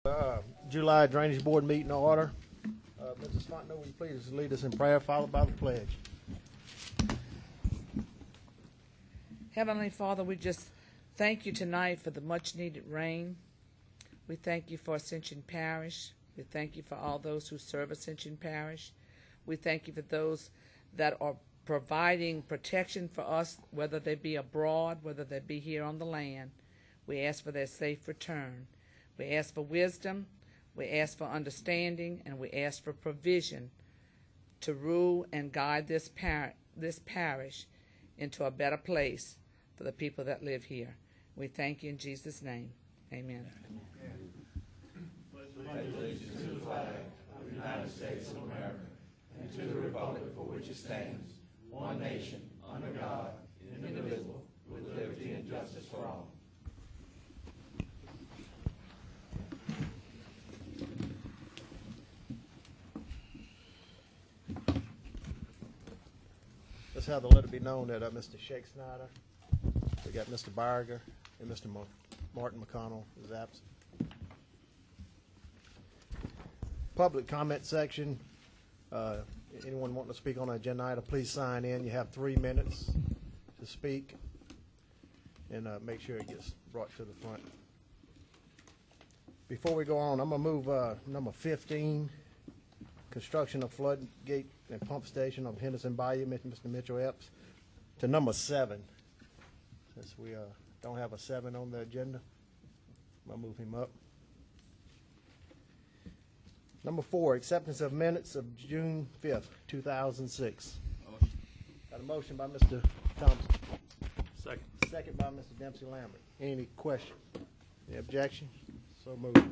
July Drainage Board meeting order. Mrs. Fontenot, will you please lead us in prayer, followed by the pledge? Heavenly Father, we just thank you tonight for the much-needed rain. We thank you for Ascension Parish. We thank you for all those who serve Ascension Parish. We thank you for those that are providing protection for us, whether they be abroad, whether they be here on the land. We ask for their safe return. We ask for wisdom, we ask for understanding, and we ask for provision to rule and guide this parish into a better place for the people that live here. We thank you in Jesus' name. Amen. Pledge allegiance to the flag of the United States of America and to the republic for which it stands, one nation, under God, indivisible, with liberty and justice for all. Let's have the let it be known that Mr. Shake Snyder, we got Mr. Barger, and Mr. Martin McConnell is absent. Public comment section. Anyone wanting to speak on an agenda item, please sign in. You have 3 minutes to speak, and make sure it gets brought to the front. Before we go on, I'm going to move number 15, construction of floodgate and pump station of Henderson Bayou, Mr. Mitchell Epps, to number 7. Since we don't have a 7 on the agenda, I'm going to move him up. Number 4, acceptance of minutes of June 5th, 2006. Motion. Got a motion by Mr. Thompson. Second. Second by Mr. Dempsey Lambert. Any question? Any objection? So moved.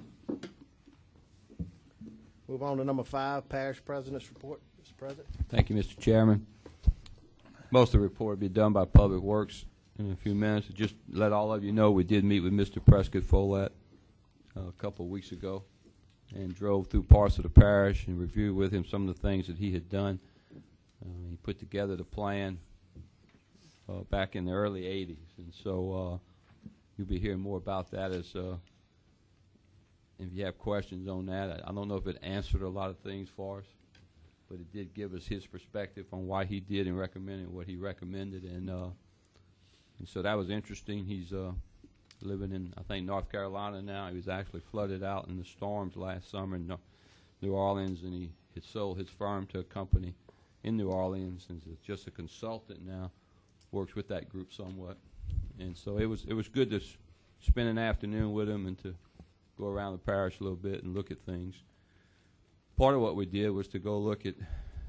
Move on to number 5, Parish President's report. Mr. President. Thank you, Mr. Chairman. Most of the report will be done by Public Works in a few minutes. Just let all of you know we did meet with Mr. Prescott Follett a couple of weeks ago and drove through parts of the parish and reviewed with him some of the things that he had done. He put together the plan back in the early 80s, and so you'll be hearing more about that as if you have questions on that. I don't know if it answered a lot of things for us, but it did give us his perspective on why he did and recommended what he recommended, and so that was interesting. He's living in, I think, North Carolina now. He was actually flooded out in the storms last summer in New Orleans, and he had sold his farm to a company in New Orleans, and is just a consultant now, works with that group somewhat. And so it was good to spend an afternoon with him and to go around the parish a little bit and look at things. Part of what we did was to go look at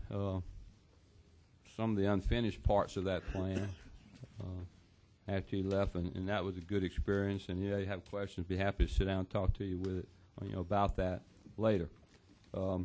some of the unfinished parts of that plan after he left, and that was a good experience. And you have questions, be happy to sit down and talk to you with it, about that later. So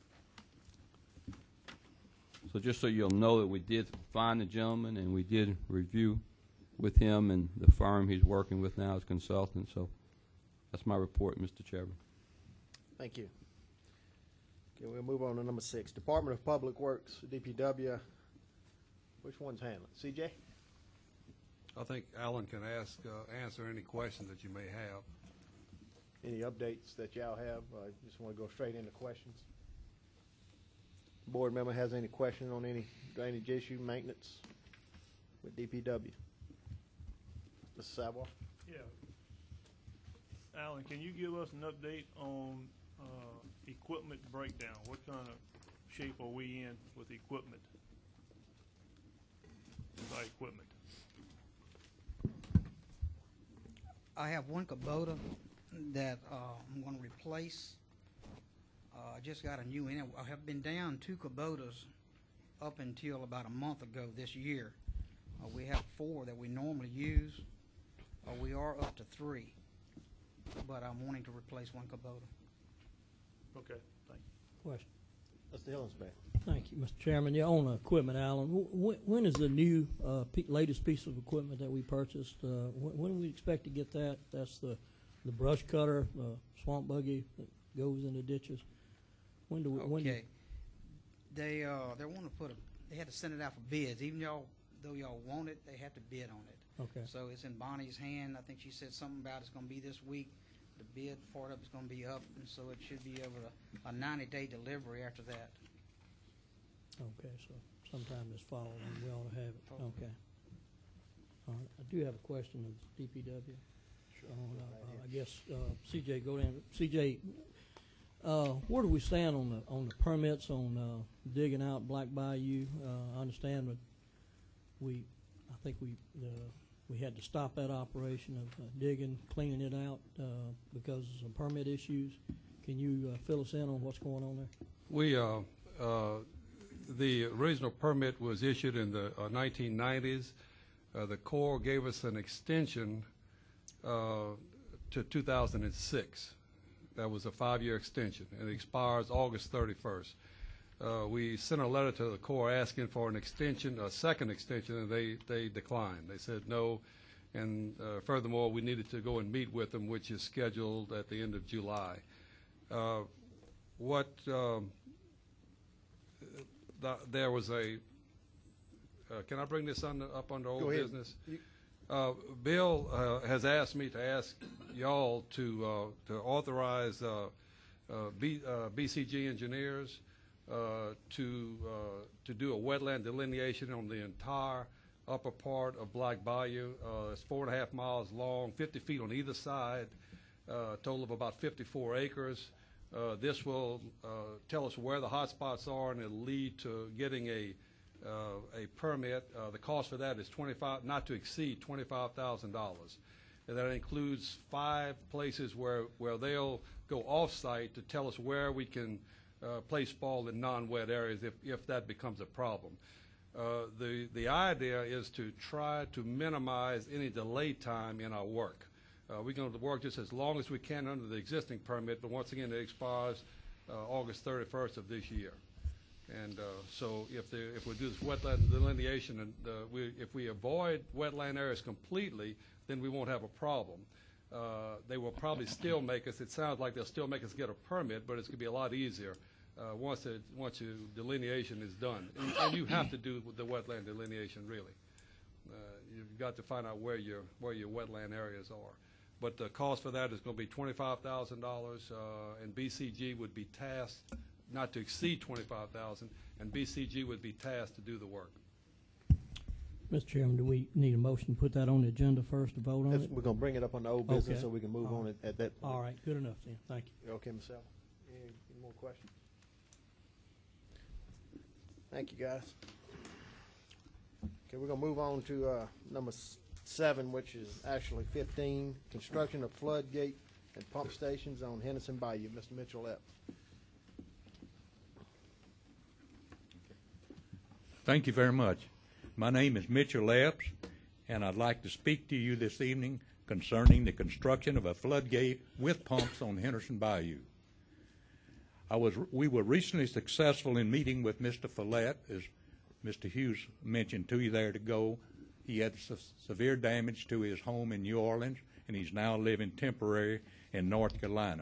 just so you'll know that we did find the gentleman, and we did review with him and the firm he's working with now as consultant. So that's my report, Mr. Chairman. Thank you. Okay, we'll move on to number 6, Department of Public Works, DPW. Which one's handling? CJ? I think Alan can answer any questions that you may have. Any updates that y'all have? Just want to go straight into questions. Board member has any questions on any drainage issue, maintenance with DPW? Mr. Savoy? Yeah. Alan, can you give us an update on equipment breakdown? What kind of shape are we in with equipment? By equipment. I have one Kubota that I'm going to replace. I just got a new one. I have been down 2 Kubotas up until about a month ago this year. We have 4 that we normally use. We are up to 3, but I'm wanting to replace one Kubota. Okay, thank you. Question. That's the Hill Inspector. Thank you, Mr. Chairman. Yeah, on equipment, Alan, when is the new latest piece of equipment that we purchased? When do we expect to get that? That's the brush cutter, swamp buggy that goes in the ditches. When do we? Okay. When do they want to put they had to send it out for bids. Even though y'all want it, they have to bid on it. Okay. So it's in Bonnie's hand. I think she said something about it's going to be this week. the bid part of it's gonna be up, and so it should be able to, a 90-day delivery after that. Okay, so sometime this fall, and we ought to have it. Okay. All right, I do have a question of DPW. I guess, CJ, go down. CJ, where do we stand on the permits on digging out Black Bayou? I understand that I think we had to stop that operation of digging, cleaning it out because of some permit issues. Can you fill us in on what's going on there? We, the original permit was issued in the 1990s. The Corps gave us an extension to 2006. That was a 5-year extension, and it expires August 31st. We sent a letter to the Corps asking for an extension, a second extension, and they declined. They said no, and furthermore, we needed to go and meet with them, which is scheduled at the end of July. There was a, can I bring this up under old business? Bill has asked me to ask y'all to authorize BCG engineers to do a wetland delineation on the entire upper part of Black Bayou. It's 4.5 miles long, 50 feet on either side, total of about 54 acres. This will tell us where the hot spots are, and it'll lead to getting a permit. The cost for that is not to exceed $25,000. And that includes 5 places where they'll go off-site to tell us where we can place fall in non-wet areas if that becomes a problem. The idea is to try to minimize any delay time in our work. We're going to work just as long as we can under the existing permit, but once again, it expires August 31st of this year. And so if we do this wetland delineation, and if we avoid wetland areas completely, then we won't have a problem. They will probably still make us, it sounds like they'll still make us get a permit, but it's going to be a lot easier once the delineation is done. And you have to do the wetland delineation, really. You've got to find out where your wetland areas are. But the cost for that is going to be $25,000, and BCG would be tasked not to exceed $25,000, and BCG would be tasked to do the work. Mr. Chairman, do we need a motion to put that on the agenda first to vote on it? We're going to bring it up on the old business Okay. so we can move on it at that point. All right, good enough then. Thank you. You okay, Ms. Selma? Any more questions? Thank you, guys. Okay, we're going to move on to number 7, which is actually 15, construction of floodgate and pump stations on Henderson Bayou. Mr. Mitchell Epps. Thank you very much. My name is Mitchell Epps, and I'd like to speak to you this evening concerning the construction of a floodgate with pumps on Henderson Bayou. We were recently successful in meeting with Mr. Follett, as Mr. Hughes mentioned to you there to go. He had severe damage to his home in New Orleans, and he's now living temporary in North Carolina.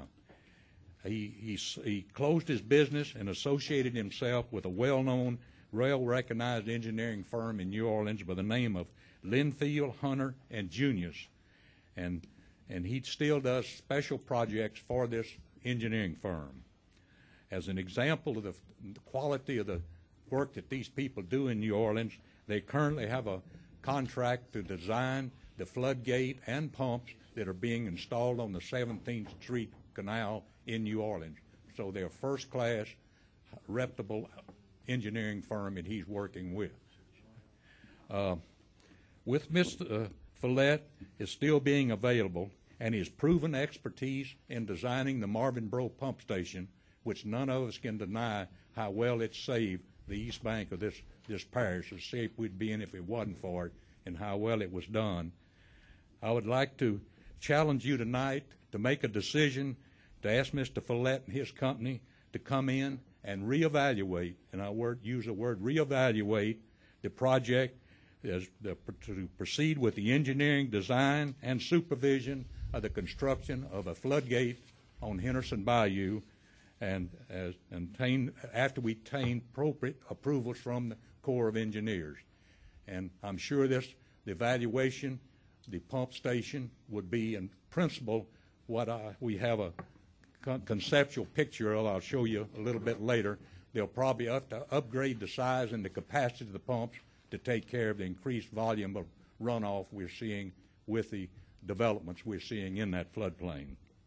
He closed his business and associated himself with a well-known, well-recognized engineering firm in New Orleans by the name of Linfield, Hunter, and Junius. And he still does special projects for this engineering firm. As an example of the quality of the work that these people do in New Orleans, they currently have a contract to design the floodgate and pumps that are being installed on the 17th Street Canal in New Orleans. So they're first-class, reputable engineering firm that he's working with. With Mr. Follett is still being available, and his proven expertise in designing the Marvin Bro pump station, which none of us can deny how well it saved the east bank of this parish, the shape we'd be in if it wasn't for it, and how well it was done. I would like to challenge you tonight to make a decision to ask Mr. Follett and his company to come in and reevaluate, and I use the word reevaluate, the project to proceed with the engineering, design, and supervision of the construction of a floodgate on Henderson Bayou, and after we obtain appropriate approvals from the Corps of Engineers. And I'm sure the evaluation, the pump station, would be in principle we have a conceptual picture of. I'll show you a little bit later. They'll probably have to upgrade the size and the capacity of the pumps to take care of the increased volume of runoff we're seeing with the developments we're seeing in that floodplain.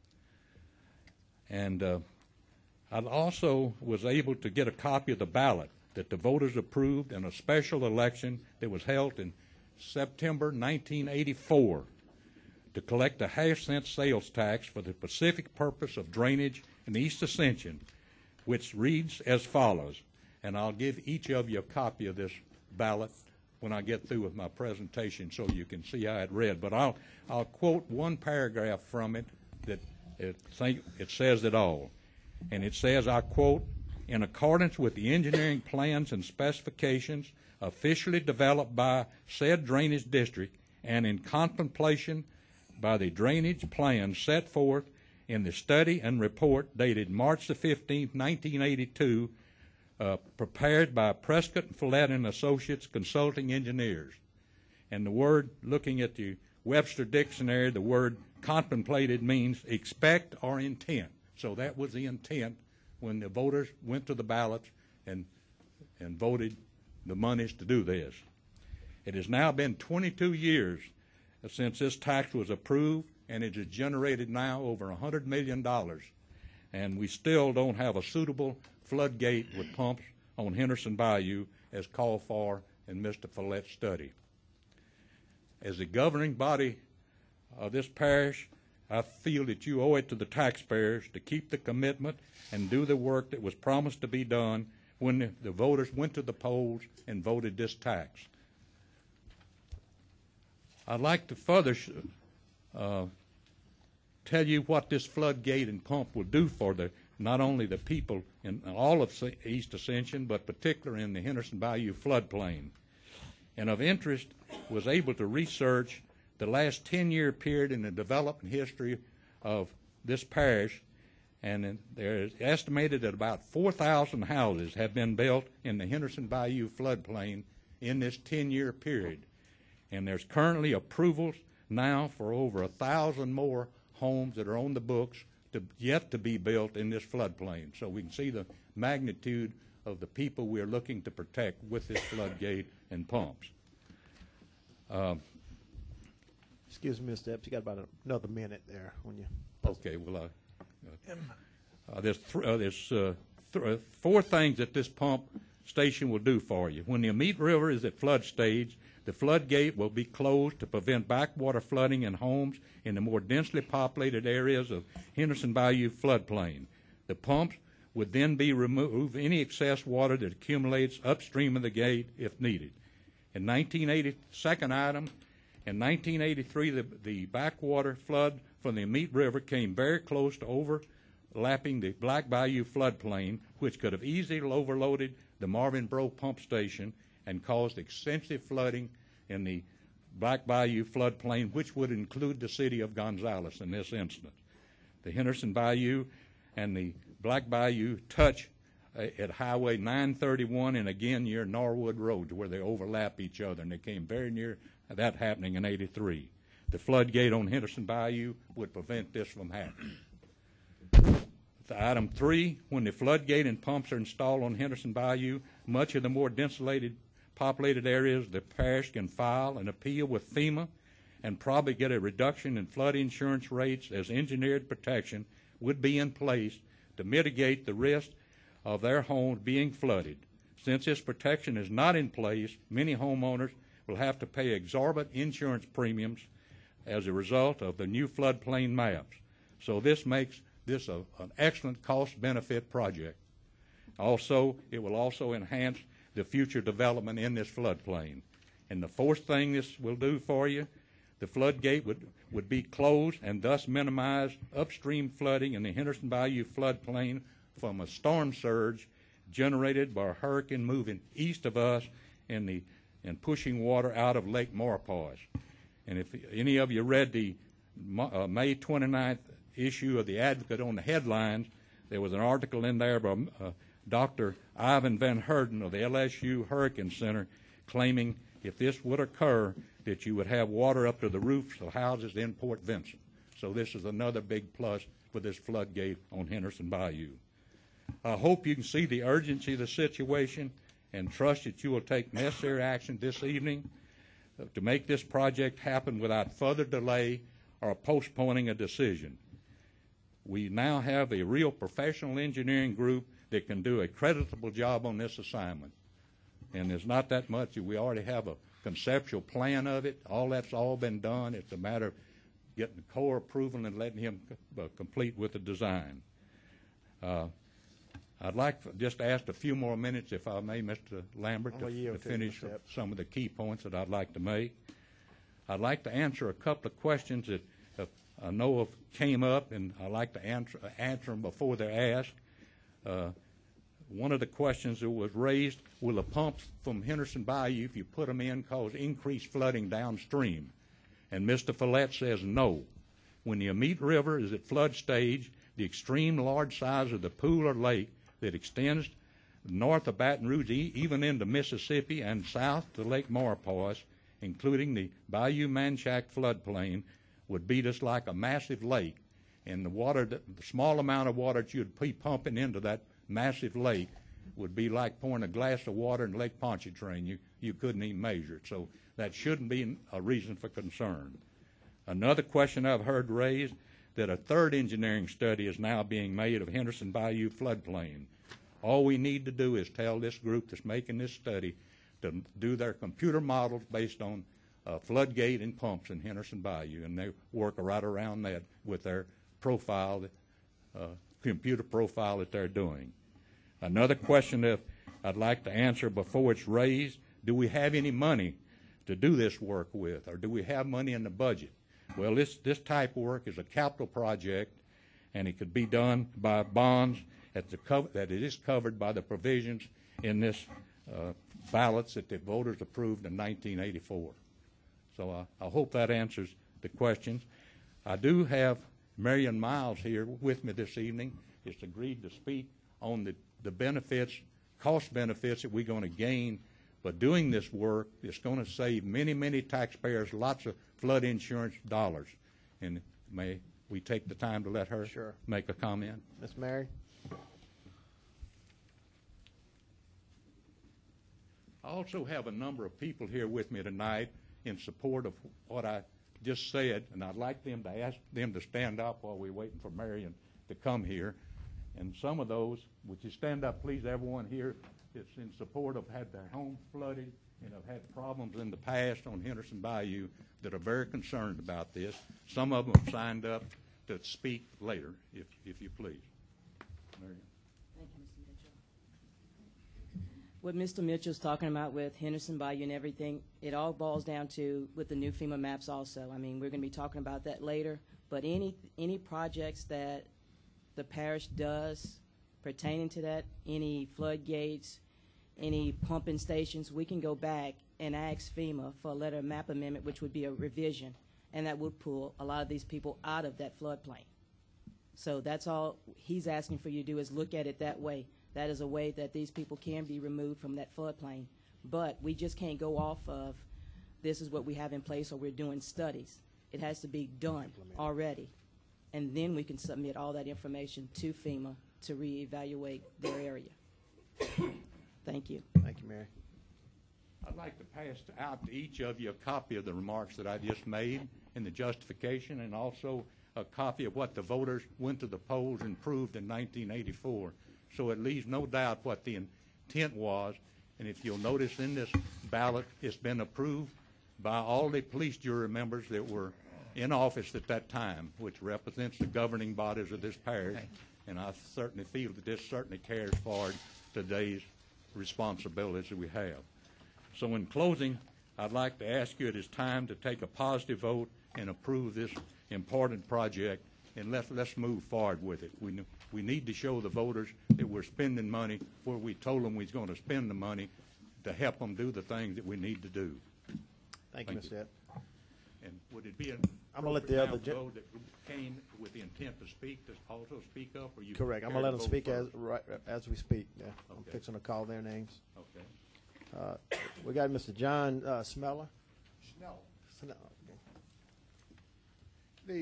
And I also was able to get a copy of the ballot that the voters approved in a special election that was held in September 1984 to collect a half-cent sales tax for the specific purpose of drainage in East Ascension, which reads as follows, and I'll give each of you a copy of this ballot when I get through with my presentation so you can see how it read. But I'll quote one paragraph from it that it says it all. And it says, I quote, in accordance with the engineering plans and specifications officially developed by said drainage district and in contemplation by the drainage plan set forth in the study and report dated March the 15th, 1982, prepared by Prescott and Follett and Associates Consulting Engineers. And the word, looking at the Webster Dictionary, the word contemplated means expect or intent. So that was the intent when the voters went to the ballots and voted the monies to do this. It has now been 22 years since this tax was approved, and it has generated now over $100 million. And we still don't have a suitable floodgate with pumps on Henderson Bayou as called for in Mr. Follett's study. As the governing body of this parish, I feel that you owe it to the taxpayers to keep the commitment and do the work that was promised to be done when the voters went to the polls and voted this tax. I'd like to further tell you what this floodgate and pump will do for not only the people in all of East Ascension, but particularly in the Henderson Bayou floodplain. And of interest, was able to research the last 10-year period in the development history of this parish, and there is estimated that about 4,000 houses have been built in the Henderson Bayou floodplain in this 10-year period. And there's currently approvals now for over 1,000 more homes that are on the books yet to be built in this floodplain. So we can see the magnitude of the people we're looking to protect with this floodgate and pumps. Excuse me, Mr. Epps, you got about another minute there when you. Okay, well, there's four things that this pump station will do for you. When the Amite River is at flood stage, the floodgate will be closed to prevent backwater flooding in homes in the more densely populated areas of Henderson Bayou floodplain. The pumps would then be remove any excess water that accumulates upstream of the gate if needed. In 1980, second item, in 1983, the backwater flood from the Amite River came very close to overlapping the Black Bayou floodplain, which could have easily overloaded the Marvin Bro pump station and caused extensive flooding in the Black Bayou floodplain, which would include the city of Gonzales in this instance. The Henderson Bayou and the Black Bayou touch at Highway 931 and again near Norwood Road, where they overlap each other, and they came very near that happening in 83. The floodgate on Henderson Bayou would prevent this from happening. Item 3, when the floodgate and pumps are installed on Henderson Bayou, much of the more densely populated areas, the parish can file an appeal with FEMA and probably get a reduction in flood insurance rates, as engineered protection would be in place to mitigate the risk of their homes being flooded. Since this protection is not in place, many homeowners will have to pay exorbitant insurance premiums as a result of the new floodplain maps. So this makes this an excellent cost-benefit project. Also, it will also enhance the future development in this floodplain. And the fourth thing this will do for you, the floodgate would be closed and thus minimize upstream flooding in the Henderson Bayou floodplain from a storm surge generated by a hurricane moving east of us and pushing water out of Lake Maurepas. And if any of you read the May 29th issue of the Advocate on the headlines, there was an article in there by Dr. Ivan Van Herden of the LSU Hurricane Center claiming if this would occur, that you would have water up to the roofs of houses in Port Vincent. So this is another big plus for this floodgate on Henderson Bayou. I hope you can see the urgency of the situation and trust that you will take necessary action this evening to make this project happen without further delay or postponing a decision. We now have a real professional engineering group that can do a creditable job on this assignment. And there's not that much. We already have a conceptual plan of it. All that's all been done. It's a matter of getting the Corps approval and letting him complete with the design. I'd like to just ask a few more minutes, if I may, Mr. Lambert, to finish some of the key points that I'd like to make. I'd like to answer a couple of questions that I know of came up, and I'd like to answer them before they're asked. One of the questions that was raised, will the pumps from Henderson Bayou, if you put them in, cause increased flooding downstream? And Mr. Follett says no. When the Amite River is at flood stage, the extreme large size of the pool or lake that extends north of Baton Rouge, even into Mississippi and south to Lake Maurepas, including the Bayou Manchac floodplain, would be just like a massive lake. And the water, the small amount of water that you'd be pumping into that massive lake would be like pouring a glass of water in Lake Pontchartrain. You couldn't even measure it. So that shouldn't be a reason for concern. Another question I've heard raised, that a third engineering study is now being made of Henderson Bayou floodplain. All we need to do is tell this group that's making this study to do their computer models based on floodgate and pumps in Henderson Bayou, and they work right around that with their profile, computer profile that they're doing. Another question that I'd like to answer before it's raised, do we have any money to do this work with, or do we have money in the budget? Well, this type of work is a capital project, and it could be done by bonds that it is covered by the provisions in this ballots that the voters approved in 1984. So I hope that answers the questions. I do have Marion Miles here with me this evening. It's agreed to speak on the benefits, cost benefits that we're going to gain by doing this work. It's going to save many, many taxpayers lots of flood insurance dollars. And may we take the time to let her make a comment? Ms. Mary? I also have a number of people here with me tonight in support of what I just said, and I'd like them to ask them to stand up while we're waiting for Marion to come here. And some of those, would you stand up, please, everyone here that's in support of had their homes flooded and have had problems in the past on Henderson Bayou that are very concerned about this. Some of them have signed up to speak later, if you please. Marion. Thank you, Mr. Mitchell. What Mr. Mitchell's talking about with Henderson Bayou and everything, it all boils down to with the new FEMA maps also. I mean, we're going to be talking about that later, but any projects that the parish does pertaining to that, any floodgates, any pumping stations, we can go back and ask FEMA for a letter of map amendment, which would be a revision, and that would pull a lot of these people out of that floodplain. So that's all he's asking for you to do, is look at it that way. That is a way that these people can be removed from that floodplain. But we just can't go off of this is what we have in place or we're doing studies. It has to be done already. And then we can submit all that information to FEMA to reevaluate their area. Thank you. Thank you, Mary. I'd like to pass out to each of you a copy of the remarks that I just made in the justification, and also a copy of what the voters went to the polls and proved in 1984. So it leaves no doubt what the intent was. And if you'll notice in this ballot, it's been approved by all the police jury members that were in office at that time, which represents the governing bodies of this parish. And I certainly feel that this certainly carries forward today's responsibilities that we have. So in closing, I'd like to ask you, it is time to take a positive vote and approve this important project, and let's move forward with it. We need to show the voters that we're spending money where we told them we was going to spend the money to help them do the things that we need to do. Thank you, Mr. Epp. And would it be I'm going to let the other vote that came with the intent to speak to also speak up, or you? Correct. I'm going to let them speak as we speak. Yeah. I'm fixing to call their names. Okay. We got Mr. John Smeller. Snell. Snell. Good evening.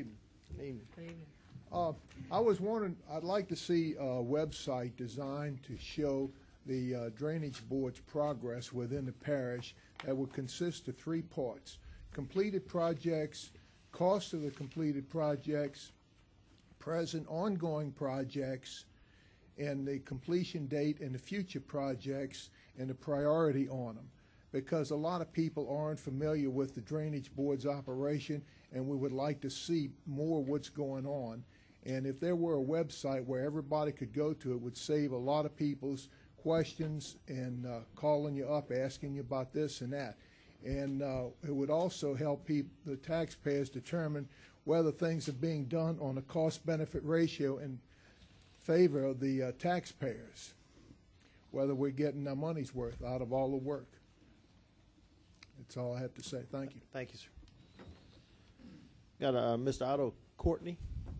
Evening. I was wondering, I'd like to see a website designed to show the drainage board's progress within the parish that would consist of 3 parts: completed projects, cost of the completed projects, present ongoing projects, and the completion date and the future projects and the priority on them. Because a lot of people aren't familiar with the drainage board's operation, and we would like to see more what's going on. And if there were a website where everybody could go to, it would save a lot of people's questions and calling you up, asking you about this and that. And it would also help the taxpayers determine whether things are being done on a cost-benefit ratio in favor of the taxpayers, whether we're getting our money's worth out of all the work. That's all I have to say. Thank you. Thank you, sir. Got Mr. Otto Courtney.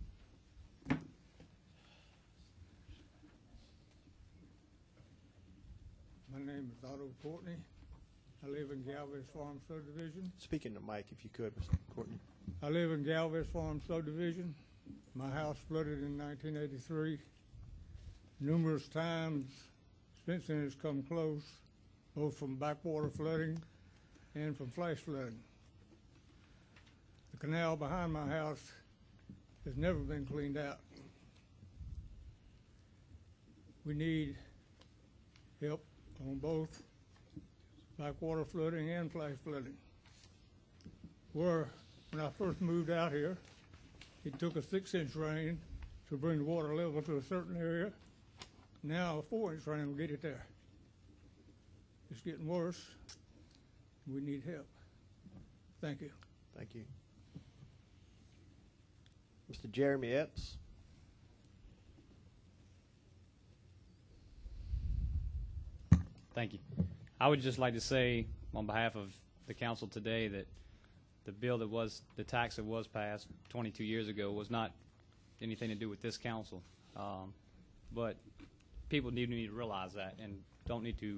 My name is Otto Courtney. I live in Galvez Farm Subdivision. Speak in the mic if you could, Mr. Courtney. I live in Galvez Farm Subdivision. My house flooded in 1983. Numerous times, Spencer has come close, both from backwater flooding and from flash flooding. The canal behind my house has never been cleaned out. We need help on both backwater flooding and flash flooding. When I first moved out here, it took a 6-inch rain to bring the water level to a certain area. Now a 4-inch rain will get it there. It's getting worse. We need help. Thank you. Thank you. Mr. Jeremy Epps. Thank you. I would just like to say on behalf of the council today that the tax that was passed 22 years ago was not anything to do with this council. But people need to realize that and don't need to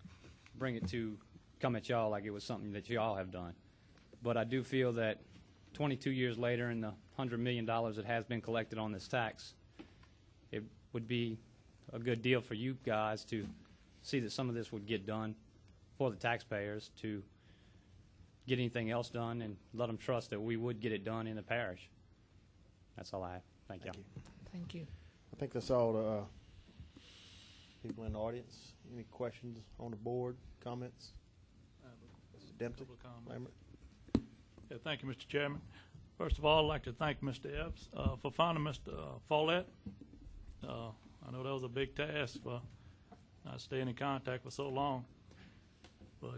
come at y'all like it was something that y'all have done. But I do feel that 22 years later and the $100 million that has been collected on this tax, it would be a good deal for you guys to see that some of this would get done for the taxpayers, to get anything else done and let them trust that we would get it done in the parish. That's all I have. Thank you. Thank you. I think that's all the people in the audience. Any questions on the board, comments? Mr. Dempsey? Lambert? Yeah, thank you, Mr. Chairman. First of all, I'd like to thank Mr. Epps for finding Mr. Follett. I know that was a big task for not staying in contact for so long, but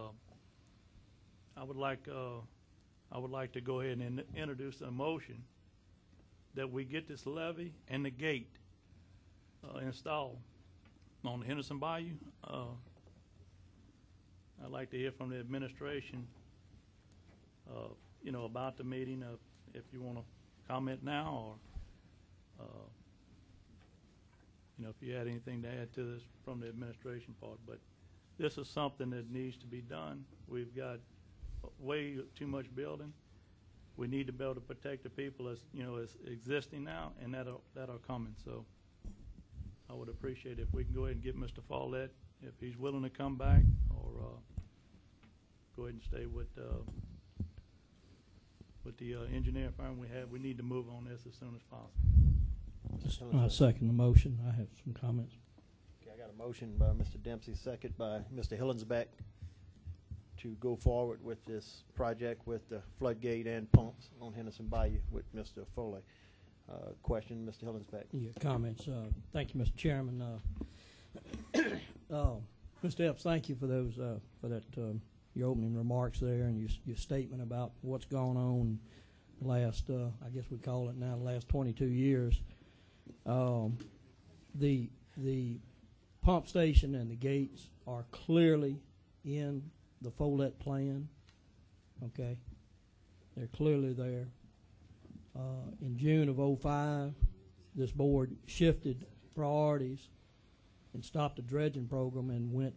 I would like to go ahead and introduce a motion that we get this levee and the gate installed on the Henderson Bayou. I'd like to hear from the administration, about the meeting. If you want to comment now, or if you had anything to add to this from the administration part. But this is something that needs to be done. We've got way too much building. We need to be able to protect the people as existing now and that are coming. So I would appreciate if we can go ahead and get Mr. Follett, if he's willing to come back, or go ahead and stay with the engineering firm we have. We need to move on this as soon as possible. I second the motion. I have some comments. Okay, I got a motion by Mr. Dempsey, second by Mr. Hillensbeck to go forward with this project with the floodgate and pumps on Henderson Bayou with Mr. Foley. Question, Mr. Hillensbeck. Yeah, comments. Thank you, Mr. Chairman. Mr. Epps, thank you for those your opening remarks there and your statement about what's gone on the last, I guess we call it now, the last 22 years. The pump station and the gates are clearly in the Follett plan. Okay, they're clearly there. In June of '05, this board shifted priorities and stopped the dredging program and went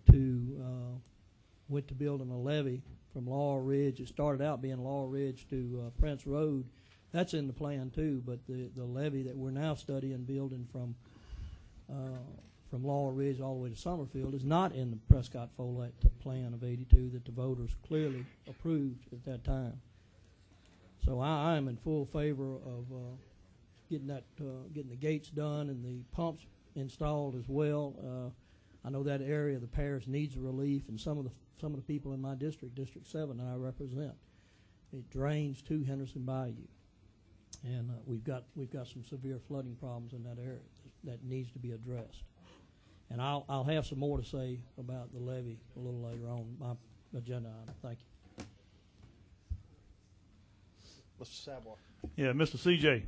to building a levee from Laurel Ridge. It started out being Laurel Ridge to Prince Road, that's in the plan too, but the levee that we're now studying building from Laurel Ridge all the way to Summerfield is not in the Prescott-Follett plan of 82 that the voters clearly approved at that time. So I am in full favor of getting the gates done and the pumps installed as well. I know that area of the parish needs relief, and some of the people in my district, District 7, that I represent, it drains to Henderson Bayou, and we've got some severe flooding problems in that area that needs to be addressed. And I'll have some more to say about the levee a little later on my agenda item. Thank you. Mr. Savoy. Yeah, Mr. CJ.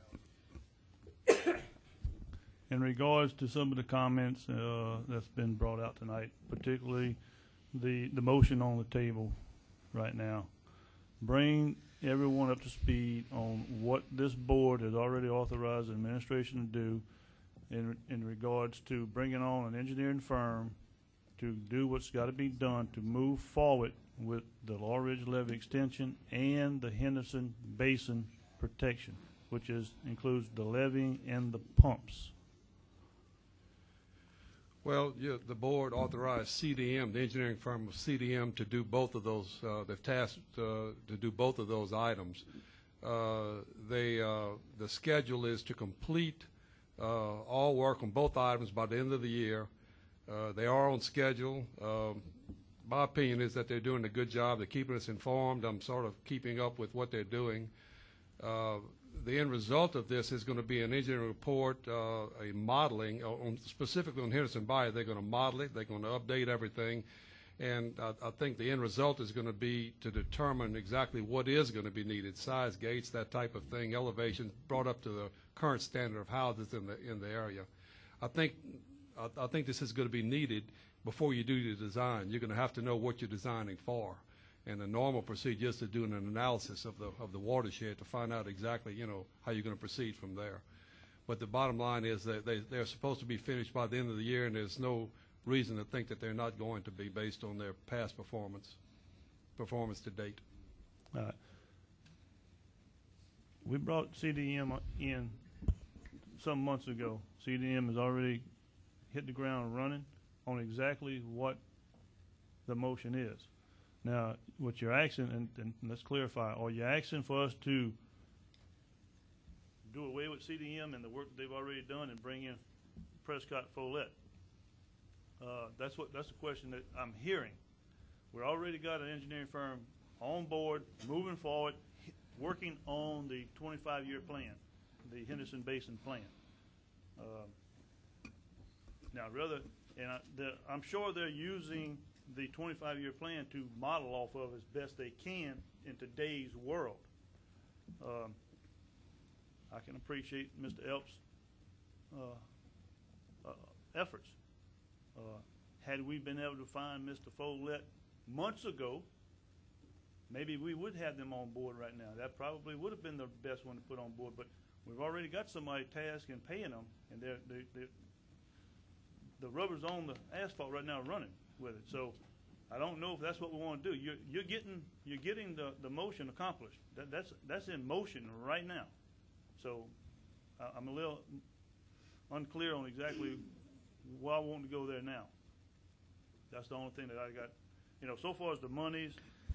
In regards to some of the comments that's been brought out tonight, particularly the motion on the table right now, bring everyone up to speed on what this board has already authorized the administration to do in regards to bringing on an engineering firm to do what's got to be done to move forward with the Laurel Ridge levee extension and the Henderson Basin protection, which includes the levee and the pumps. Well, the board authorized CDM, the engineering firm of CDM, to do both of those. They've tasked to do both of those items. The schedule is to complete all work on both items by the end of the year. They are on schedule. My opinion is that they're doing a good job. They're keeping us informed. I'm sort of keeping up with what they're doing. The end result of this is going to be an engineering report, a modeling, specifically on Henderson Bayou. They're going to model it. They're going to update everything. And I think the end result is going to be to determine exactly what is going to be needed, size, gates, that type of thing, elevation, brought up to the current standard of houses in the area. I think this is going to be needed before you do the design. You're going to have to know what you're designing for. And the normal procedure is to do an analysis of the watershed to find out exactly, how you're going to proceed from there. But the bottom line is that they're supposed to be finished by the end of the year, and there's no reason to think that they're not going to be based on their past performance to date. All right. We brought CDM in some months ago. CDM has already hit the ground running on exactly what the motion is. Now, what you're asking, and let's clarify, are you asking for us to do away with CDM and the work that they've already done and bring in Prescott-Follett? That's the question that I'm hearing. We already got an engineering firm on board, moving forward, working on the 25-year plan, the Henderson Basin plan. Now, I'm sure they're using the 25-year plan to model off of as best they can in today's world. I can appreciate Mr. Elp's efforts. Had we been able to find Mr. Follett months ago, maybe we would have them on board right now. That probably would have been the best one to put on board, but we've already got somebody tasked and paying them, and the rubber's on the asphalt right now running with it. So I don't know if that's what we want to do. You're getting the motion accomplished. That's in motion right now. So I'm a little unclear on exactly why I want to go there now. That's the only thing that I got. So far as the monies,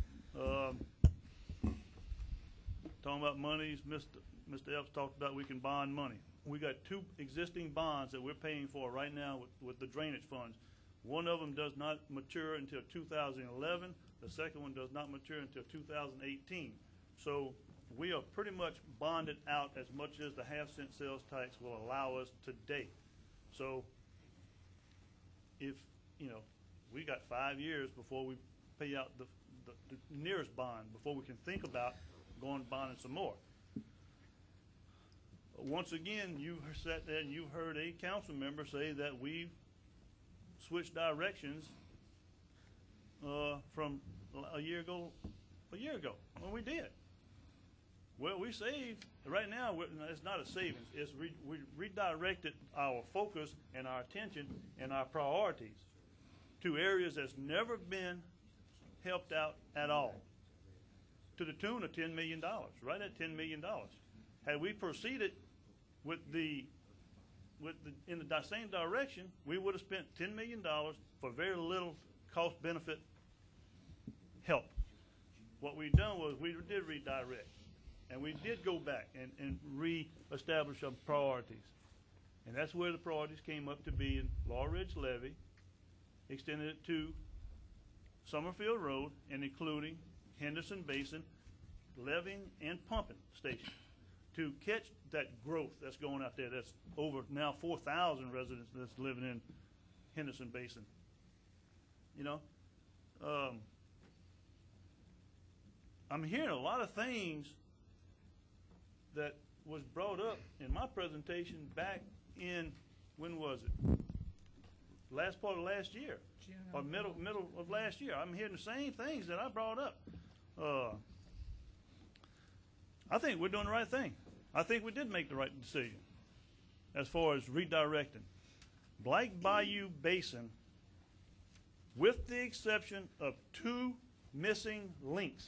talking about monies, Mr. Epps talked about we can bond money. We got 2 existing bonds that we're paying for right now with the drainage funds. One of them does not mature until 2011. The second one does not mature until 2018. So we are pretty much bonded out as much as the half-cent sales tax will allow us to date. So if, we got 5 years before we pay out the nearest bond, before we can think about going bonding some more. Once again, you've sat there and you've heard a council member say that we've switched directions from a year ago. Well, we did. Well, we saved. Right now, it's not a savings. It's we redirected our focus and our attention and our priorities to areas that's never been helped out at all. to the tune of $10 million, right at $10 million. Had we proceeded in the same direction, we would have spent $10 million for very little cost benefit help. What we've done was we did redirect, and we did go back and reestablish our priorities. And that's where the priorities came up to be in Law Ridge Levee, extended it to Summerfield Road, and including Henderson Basin leveeing and pumping station to catch that growth that's going out there. That's over now 4,000 residents that's living in Henderson Basin. You know, I'm hearing a lot of things that was brought up in my presentation back in, when was it? Last part of last year, or middle of last year. I'm hearing the same things that I brought up. I think we're doing the right thing. I think we did make the right decision as far as redirecting. Black Bayou Basin, with the exception of 2 missing links,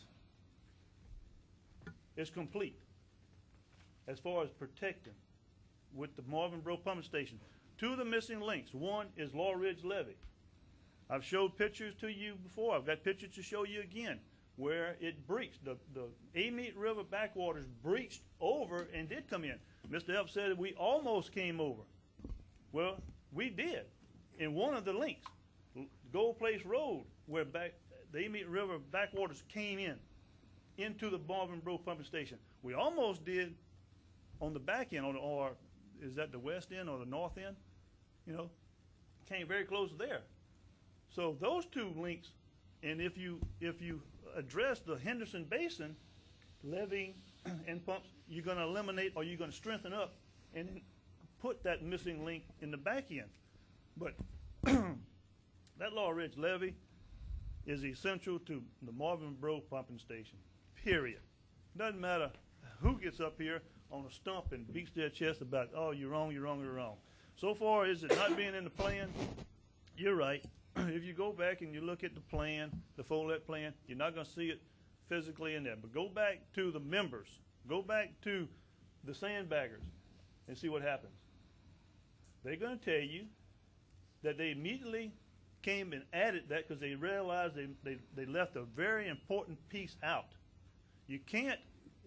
is complete as far as protecting with the Marvin Bro Pumping Station. 2 of the missing links. One is Law Ridge Levee. I've showed pictures to you before. I've got pictures to show you again where it breached. The Amite River backwaters breached over and did come in. Mr. Elp said we almost came over. Well, we did in one of the links, Gold Place Road, where the Amite River backwaters came into the Marvin Bro Pumping Station. We almost did on the back end, or is that the west end or the north end? You know, came very close there. So those 2 links, and if you address the Henderson Basin levee and pumps, you're going to eliminate, or you're going to strengthen up and put that missing link in the back end. But that Law Ridge Levee is essential to the Marvin Bro Pumping Station, period. Doesn't matter who gets up here on a stump and beats their chest about, oh, you're wrong, you're wrong, you're wrong. So far as it not being in the plan, you're right. If you go back and you look at the plan, the Follett plan, you're not going to see it physically in there. But go back to the members, go back to the sandbaggers, and see what happens. They're going to tell you that they immediately came and added that because they realized they left a very important piece out. You can't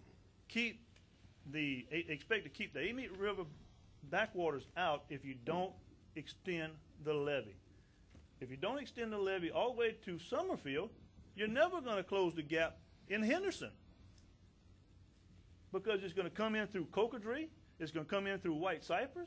expect to keep the Amite River backwaters out if you don't extend the levee. If you don't extend the levee all the way to Summerfield, you're never going to close the gap in Henderson, because it's going to come in through Cocodrie, it's going to come in through White Cypress.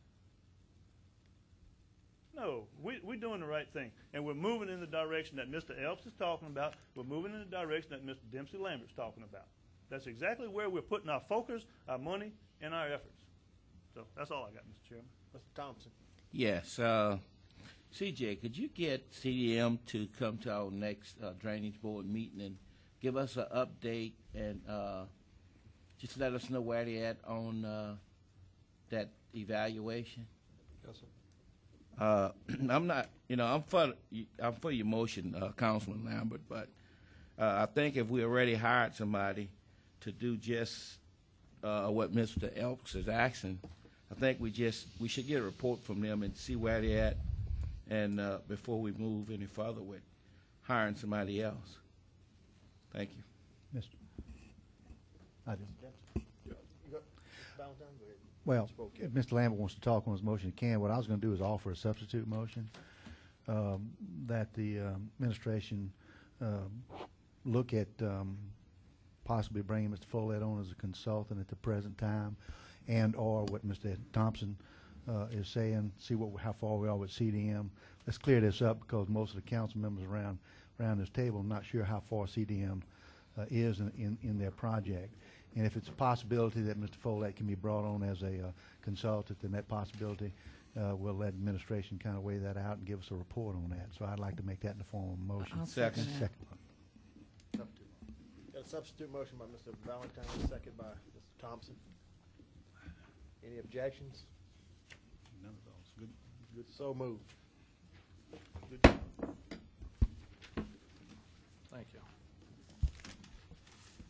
No, we're doing the right thing, and we're moving in the direction that Mr. Elps is talking about. We're moving in the direction that Mr. Dempsey Lambert's talking about. That's exactly where we're putting our focus, our money, and our efforts. So that's all I got, Mr. Chairman. Mr. Thompson. Yes. CJ, could you get CDM to come to our next Drainage Board meeting and give us an update and just let us know where they're at on that evaluation? Yes, sir. I'm not, I'm for your motion, Councilman Lambert, but I think if we already hired somebody to do just what Mr. Elks is asking, I think we should get a report from them and see where they're at, and before we move any further with hiring somebody else. Thank you. Mr. I didn't. Valentine, go ahead. Well, if Mr. Lambert wants to talk on his motion, he can. What I was going to do is offer a substitute motion that the administration look at possibly bringing Mr. Follett on as a consultant at the present time, and or what Mr. Thompson is saying, see how far we are with CDM. Let's clear this up, because most of the council members around this table are not sure how far CDM is in their project. And if it's a possibility that Mr. Follett can be brought on as a consultant, then that possibility, we'll let administration kind of weigh that out and give us a report on that. So I'd like to make that in the form of a motion. I'll second that. Got a substitute motion by Mr. Valentine, second by Mr. Thompson. Any objections? None of those. Good. Good. So moved. Good job. Thank you.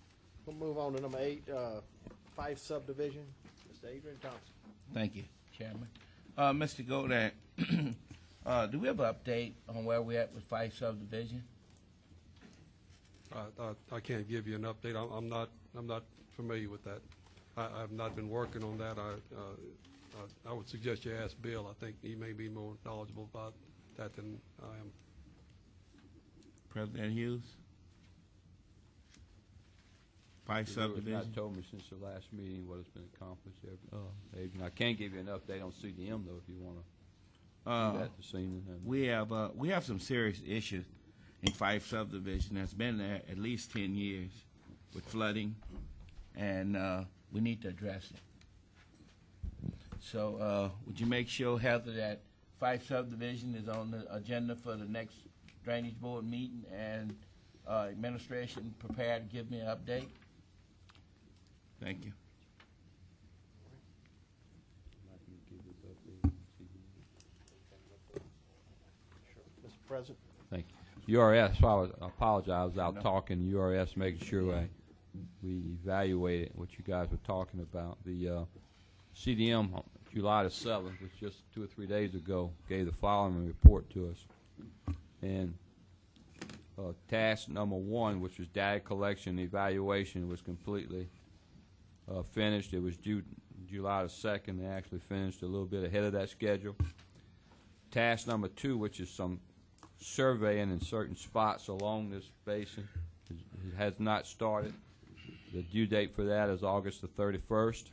We'll move on to number 8, Fife subdivision. Mr. Adrian Thompson. Thank you, Chairman. Mr. Godak, do we have an update on where we're at with Fife subdivision? I can't give you an update. I'm not familiar with that. I've not been working on that. I would suggest you ask Bill. I think he may be more knowledgeable about that than I am. President Hughes? Fife He has subdivision? not told me since the last meeting what has been accomplished there. Adrian, I can give you an update on CDM though, if you want to do that this evening. We have some serious issues in Fife subdivision that's been there at least 10 years with flooding, and we need to address it. So would you make sure, Heather, that Fife subdivision is on the agenda for the next drainage board meeting, and administration prepared to give me an update? Thank you. Mr. President. Thank you. URS, so I apologize, I was out talking URS, making sure we evaluated what you guys were talking about. The CDM, July the 7th, which just 2 or 3 days ago, gave the following report to us. And task number 1, which was data collection and evaluation, was completely finished. It was due July the 2nd. They actually finished a little bit ahead of that schedule. Task number 2, which is some surveying in certain spots along this basin, it has not started. The due date for that is August the 31st.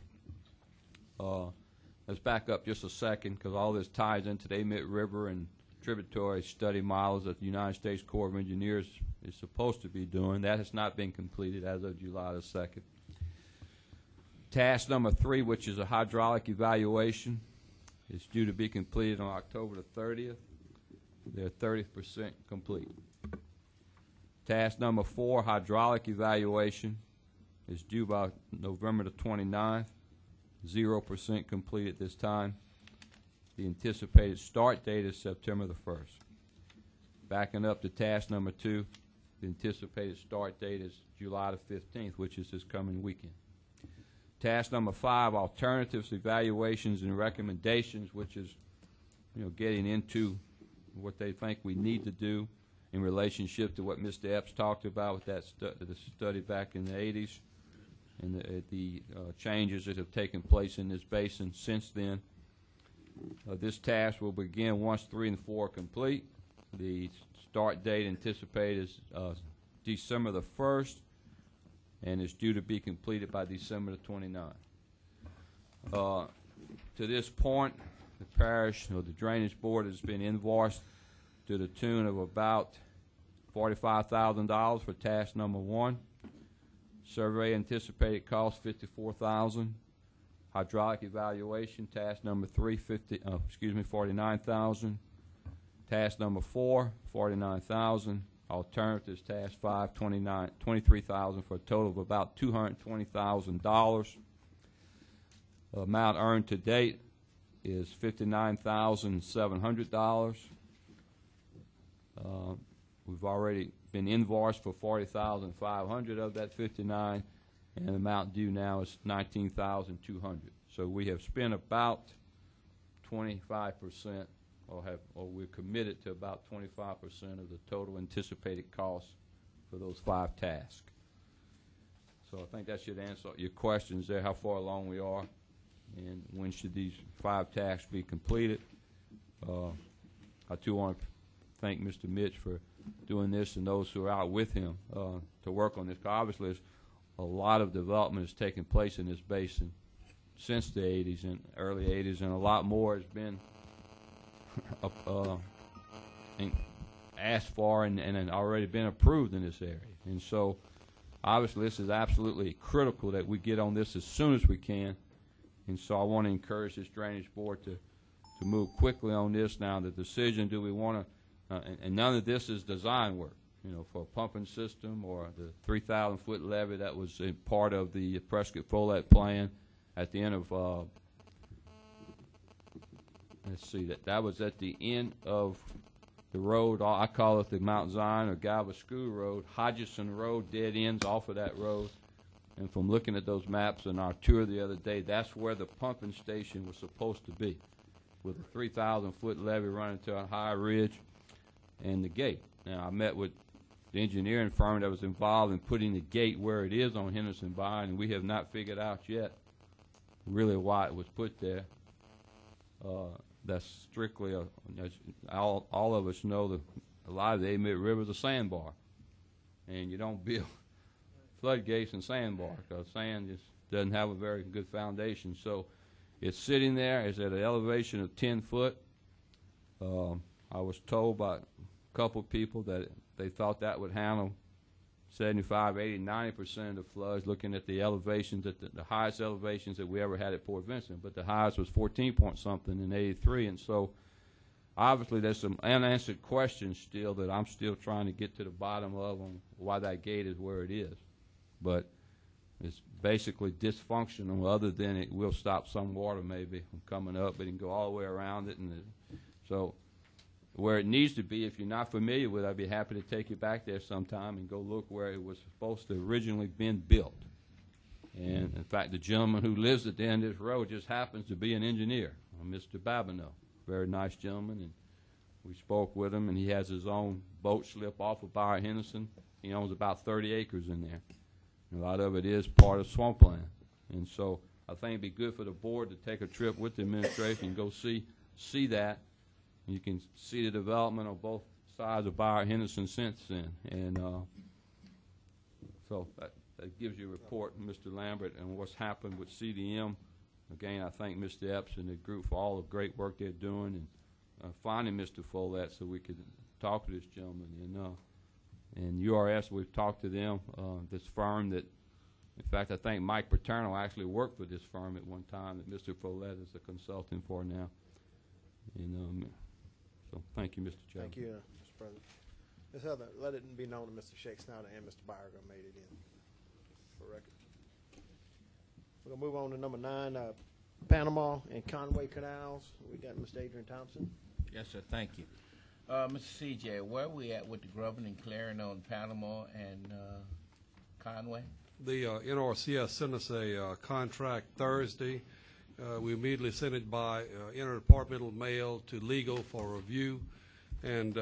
Let's back up just a second, because all this ties into the Amite River and tributary study models that the United States Corps of Engineers is supposed to be doing. That has not been completed as of July the 2nd. Task number 3, which is a hydraulic evaluation, is due to be completed on October the 30th. They're 30% complete. Task number 4, hydraulic evaluation, is due by November the 29th. 0% complete at this time. The anticipated start date is September the 1st. Backing up to task number 2, the anticipated start date is July the 15th, which is this coming weekend. Task number 5, alternatives, evaluations, and recommendations, which is, getting into what they think we need to do in relationship to what Mr. Epps talked about with that the study back in the 80s and the changes that have taken place in this basin since then. This task will begin once 3 and 4 are complete. The start date anticipated is December the 1st, and is due to be completed by December the 29th. To this point, the parish, the drainage board, has been invoiced to the tune of about $45,000 for task number 1. Survey anticipated cost $54,000. Hydraulic evaluation, task number 3, $49,000. Task number 4, $49,000. Alternatives, task 5, $23,000, for a total of about $220,000. Amount earned to date is $59,700. We've already been invoiced for $40,500 of that 59, and the amount due now is $19,200. So we have spent about 25%, or we're committed to about 25% of the total anticipated cost for those 5 tasks. So I think that should answer your questions there, how far along we are, and when should these 5 tasks be completed. I too want to thank Mr. Mitch for doing this, and those who are out with him to work on this. Obviously, there's a lot of development has taken place in this basin since the 80s and early 80s, and a lot more has been asked for and already been approved in this area. And so, obviously, this is absolutely critical that we get on this as soon as we can. And so I want to encourage this drainage board to move quickly on this now. The decision, do we want to, and none of this is design work, for a pumping system or the 3,000-foot levee that was a part of the Prescott-Follett plan at the end of, let's see, that was at the end of the road. I call it the Mount Zion or Galva School Road. Hodgson Road, dead ends off of that road. And from looking at those maps and our tour the other day, that's where the pumping station was supposed to be, with a 3,000-foot levee running to a high ridge and the gate. Now, I met with the engineering firm that was involved in putting the gate where it is on Henderson Bayou, and we have not figured out yet really why it was put there. That's strictly as all of us know, a lot of the Amite River is a sandbar, and you don't build floodgates and sandbar because sand just doesn't have a very good foundation. So it's sitting there. It's at an elevation of 10 foot. I was told by a couple people that they thought that would handle 75, 80, 90% of the floods, looking at the elevations, at the highest elevations that we ever had at Port Vincent. But the highest was 14 point something in 83. And so obviously there's some unanswered questions still that I'm still trying to get to the bottom of on why that gate is where it is. But it's basically dysfunctional, other than it will stop some water maybe from coming up, but it can go all the way around it. And so where it needs to be, if you're not familiar with it, I'd be happy to take you back there sometime and go look where it was supposed to originally been built. And in fact, the gentleman who lives at the end of this road just happens to be an engineer, Mr. Babineau. Very nice gentleman, and we spoke with him, and he has his own boat slip off of Bayou Henderson. He owns about 30 acres in there. And a lot of it is part of swampland. And so I think it'd be good for the board to take a trip with the administration and go see that. You can see the development on both sides of Bayou Henderson since then. And so that gives you a report, Mr. Lambert, and what's happened with CDM. Again, I thank Mr. Epps and the group for all the great work they're doing, and finding Mr. Follett so we could talk to this gentleman. And URS, we've talked to them, this firm that, in fact, I think Mike Paterno actually worked for this firm at one time that Mr. Follett is a consultant for now. And so thank you, Mr. Chairman. Thank you, Mr. President. Ms. Heather, let it be known that Mr. Shake Snyder and Mr. Byerga made it in for record. We're going to move on to number 9, Panama and Conway Canals. We got Mr. Adrian Thompson. Yes, sir. Thank you. Mr. CJ, where are we at with the grubbing and clearing on Panama and Conway? The NRCS sent us a contract Thursday. We immediately sent it by interdepartmental mail to legal for review, and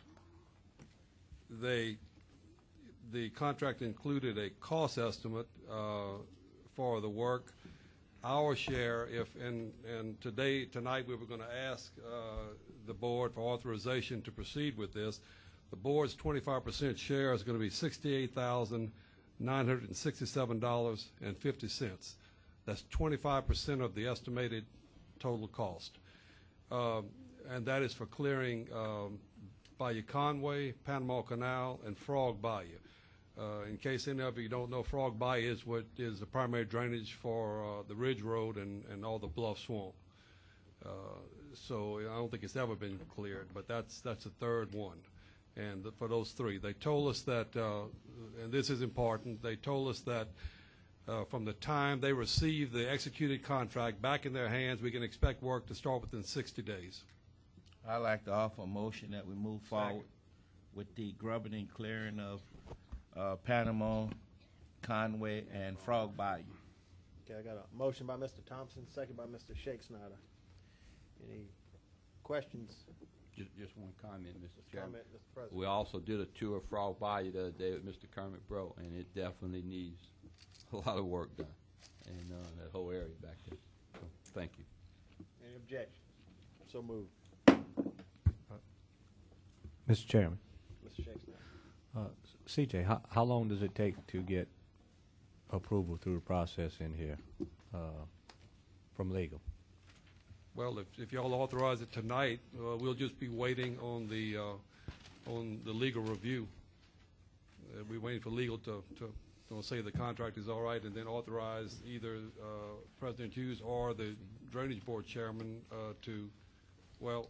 the contract included a cost estimate for the work. Our share, tonight we were going to ask the board for authorization to proceed with this. The board's 25% share is going to be $68,967.50. That's 25% of the estimated total cost. And that is for clearing Bayou Conway, Panama Canal, and Frog Bayou. In case any of you don't know, Frog Bayou is what is the primary drainage for the Ridge Road and all the Bluff Swamp. So I don't think it's ever been cleared, but that's the third one. And for those 3, they told us that, and this is important, they told us that from the time they receive the executed contract back in their hands, we can expect work to start within 60 days. I'd like to offer a motion that we move forward with the grubbing and clearing of Panama, Conway, and Frog Bayou. Okay, I got a motion by Mr. Thompson, second by Mr. Shake Snyder. Any questions? Just one comment, Mr. Chairman. Comment, Mr. President. We also did a tour of Frog Bayou the other day with Mr. Kermit Bro, and it definitely needs a lot of work done, and that whole area back there. So, thank you. Any objections? So moved. Mr. Chairman. Mr. Shake Snyder. CJ, how long does it take to get approval through the process in here from legal? Well, if y'all authorize it tonight, we'll just be waiting on the legal review. We're waiting for legal to say the contract is all right, and then authorize either President Hughes or the Drainage Board Chairman to, well,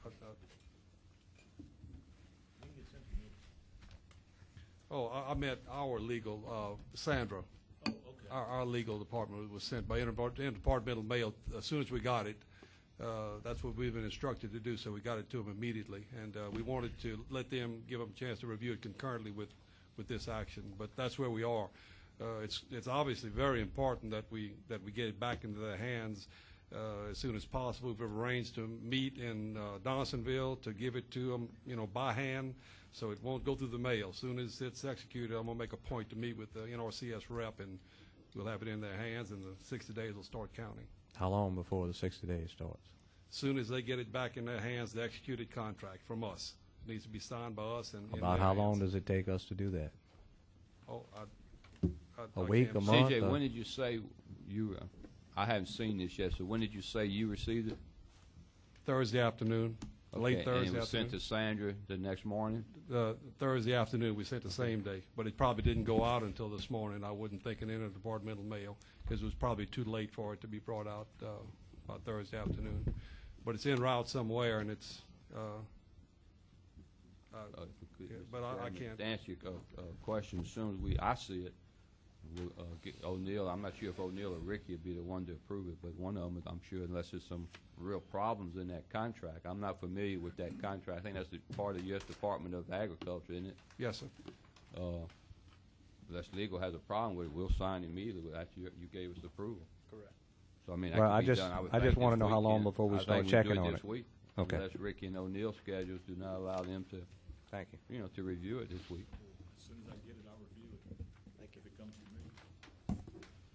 I meant our legal, Sandra. Oh, okay. Our legal department was sent by interdepartmental mail as soon as we got it. That's what we've been instructed to do, so we got it to them immediately. And we wanted to give them a chance to review it concurrently with this action. But that's where we are. It's obviously very important that we get it back into their hands as soon as possible. We've arranged to meet in Donaldsonville to give it to them, by hand, so it won't go through the mail. As soon as it's executed, I'm going to make a point to meet with the NRCS rep, and we'll have it in their hands, and the 60 days will start counting. How long before the 60 days starts? As soon as they get it back in their hands, the executed contract from us. It needs to be signed by us. And About how long does it take us to do that? Oh, A week, a can't- month? CJ, when did you say you, I haven't seen this yet, so when did you say you received it? Thursday afternoon, late Okay, Thursday and it was sent afternoon. to Sandra the next morning? Thursday afternoon, we sent the same day, but it probably didn't go out until this morning. I wouldn't think it entered departmental mail because it was probably too late for it to be brought out about Thursday afternoon. But it's en route somewhere, and it's. But I can't. To answer your question, as soon as I see it, we'll get O'Neill. I'm not sure if O'Neill or Ricky will be the one to approve it, but one of them, I'm sure, unless there's some real problems in that contract. I'm not familiar with that contract. I think that's the part of the U.S. Department of Agriculture, isn't it? Yes, sir. Unless legal has a problem with it, we'll sign immediately after you gave us approval. Correct. So I mean, that Well, could I be just- done, would I just think wanna this know how long weekend. before we I start think checking do it on this it. week, Okay. Unless Ricky and O'Neill's schedules do not allow them to, Thank you. to review it this week. As soon as I get it, I'll review it. Thank you. If it comes from me.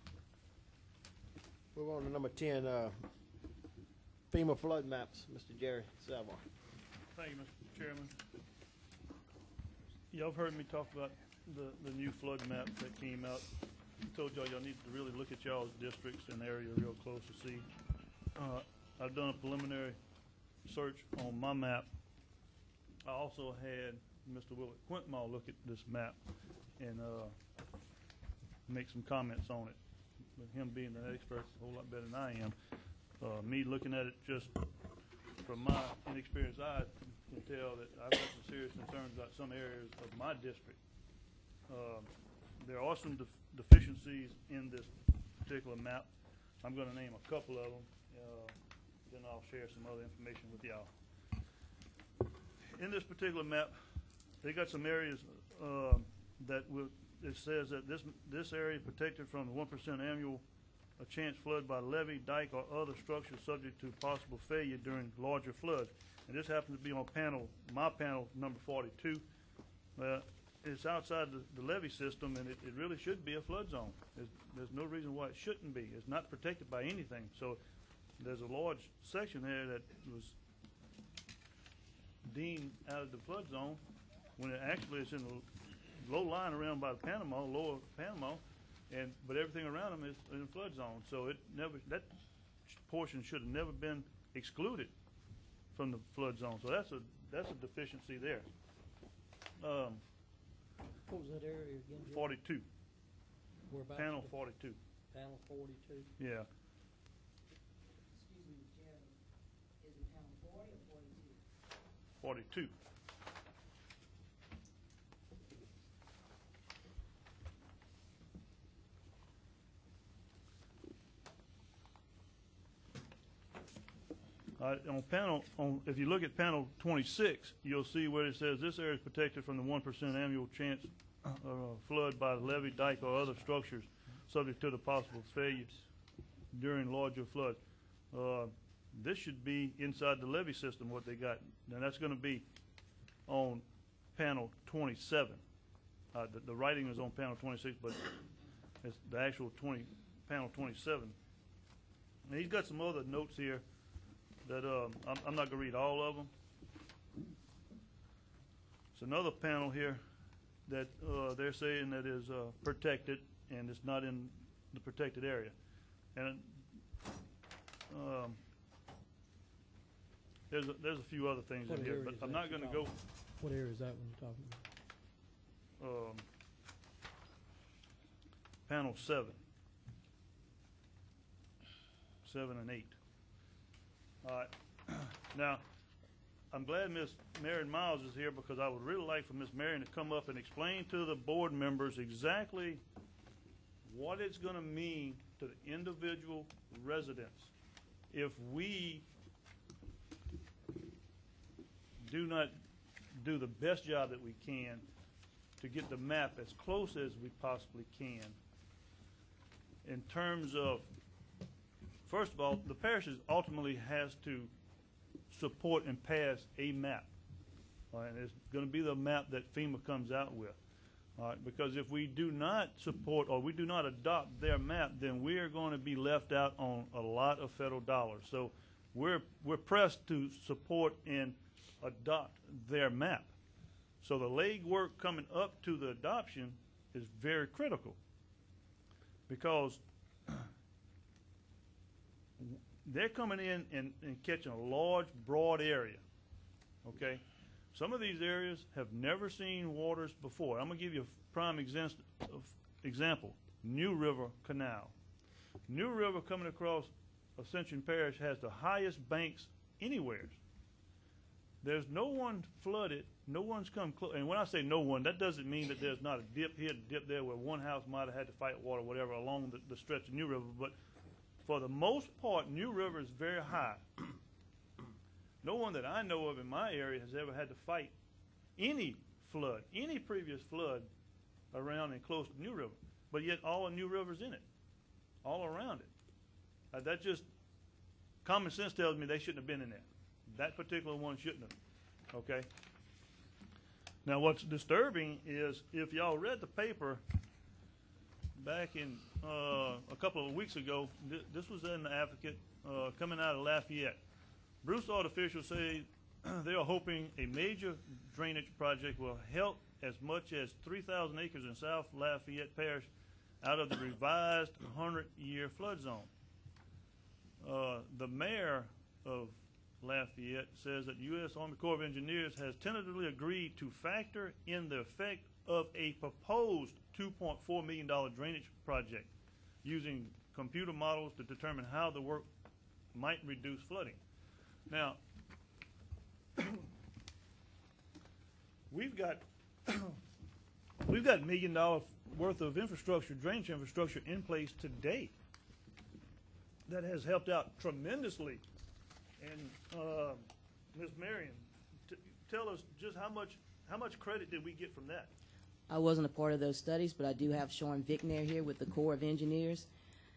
Move on to number 10, FEMA flood maps, Mr. Jerry Salvar. Thank you, Mr. Chairman. Y'all have heard me talk about the new flood maps that came out. I told y'all need to really look at y'all's districts and area real close to see. I've done a preliminary search on my map. I also had Mr. Willard Quintmall look at this map and make some comments on it. But him being an expert a whole lot better than I am, me looking at it just from my inexperienced eyes can tell that I've got some serious concerns about some areas of my district. There are some deficiencies in this particular map. I'm going to name a couple of them, then I'll share some other information with y'all. In this particular map, they got some areas that it says that this area is protected from the 1% annual chance flood by levee, dike, or other structure subject to possible failure during larger floods. And this happens to be on my panel number 42. It's outside the levee system, and it really should be a flood zone. There's no reason why it shouldn't be. It's not protected by anything. So there's a large section there that was deemed out of the flood zone when it actually is in the low line around by the lower Panama, but everything around them is in the flood zone. So that portion should have never been excluded from the flood zone. So that's a deficiency there. What was that area again, Joe? 42. Whereabouts? Panel 42. Panel 42. Yeah. Excuse me, Jerry, is it panel 40 or 42. 42? If you look at panel 26, you'll see where it says this area is protected from the 1% annual chance flood by levee, dike, or other structures subject to the possible failures during larger floods. This should be inside the levee system, what they got. Now that's going to be on panel 27. The writing is on panel 26, but it's the actual panel 27. And he's got some other notes here that I'm not going to read all of them. It's another panel here that they're saying that is protected, and it's not in the protected area. And there's a few other things What in here, area but is I'm that not you're going to go. talking What area is that when you're talking about? Panel 7 and 8. All right. Now, I'm glad Miss Marion Miles is here because I would really like for Miss Marion to come up and explain to the board members exactly what it's going to mean to the individual residents if we do not do the best job that we can to get the map as close as we possibly can in terms of, first of all, the parish ultimately has to support and pass a map. All right, and it's going to be the map that FEMA comes out with. All right, because if we do not support or we do not adopt their map, then we are going to be left out on a lot of federal dollars. So we're pressed to support and adopt their map. So the legwork coming up to the adoption is very critical, because they're coming in and catching a large, broad area, okay? Some of these areas have never seen waters before. I'm going to give you a prime example, New River Canal. New River coming across Ascension Parish has the highest banks anywhere. There's no one flooded, no one's come close. And when I say no one, that doesn't mean that there's not a dip here, a dip there, where one house might have had to fight water, whatever, along the stretch of New River. But for the most part, New River is very high. No one that I know of in my area has ever had to fight any flood, any previous flood around and close to New River. But yet all of New River's in it, all around it. That just, common sense tells me they shouldn't have been in there. That particular one shouldn't have, okay? Now what's disturbing is, if y'all read the paper back in a couple of weeks ago, this was in the Advocate coming out of Lafayette. Broussard officials say they are hoping a major drainage project will help as much as 3,000 acres in South Lafayette Parish out of the revised 100-year flood zone. The mayor of Lafayette says that U.S. Army Corps of Engineers has tentatively agreed to factor in the effect of a proposed $2.4 million drainage project using computer models to determine how the work might reduce flooding. Now, we've got $1 million worth of infrastructure, drainage infrastructure in place today that has helped out tremendously. And Ms. Marion, tell us just how much credit did we get from that? I wasn't a part of those studies, but I do have Sean Vickner here with the Corps of Engineers.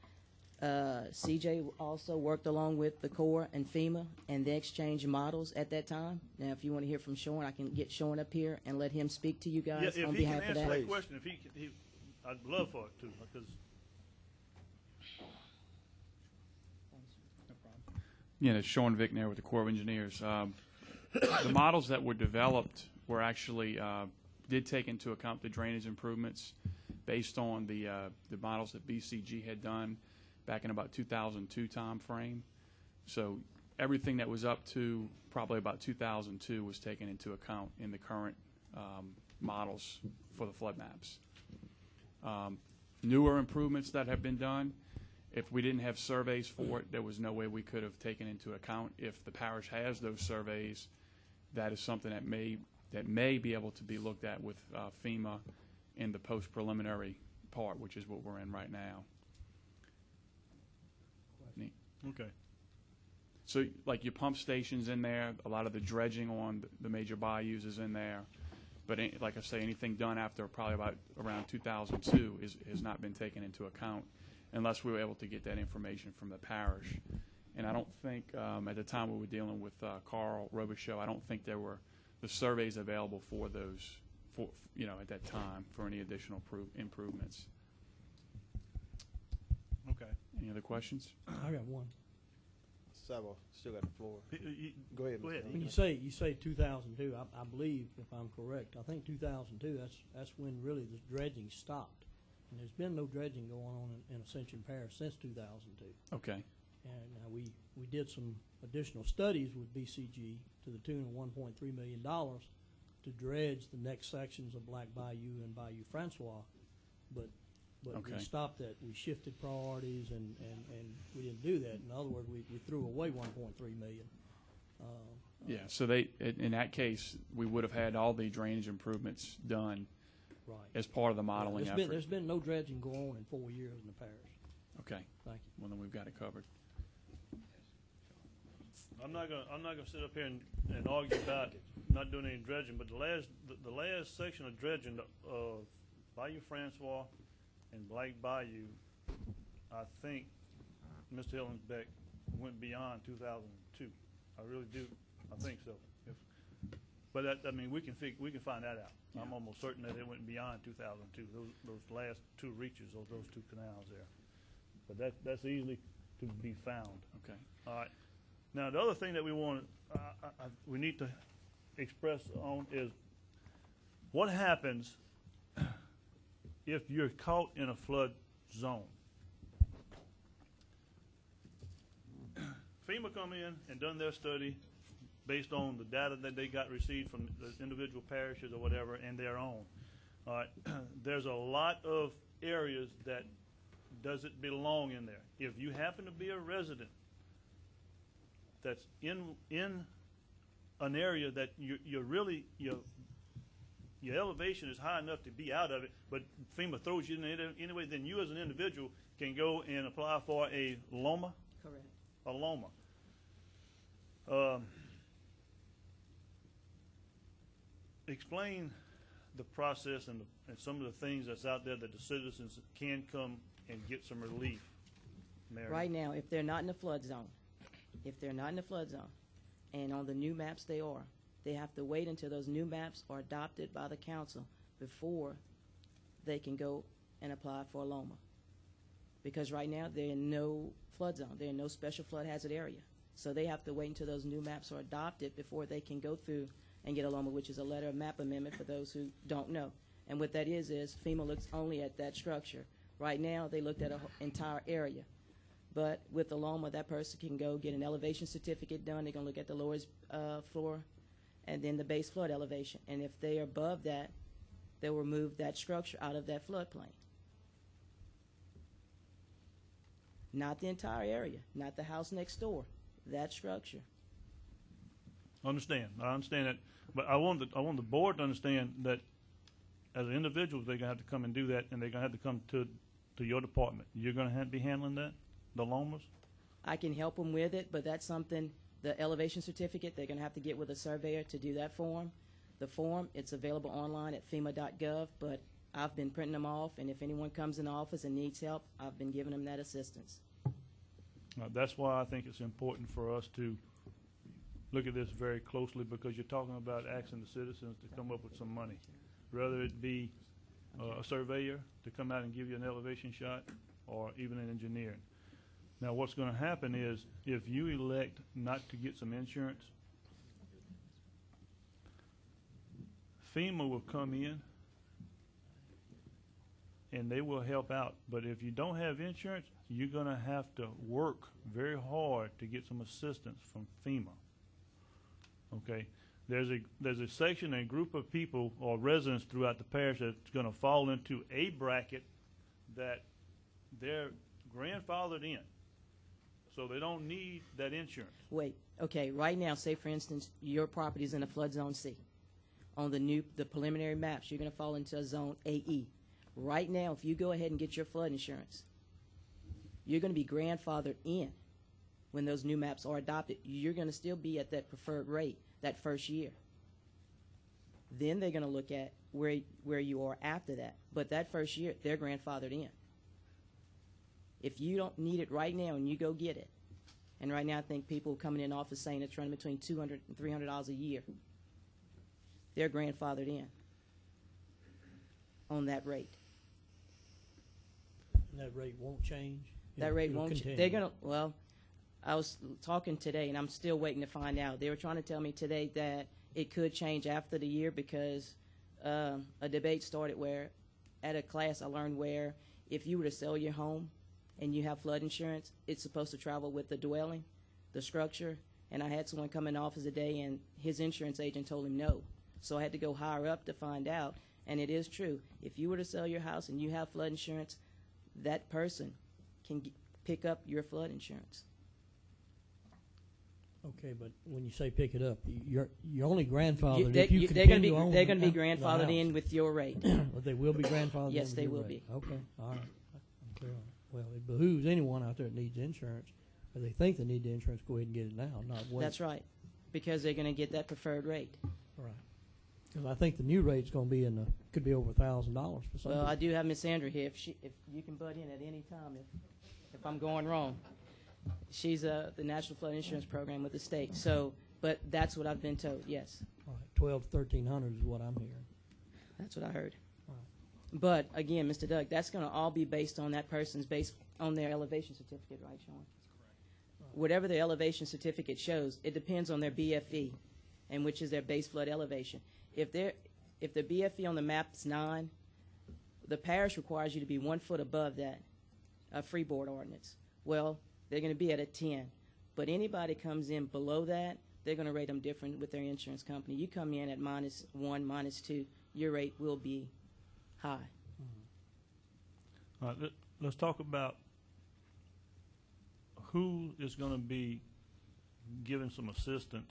CJ also worked along with the Corps and FEMA, and they exchanged models at that time. Now, if you want to hear from Sean, I can get Sean up here and let him speak to you guys on behalf of that. If he can answer that question, I'd love for it to, because. Yeah, it's Sean Vickner with the Corps of Engineers. The models that were developed were actually did take into account the drainage improvements based on the models that BCG had done back in about 2002 time frame. So everything that was up to probably about 2002 was taken into account in the current models for the flood maps. Newer improvements that have been done, if we didn't have surveys for it, there was no way we could have taken into account. If the parish has those surveys, that is something that may be able to be looked at with FEMA in the post-preliminary part, which is what we're in right now. Neat. Okay. So, like your pump stations in there, a lot of the dredging on the major bayous is in there. But like I say, anything done after probably about around 2002 has not been taken into account, unless we were able to get that information from the parish. And I don't think at the time we were dealing with Carl Robichaux, I don't think there were the surveys available for those, at that time for any additional improvements. Okay. Any other questions? I got one. Sabo, still got the floor. Go ahead. Go ahead. When you say 2002, I believe, if I'm correct, I think 2002. That's when really the dredging stopped, and there's been no dredging going on in Ascension Parish since 2002. Okay. And we did some additional studies with BCG to the tune of $1.3 million to dredge the next sections of Black Bayou and Bayou Francois, but okay. We stopped that. We shifted priorities, and we didn't do that. In other words, we threw away $1.3 million. Yeah, so in that case, we would have had all the drainage improvements done right as part of the modeling effort. There's been no dredging going on in 4 years in the parish. Okay. Thank you. Well, then we've got it covered. I'm not gonna sit up here and argue about not doing any dredging, but the last section of dredging of Bayou Francois and Black Bayou I think Mr. Hillensbeck went beyond 2002. I really do. I think so. But that, I mean, we can find that out. Yeah. I'm almost certain that it went beyond 2002. Those last two reaches, those two canals there. But that's easily to be found. Okay. All right. Now the other thing that we we need to express on is what happens if you're caught in a flood zone. FEMA come in and done their study based on the data that they got received from the individual parishes or whatever and their own. All right. There's a lot of areas that doesn't belong in there. If you happen to be a resident that's in an area that you're really your elevation is high enough to be out of it, but FEMA throws you in it anyway, then you as an individual can go and apply for a LOMA. Correct. A LOMA. Explain the process and some of the things that's out there that the citizens can come and get some relief, Mary. Right now, if they're not in the flood zone, and on the new maps they have to wait until those new maps are adopted by the council before they can go and apply for a LOMA. Because right now they're in no flood zone, they're in no special flood hazard area. So they have to wait until those new maps are adopted before they can go through and get a LOMA, which is a letter of map amendment for those who don't know. And what that is FEMA looks only at that structure. Right now, they looked at an entire area. But with the LOMA, that person can go get an elevation certificate done. They're going to look at the lowest floor and then the base flood elevation. And if they are above that, they'll remove that structure out of that floodplain. Not the entire area, not the house next door, that structure. I understand that, but I want the board to understand that as individuals, they're gonna have to come and do that, and they're gonna have to come to your department. You're gonna be handling that, the LOMAs? I can help them with it, but that's something, the elevation certificate, they're gonna have to get with a surveyor to do that form. The form, it's available online at FEMA.gov, but I've been printing them off, and if anyone comes in the office and needs help, I've been giving them that assistance. That's why I think it's important for us to look at this very closely, because you're talking about asking the citizens to come up with some money, whether it be a surveyor to come out and give you an elevation shot or even an engineer. Now what's going to happen is if you elect not to get some insurance, FEMA will come in and they will help out. But if you don't have insurance, you're going to have to work very hard to get some assistance from FEMA. Okay, there's a section, a group of people or residents throughout the parish that's going to fall into a bracket that they're grandfathered in, so they don't need that insurance. Wait, okay, right now, say for instance, your property is in a flood zone C. On the preliminary maps, you're going to fall into a zone AE. Right now, if you go ahead and get your flood insurance, you're going to be grandfathered in. When those new maps are adopted, you're going to still be at that preferred rate that first year. Then they're going to look at where you are after that. But that first year, they're grandfathered in. If you don't need it right now and you go get it, and right now I think people coming in office saying it's running between $200 and $300 a year, they're grandfathered in on that rate. And that rate won't change? That rate won't change. They're going to, well, I was talking today, and I'm still waiting to find out. They were trying to tell me today that it could change after the year because a debate started where, at a class I learned where if you were to sell your home and you have flood insurance, it's supposed to travel with the dwelling, the structure. And I had someone come in office today, and his insurance agent told him no. So I had to go higher up to find out. And it is true. If you were to sell your house and you have flood insurance, that person can pick up your flood insurance. Okay, but when you say pick it up, you're only grandfathered They're if you going continue to be grandfathered in with your rate. But they will be grandfathered in Yes, with they your will rate. be. Okay, all right. I'm clear on it. Well, it behooves anyone out there that needs insurance, or they think they need the insurance, go ahead and get it now, not wait. That's right, because they're going to get that preferred rate. Right. Because I think the new rate's going to be could be over $1,000 for some Well, people. I do have Miss Sandra here. If you can butt in at any time. if I'm going wrong. She's the National Flood Insurance Program with the state. So, but that's what I've been told, yes. All right, 12 to 1,300 is what I'm hearing. That's what I heard. But again, Mr. Doug, that's going to all be based on that person's based on their elevation certificate, right, Sean? Whatever their elevation certificate shows, it depends on their BFE, and which is their base flood elevation. If the BFE on the map is 9, the parish requires you to be 1 foot above that, a freeboard ordinance. Well, they're going to be at a 10. But anybody comes in below that, they're going to rate them different with their insurance company. You come in at -1, -2, your rate will be high. All right, let's talk about who is going to be given some assistance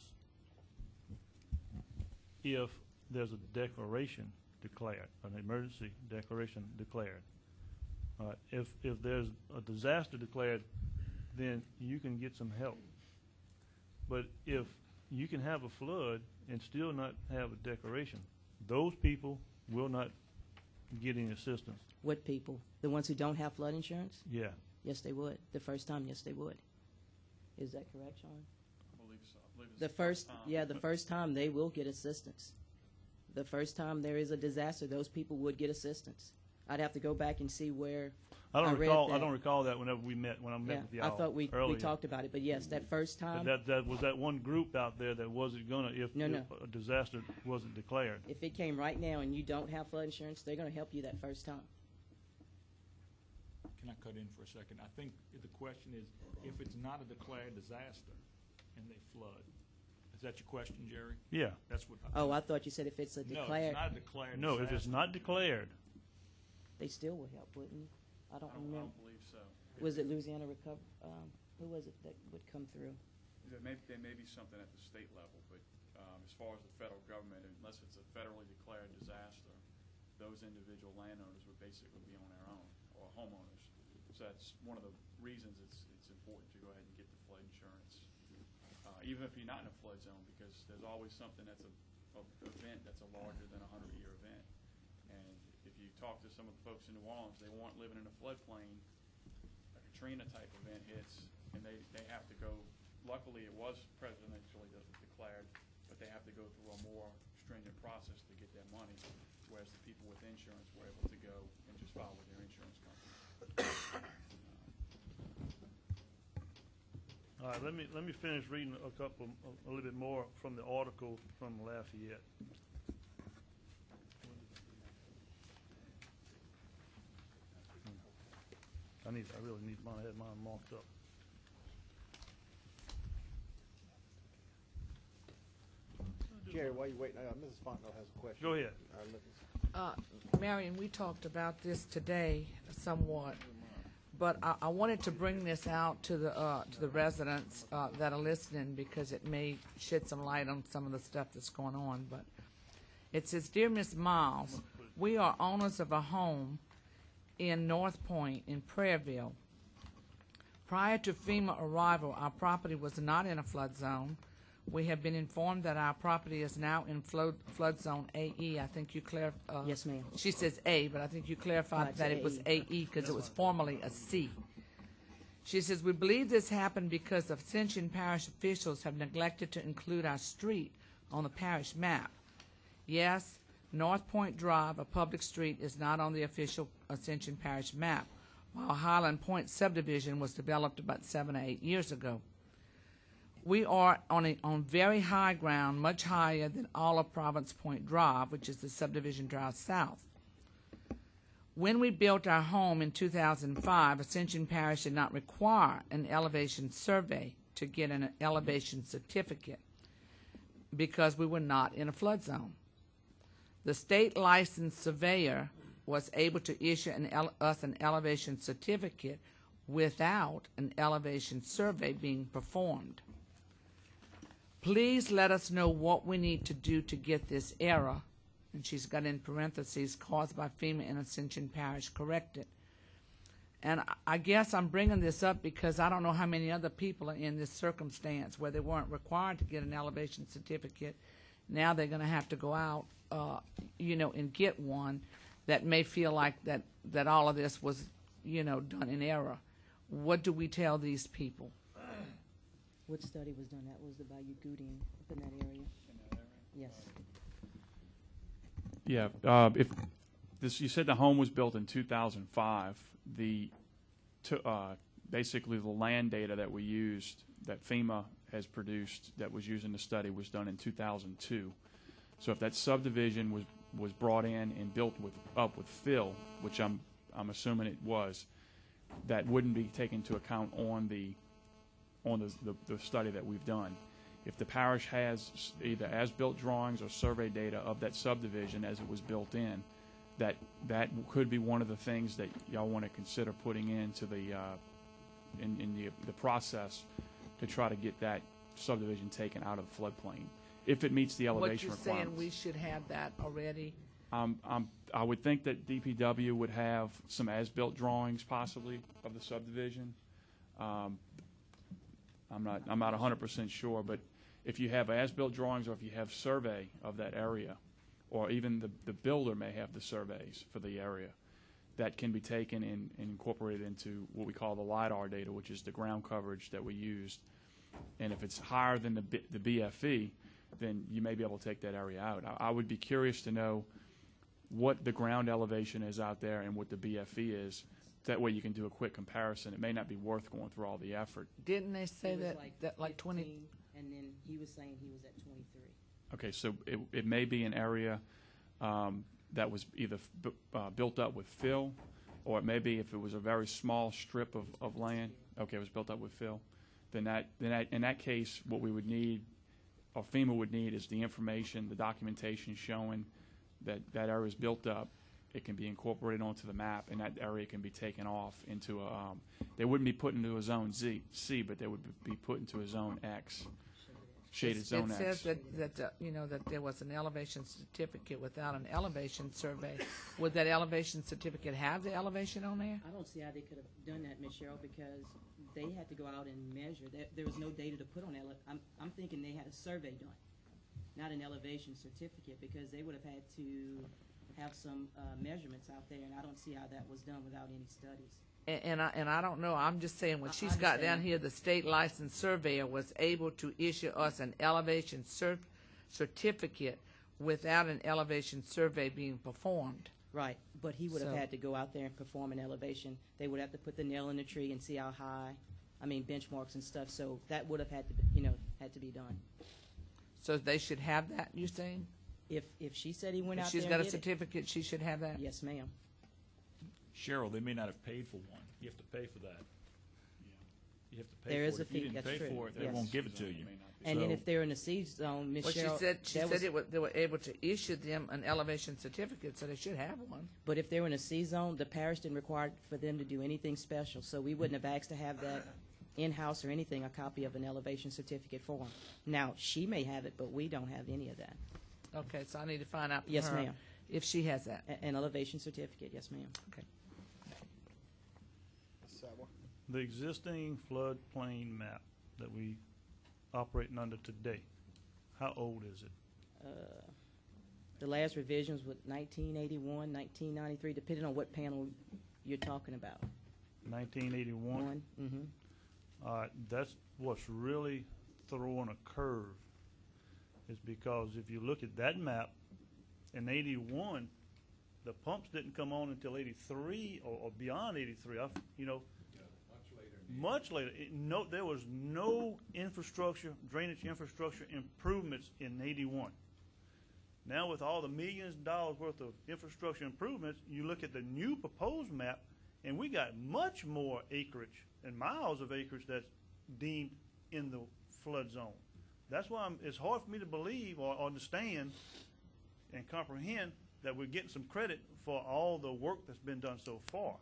if there's a declaration declared, an emergency declaration declared. All right, if there's a disaster declared, then you can get some help. But if you can have a flood and still not have a declaration, those people will not get any assistance. What people? The ones who don't have flood insurance? Yeah. Yes, they would. The first time, yes, they would. Is that correct, Sean? I believe so. I believe it's The first, yeah, the first time they will get assistance. The first time there is a disaster, those people would get assistance. I'd have to go back and see where I don't read recall. that. I don't recall that whenever we met when I met with I y'all. thought we earlier. talked about it, but yes, that first time. That was that one group out there that wasn't gonna if No. a disaster wasn't declared. If it came right now and you don't have flood insurance, they're going to help you that first time. Can I cut in for a second? I think the question is, if it's not a declared disaster and they flood, is that your question, Jerry? Yeah. That's what. Oh, I thought you said if it's a No, declared. it's not a declared No, if disaster. it's not declared, They still will help, wouldn't you? I don't I remember. don't believe so. Was it Louisiana Recover? Who was it that would come through? There may be something at the state level, but as far as the federal government, unless it's a federally declared disaster, those individual landowners would basically be on their own, or homeowners. So that's one of the reasons it's important to go ahead and get the flood insurance, even if you're not in a flood zone, because there's always something that's a event that's a larger than a 100-year event. And if you talk to some of the folks in New Orleans, they weren't living in a floodplain. A Katrina-type event hits, and they have to go. Luckily, it was presidentially declared, but they have to go through a more stringent process to get their money, whereas the people with insurance were able to go and just file with their insurance company. all right. Let me finish reading a little bit more from the article from Lafayette. I really need mine. I had mine marked up. Jerry, while you waiting, Mrs. Fontenot has a question. Go ahead. Marion, we talked about this today somewhat, but I wanted to bring this out to the residents that are listening because it may shed some light on some of the stuff that's going on. But it says, "Dear Miss Miles, we are owners of a home in North Point in Prairieville. Prior to FEMA arrival, our property was not in a flood zone. We have been informed that our property is now in flood zone AE. I think you clarified. Yes, ma'am. She says A, but I think you clarified It's that it was AE. AE because it was formerly a C. She says, we believe this happened because Ascension Parish officials have neglected to include our street on the parish map. Yes, North Point Drive, a public street, is not on the official Ascension Parish map, while Highland Point subdivision was developed about 7 or 8 years ago. We are on very high ground, much higher than all of Province Point Drive, which is the subdivision drive south. When we built our home in 2005, Ascension Parish did not require an elevation survey to get an elevation certificate because we were not in a flood zone. The state licensed surveyor was able to issue us an elevation certificate without an elevation survey being performed. Please let us know what we need to do to get this error," and she's got in parentheses, "caused by FEMA and Ascension Parish corrected." And I guess I'm bringing this up because I don't know how many other people are in this circumstance where they weren't required to get an elevation certificate. Now they're going to have to go out, and get one that may feel like that all of this was, done in error. what do we tell these people? What study was done? That was the Bayou Gooding up in that area. Yes. Yeah, if this, you said the home was built in 2005. Basically the land data that we used, that FEMA has produced, that was used in the study, was done in 2002. So if that subdivision was brought in and built up with fill, which I'm assuming it was, that wouldn't be taken into account on the study that we've done. If the parish has either as-built drawings or survey data of that subdivision as it was built in, that could be one of the things that y'all want to consider putting into the process to try to get that subdivision taken out of the floodplain, if it meets the elevation What you're requirements. saying, we should have that already? I would think that DPW would have some as-built drawings possibly of the subdivision. I'm not 100% sure, but if you have as-built drawings or if you have survey of that area, or even the builder may have the surveys for the area, that can be taken and incorporated into what we call the LIDAR data, which is the ground coverage that we used. And if it's higher than the BFE, then you may be able to take that area out. I would be curious to know what the ground elevation is out there and what the BFE is. That way you can do a quick comparison. It may not be worth going through all the effort. Didn't they say It was that like 20? And then he was saying he was at 23. Okay, so it may be an area that was either built up with fill, or it may be, if it was a very small strip of land, okay, it was built up with fill, then in that case, what we would need, or FEMA would need, is the information, the documentation showing that that area is built up. It can be incorporated onto the map, and that area can be taken off into a, they wouldn't be put into a zone C, but they would be put into a zone X, shaded zone X. It says that there was an elevation certificate without an elevation survey. Would that elevation certificate have the elevation on there? I don't see how they could have done that, Ms. Cheryl, because they had to go out and measure. There was no data to put on I'm thinking they had a survey done, not an elevation certificate, because they would have had to have some measurements out there, and I don't see how that was done without any studies. And I don't know. I'm just saying, when she's got down here, the state licensed surveyor was able to issue us an elevation certificate without an elevation survey being performed. Right, but he would have had to go out there and perform an elevation. They would have to put the nail in the tree and see how high, benchmarks and stuff. So that would have had to be done. So they should have that, you're saying? If she said he went If out she's there got and a did it, certificate, she should have that? yes, ma'am. Cheryl, they may not have paid for one. You have to pay for that. You have to pay There for is it. a If you fee, didn't that's pay true, for it, they yes. won't give it to you. And then So- if they're in a siege zone, Ms. Well, Cheryl, she said they were able to issue them an elevation certificate, so they should have one. but if they were in a C zone, the parish didn't require for them to do anything special. So we wouldn't have asked to have that in-house or anything, a copy of an elevation certificate for them. Now, she may have it, but we don't have any of that. Okay, so I need to find out from Yes, her ma'am. if she has that. An elevation certificate, yes, ma'am. Okay. The existing floodplain map that we operating under today, how old is it? The last revisions were 1981, 1993, depending on what panel you're talking about. 1981? Mm-hmm. All right, that's what's really throwing a curve, is because if you look at that map, in 81, the pumps didn't come on until 83 or beyond 83. Much later. There was no infrastructure, drainage infrastructure improvements in 81. Now with all the millions of dollars worth of infrastructure improvements, you look at the new proposed map, and we got much more acreage and miles of acreage that's deemed in the flood zone. That's why it's hard for me to believe or understand and comprehend that we're getting some credit for all the work that's been done so far.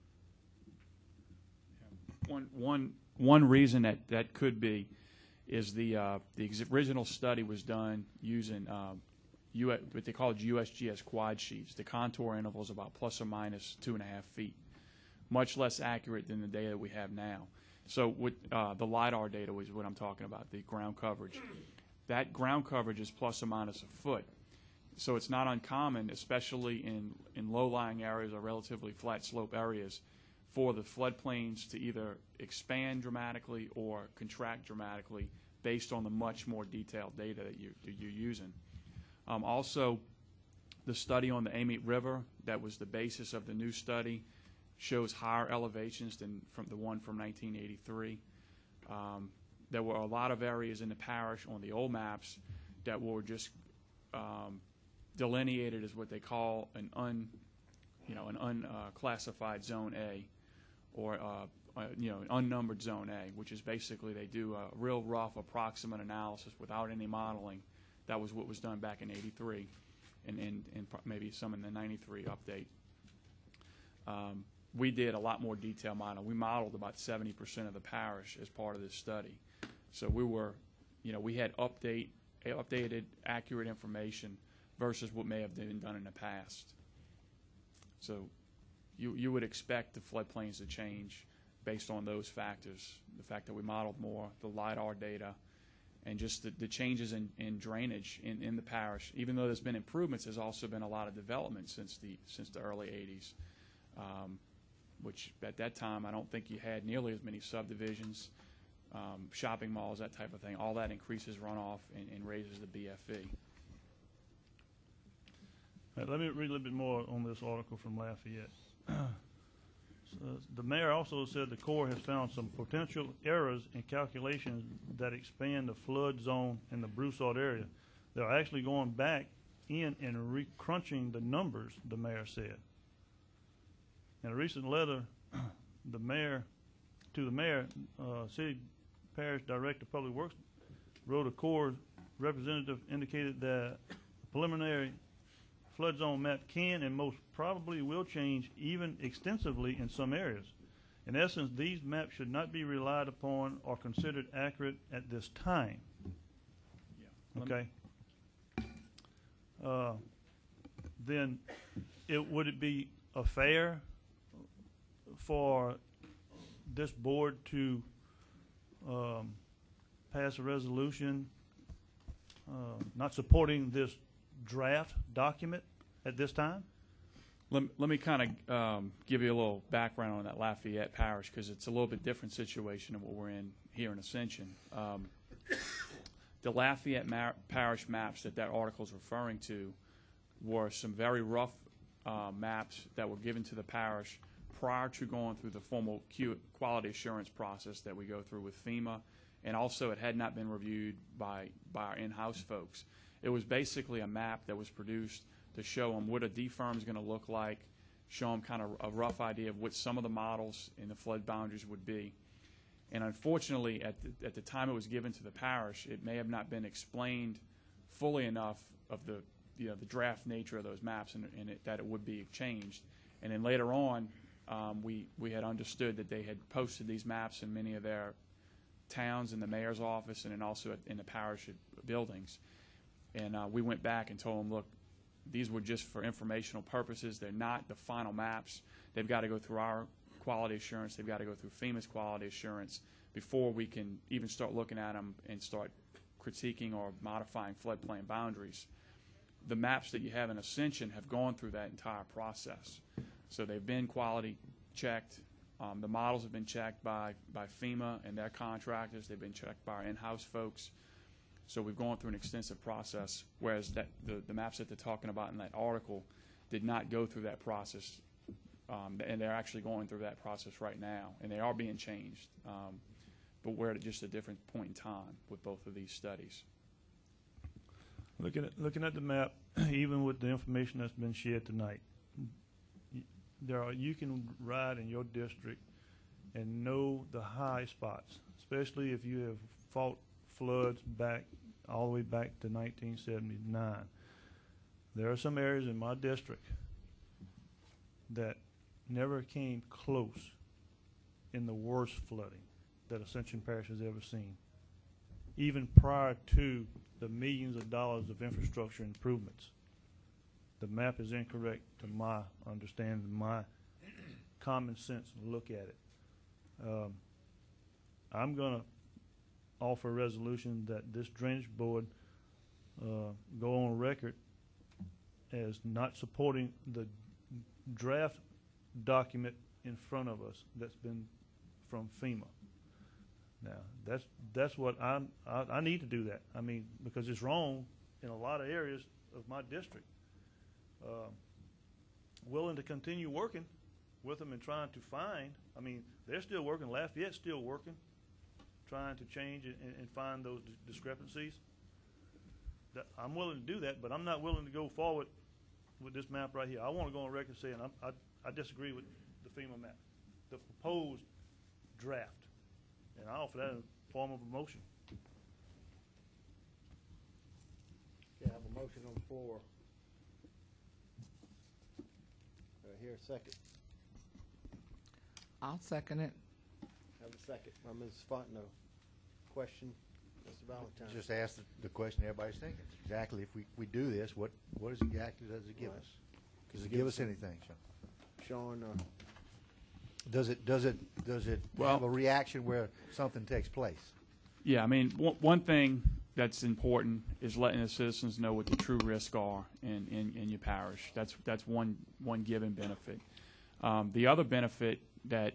One reason that could be is the original study was done using what they call USGS quad sheets. The contour interval is about plus or minus 2.5 feet, much less accurate than the data that we have now. So with the LIDAR data is what I'm talking about, the ground coverage. That ground coverage is plus or minus a foot. So it's not uncommon, especially in low-lying areas or relatively flat slope areas, for the floodplains to either expand dramatically or contract dramatically based on the much more detailed data that you're using. Also, the study on the Amite River that was the basis of the new study shows higher elevations than from the one from 1983. There were a lot of areas in the parish on the old maps that were just delineated as what they call an unclassified zone A, or an unnumbered zone A, which is basically they do a real rough approximate analysis without any modeling. That was what was done back in '83, and maybe some in the '93 update. We did a lot more detailed modeling. We modeled about 70% of the parish as part of this study. So we were, we had updated, accurate information versus what may have been done in the past. So you would expect the floodplains to change based on those factors, the fact that we modeled more, the LIDAR data, and just the changes in drainage in the parish. Even though there's been improvements, there's also been a lot of development since the early 80s, which at that time I don't think you had nearly as many subdivisions, shopping malls, that type of thing. All that increases runoff and raises the BFE. Let me read a little bit more on this article from Lafayette. The mayor also said the Corps has found some potential errors in calculations that expand the flood zone in the Broussard area. They're actually going back in and re-crunching the numbers, the mayor said. In a recent letter, the mayor, City Parish Director of Public Works wrote a Corps representative indicated that preliminary flood zone map can and most probably will change even extensively in some areas. In essence, these maps should not be relied upon or considered accurate at this time. Yeah. Okay. Then would it be fair for this board to pass a resolution not supporting this draft document at this time? Let me kind of give you a little background on that Lafayette Parish, because it's a little bit different situation than what we're in here in Ascension. The Lafayette Parish maps that article is referring to were some very rough maps that were given to the parish prior to going through the formal quality assurance process that we go through with FEMA, and also it had not been reviewed by our in-house folks. It was basically a map that was produced to show them what a DFIRM is going to look like, show them kind of a rough idea of what some of the models in the flood boundaries would be. And unfortunately, at the time it was given to the parish, it may have not been explained fully enough of the draft nature of those maps and that it would be changed. And then later on, we had understood that they had posted these maps in many of their towns, in the mayor's office, and then also in the parish buildings. And we went back and told them, look, these were just for informational purposes. They're not the final maps. They've got to go through our quality assurance. They've got to go through FEMA's quality assurance before we can even start looking at them and start critiquing or modifying floodplain boundaries. The maps that you have in Ascension have gone through that entire process. So they've been quality checked. The models have been checked by FEMA and their contractors. They've been checked by our in-house folks. So we've gone through an extensive process, whereas the maps that they're talking about in that article did not go through that process, and they're actually going through that process right now, and they are being changed, but we're at just a different point in time with both of these studies. Looking at the map, even with the information that's been shared tonight, you can ride in your district and know the high spots, especially if you have fought floods all the way back to 1979. There are some areas in my district that never came close in the worst flooding that Ascension Parish has ever seen, even prior to the millions of dollars of infrastructure improvements. The map is incorrect to my understanding, my common sense look at it. I'm going to offer a resolution that this drainage board go on record as not supporting the draft document in front of us that's been from FEMA. Now, that's what I need to do that. I mean, because it's wrong in a lot of areas of my district. Willing to continue working with them and trying to find. I mean, they're still working. Lafayette's still working, trying to change and find those discrepancies. I'm willing to do that, but I'm not willing to go forward with this map right here. I want to go on record saying I disagree with the FEMA map, the proposed draft. And I offer that in the form of a motion. Okay, I have a motion on the floor. Here, a second. I'll second it. Have a second by Mrs. Fontenot. Question, Mr. Valentine. Just ask the question everybody's thinking. Exactly, if we do this, what exactly does it give us? Does it give us anything, Sean? Sean, does it have a reaction where something takes place? Yeah, I mean, one thing that's important is letting the citizens know what the true risks are in your parish. That's one given benefit. The other benefit that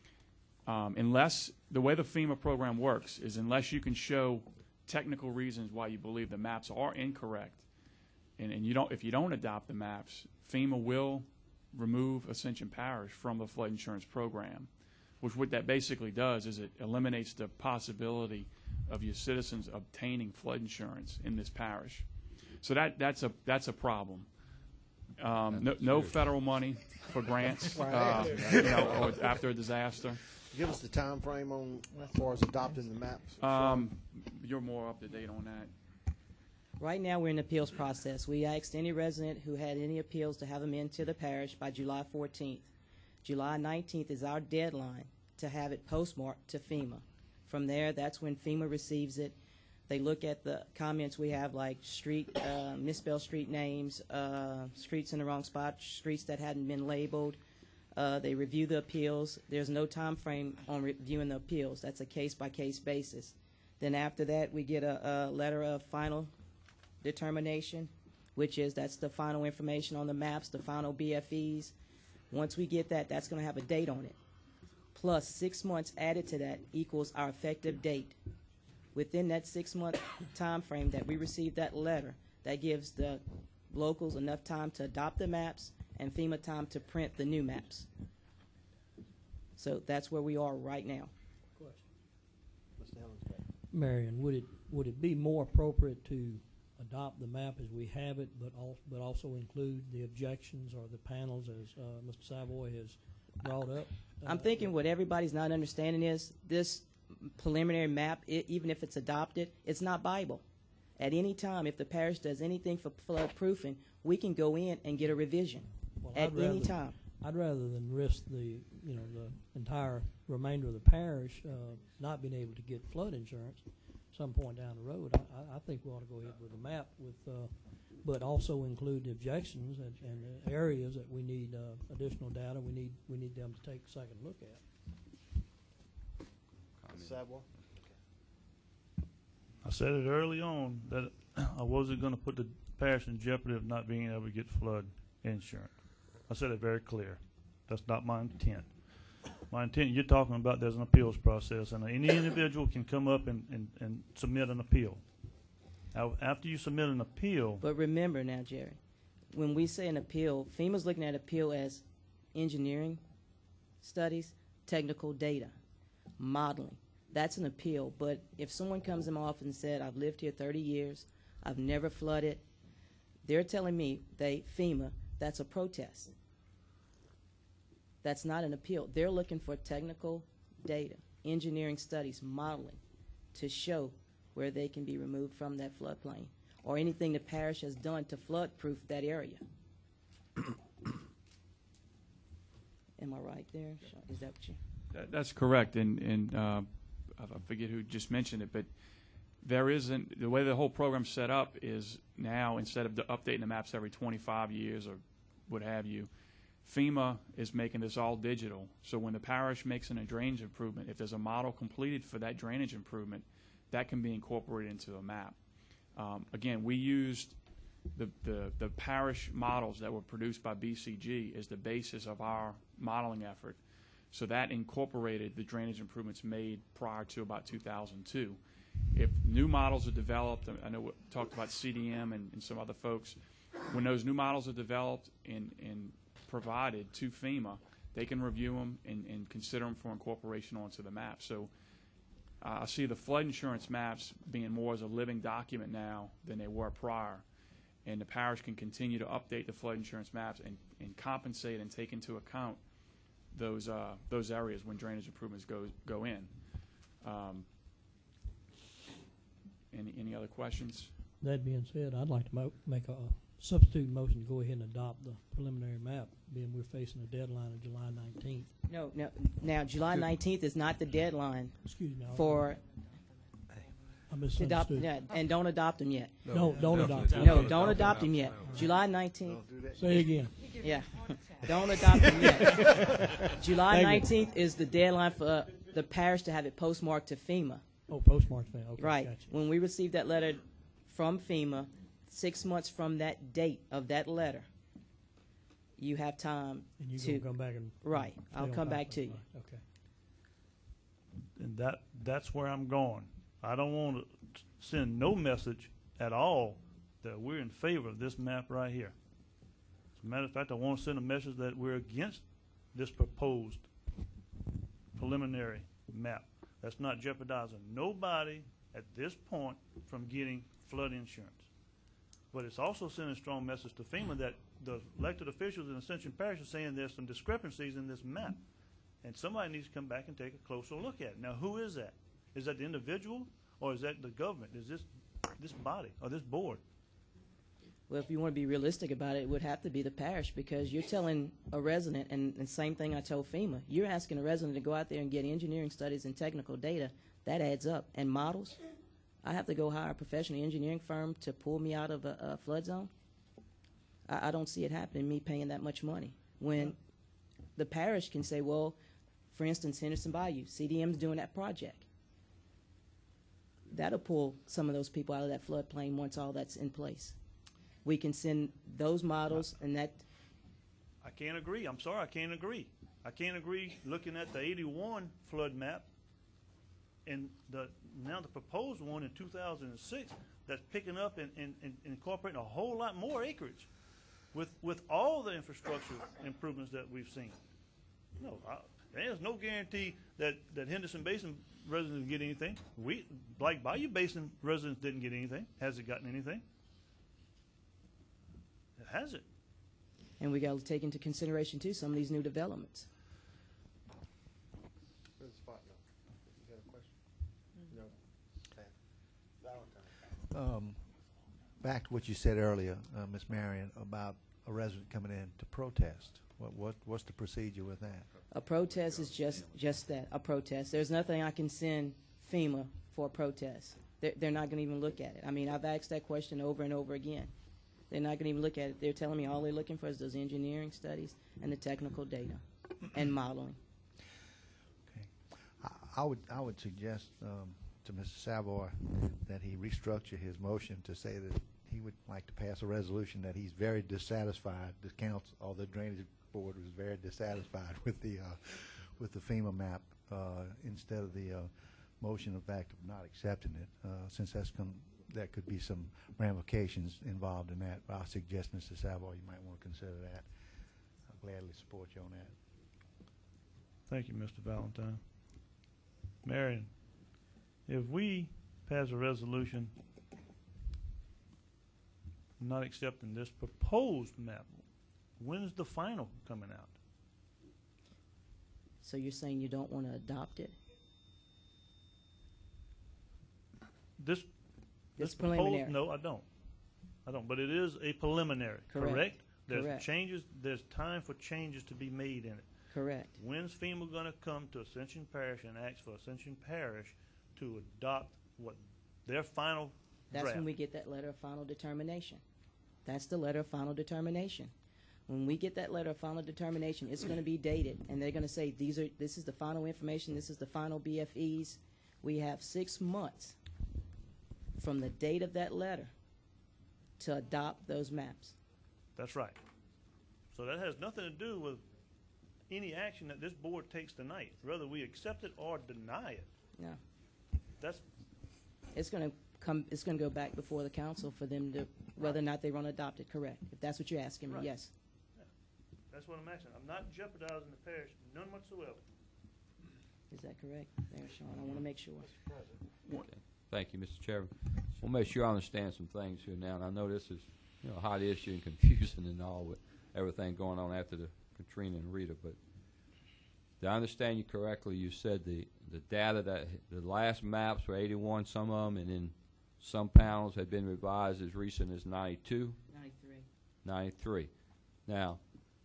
unless the way the FEMA program works is unless you can show technical reasons why you believe the maps are incorrect, and if you don't adopt the maps, FEMA will remove Ascension Parish from the flood insurance program, which what that basically does is it eliminates the possibility of your citizens obtaining flood insurance in this parish. So that's a problem. No federal money for grants, or after a disaster. Give us the time frame on as far as adopting the maps. You're more up to date on that. Right now, we're in the appeals process. We asked any resident who had any appeals to have them into the parish by July 14th. July 19th is our deadline to have it postmarked to FEMA. From there, that's when FEMA receives it. They look at the comments we have, like misspelled street names, streets in the wrong spot, streets that hadn't been labeled. They review the appeals. There's no time frame on reviewing the appeals. That's a case-by-case basis. Then after that, we get a letter of final determination, that's the final information on the maps, the final BFEs. Once we get that, that's going to have a date on it. Plus 6 months added to that equals our effective date. Within that 6-month time frame that we receive that letter, that gives the locals enough time to adopt the maps and FEMA time to print the new maps. So that's where we are right now. Marion, would it be more appropriate to adopt the map as we have it, but also include the objections or the panels as Mr. Savoy has brought up? I'm thinking what everybody's not understanding is this preliminary map, even if it's adopted, it's not Bible. At any time, if the parish does anything for flood proofing, we can go in and get a revision at any time. I'd rather than risk the entire remainder of the parish not being able to get flood insurance some point down the road. I think we ought to go ahead with the map but also include the objections and the areas that we need additional data. We need them to take a second look at. Savoy? I said it early on that I wasn't going to put the parish in jeopardy of not being able to get flood insurance. I said it very clear. That's not my intent. My intent, you're talking about there's an appeals process, and any individual can come up and submit an appeal. Now, after you submit an appeal... But remember now, Jerry, when we say an appeal, FEMA's looking at appeal as engineering studies, technical data, modeling. That's an appeal. But if someone comes in my office and said, I've lived here 30 years, I've never flooded, they're telling me, FEMA, that's a protest. That's not an appeal. They're looking for technical data, engineering studies, modeling, to show where they can be removed from that floodplain or anything the parish has done to flood-proof that area. Am I right there? Is that what you... That's correct, and I forget who just mentioned it, but there isn't, the way the whole program's set up is now, instead of updating the maps every 25 years or what have you, FEMA is making this all digital. So when the parish makes a drainage improvement, if there's a model completed for that drainage improvement, that can be incorporated into a map. Again, we used the parish models that were produced by BCG as the basis of our modeling effort. So that incorporated the drainage improvements made prior to about 2002. If new models are developed, I know we talked about CDM and some other folks, when those new models are developed and provided to FEMA, they can review them and consider them for incorporation onto the map. So I see the flood insurance maps being more as a living document now than they were prior. And the parish can continue to update the flood insurance maps and compensate and take into account those areas when drainage improvements go in. Any other questions? That being said, I'd like to make a substitute motion to go ahead and adopt the preliminary map, being we're facing a deadline of July 19th. No. Now, July 19th is not the deadline. Excuse me. For I misunderstood. and don't adopt them yet. No, don't adopt them. No, don't adopt them yet. July 19th. Say again. Yeah. Don't adopt them yet. July 19th is the deadline for the parish to have it postmarked to FEMA. Oh, postmarked FEMA. Okay, right. Gotcha. When we receive that letter from FEMA, 6 months from that date of that letter, you have time and you to come back and right. I'll come back to you. Okay. And that's where I'm going. I don't want to send no message at all that we're in favor of this map right here. As a matter of fact, I want to send a message that we're against this proposed preliminary map. That's not jeopardizing nobody at this point from getting flood insurance. But it's also sending a strong message to FEMA that the elected officials in Ascension Parish are saying there's some discrepancies in this map. And somebody needs to come back and take a closer look at it. Now, who is that? Is that the individual, or is that the government? Is this body or this board? Well, if you want to be realistic about it, it would have to be the parish, because you're telling a resident, and same thing I told FEMA, you're asking a resident to go out there and get engineering studies and technical data. That adds up. And models, I have to go hire a professional engineering firm to pull me out of a flood zone. I don't see it happening, me paying that much money. When the parish can say, well, for instance, Henderson Bayou, CDM's doing that project. That'll pull some of those people out of that floodplain once all that's in place. We can send those models and that. I can't agree. I'm sorry, I can't agree. I can't agree looking at the 81 flood map and now the proposed one in 2006 that's picking up and incorporating a whole lot more acreage with all the infrastructure improvements that we've seen. No, there's no guarantee that Henderson Basin residents get anything. Like Bayou Basin residents didn't get anything. Has it gotten anything? It hasn't. And we got to take into consideration, too, some of these new developments. Back to what you said earlier, Ms. Marion, about a resident coming in to protest. What's the procedure with that? A protest is just that, a protest. There's nothing I can send FEMA for a protest. They're not going to even look at it. I mean, I've asked that question over and over again. They're not going to even look at it. They're telling me all they're looking for is those engineering studies and the technical data and modeling. Okay. I would suggest to Mr. Savoy that he restructure his motion to say that he would like to pass a resolution that he's very dissatisfied. The council, or the drainage board, was very dissatisfied with the FEMA map instead of the motion, in fact, of not accepting it, since that could be some ramifications involved in that. I suggest, Mr. Savoy, you might want to consider that. I'll gladly support you on that. Thank you, Mr. Valentine. Marion, if we pass a resolution not accepting this proposed map, when's the final coming out? So you're saying you don't want to adopt it? This preliminary. No, I don't. But it is a preliminary, correct? There's Correct. changes. There's time for changes to be made in it. Correct. When's FEMA going to come to Ascension Parish and ask for Ascension Parish to adopt what their final That's draft? when we get that letter of final determination. That's the letter of final determination. When we get that letter of final determination, it's going to be dated, and they're going to say, this is the final information, this is the final BFEs. We have 6 months from the date of that letter to adopt those maps. That's right. So that has nothing to do with any action that this board takes tonight, whether we accept it or deny it. No. That's, It's going to go back before the council for them to, whether or not they want to adopt it, correct? If that's what you're asking me, Right. yes. that's what I'm asking. I'm not jeopardizing the parish, none whatsoever. Is that correct? There, Sean, I want to make sure. Okay. Thank you, Mr. Chairman. We'll make sure I understand some things here now. And I know this is, a hot issue and confusing and all with everything going on after the Katrina and Rita. But did I understand you correctly? You said the data that the last maps were 81, some of them, and then some panels had been revised as recent as 92? 93. 93. Now,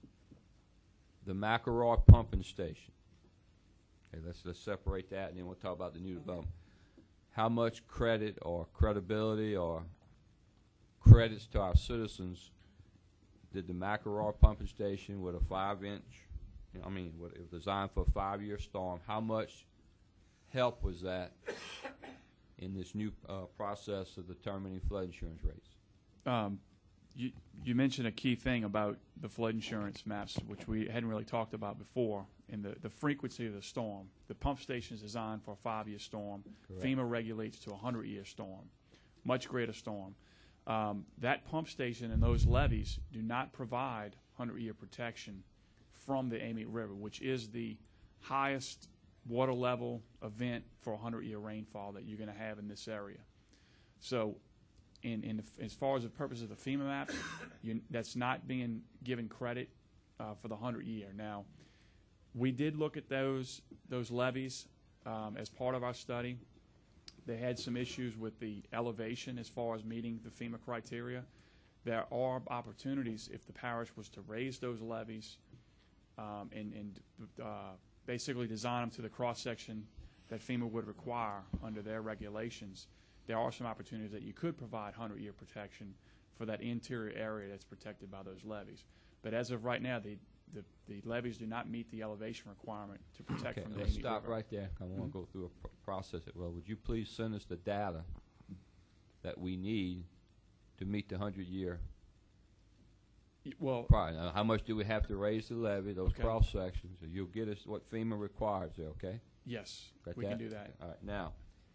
the McElroy pumping station. Okay, let's separate that, and then we'll talk about the new development. How much credit or credibility or credits to our citizens did the McElroy pumping station with a 5-inch, it was designed for a 5-year storm, how much help was that in this new process of determining flood insurance rates? You mentioned a key thing about the flood insurance maps, which we hadn't really talked about before, and the frequency of the storm. The pump station is designed for a 5-year storm. Correct. FEMA regulates to a 100-year storm, much greater storm. That pump station and those levees do not provide 100-year protection from the Amite River, which is the highest water level event for a 100-year rainfall that you're going to have in this area. So as far as the purpose of the FEMA maps, that's not being given credit for the 100-year. Now, we did look at those levees as part of our study. They had some issues with the elevation as far as meeting the FEMA criteria. There are opportunities if the parish was to raise those levees and basically design them to the cross-section that FEMA would require under their regulations. There are some opportunities that you could provide 100-year protection for that interior area that's protected by those levees. But as of right now, the levees do not meet the elevation requirement to protect from the Let's Amite stop River. right there. I want to go through a process. Well, would you please send us the data that we need to meet the 100-year? Well, now, how much do we have to raise the levee, those cross sections? You'll get us what FEMA requires there, okay? Yes, Got we can do that. All right, now,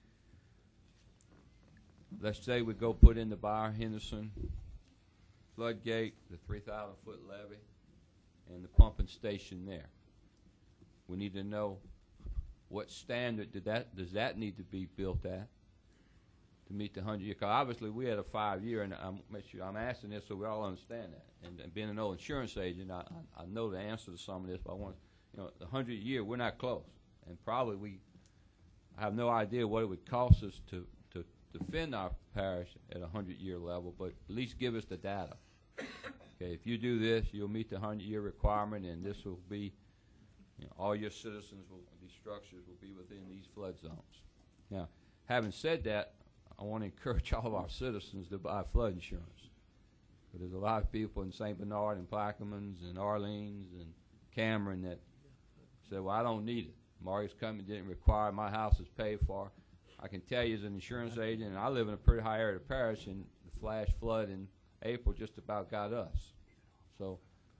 let's say we go put in the Byron-Henderson floodgate, the 3,000-foot levee, and the pumping station there. We need to know what standard does that need to be built at to meet the 100-year. Because obviously we had a 5-year, and I'm asking this so we all understand that. And being an old insurance agent, I know the answer to some of this, but I want the 100-year, we're not close, and probably I have no idea what it would cost us to defend our parish at a 100-year level, but at least give us the data. Okay, if you do this, you'll meet the 100-year requirement, and this will be, all your citizens these structures will be within these flood zones. Now, having said that, I want to encourage all of our citizens to buy flood insurance. But there's a lot of people in St. Bernard and Plaquemines and Orleans and Cameron that say, well, I don't need it. Mortgage company didn't require it. My house is paid for. I can tell you as an insurance agent, and I live in a pretty high area of the parish, and the flash flood in April just about got us. So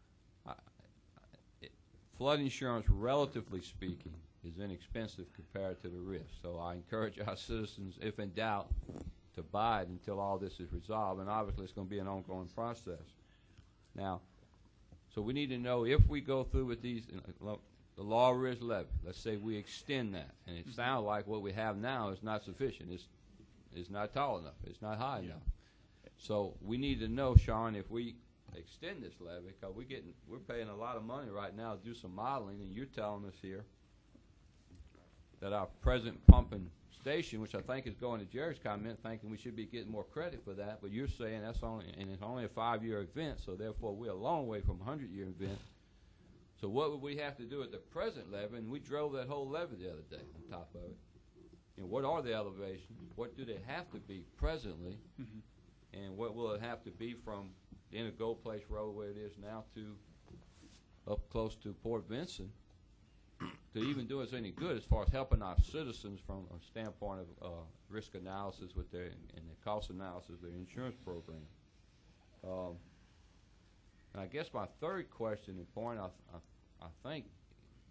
flood insurance, relatively speaking, is inexpensive compared to the risk. So I encourage our citizens, if in doubt, to buy it until all this is resolved. And obviously it's going to be an ongoing process. Now, so we need to know if we go through with these, the Law Ridge levy, let's say we extend that, and it sounds like what we have now is not sufficient. It's not tall enough. It's not high enough. So we need to know, Sean, if we extend this levy, because we're paying a lot of money right now to do some modeling, and you're telling us here that our present pumping station, which I think is going to Jerry's comment, thinking we should be getting more credit for that, but you're saying that's only, and it's only a 5-year event, so therefore we're a long way from a 100-year event. So what would we have to do at the present levy? And we drove that whole levy the other day on top of it. What are the elevations? What do they have to be presently? And what will it have to be from the end of Gold Place Road, where it is now, to up close to Port Vincent, to even do us any good as far as helping our citizens from a standpoint of risk analysis with their and their cost analysis of their insurance program. And I guess my third question and point, I think,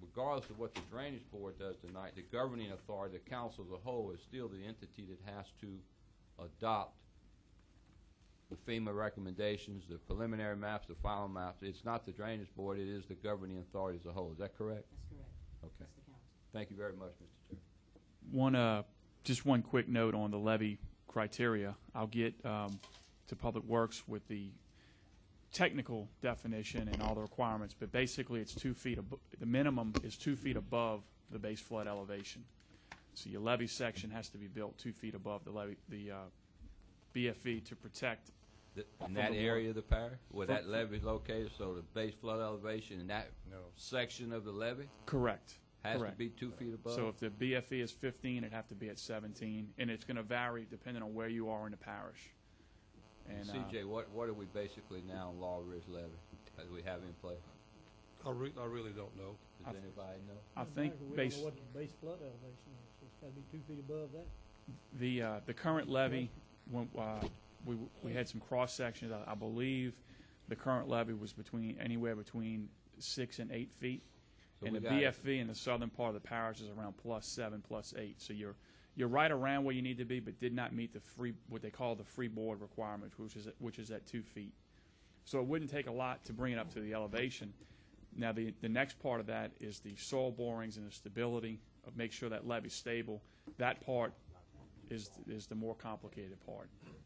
regardless of what the Drainage Board does tonight, the governing authority, the council as a whole, is still the entity that has to adopt the FEMA recommendations, the preliminary maps, the final maps. It's not the Drainage Board, it is the governing authority as a whole. Is that correct? That's correct. Okay. That's the council. Thank you very much, Mr. Chair. Just one quick note on the levy criteria. I'll get to Public Works with the technical definition and all the requirements, but basically it's 2 feet, the minimum is 2 feet above the base flood elevation. So your levee section has to be built 2 feet above the levee, the BFE to protect. In that area of the parish, where that levee is located, so the base flood elevation in that section of the levee? Correct. Has Correct. to be 2 feet above? So if the BFE is 15, it'd have to be at 17, and it's going to vary depending on where you are in the parish. And CJ, what are we basically now on Law Ridge levy that we have in place? I really don't know. Does anybody know? I think We don't know what the base flood elevation is, so it's gotta be 2 feet above that. the current levee, when, we had some cross sections. I believe the current levee was anywhere between 6 and 8 feet. So And the BFE in the southern part of the parish is around +7, +8. So you're right around where you need to be, but did not meet the what they call the freeboard requirement, which is at 2 feet. So it wouldn't take a lot to bring it up to the elevation. Now the next part of that is the soil borings and the stability of make sure that levee's stable. That part is the more complicated part.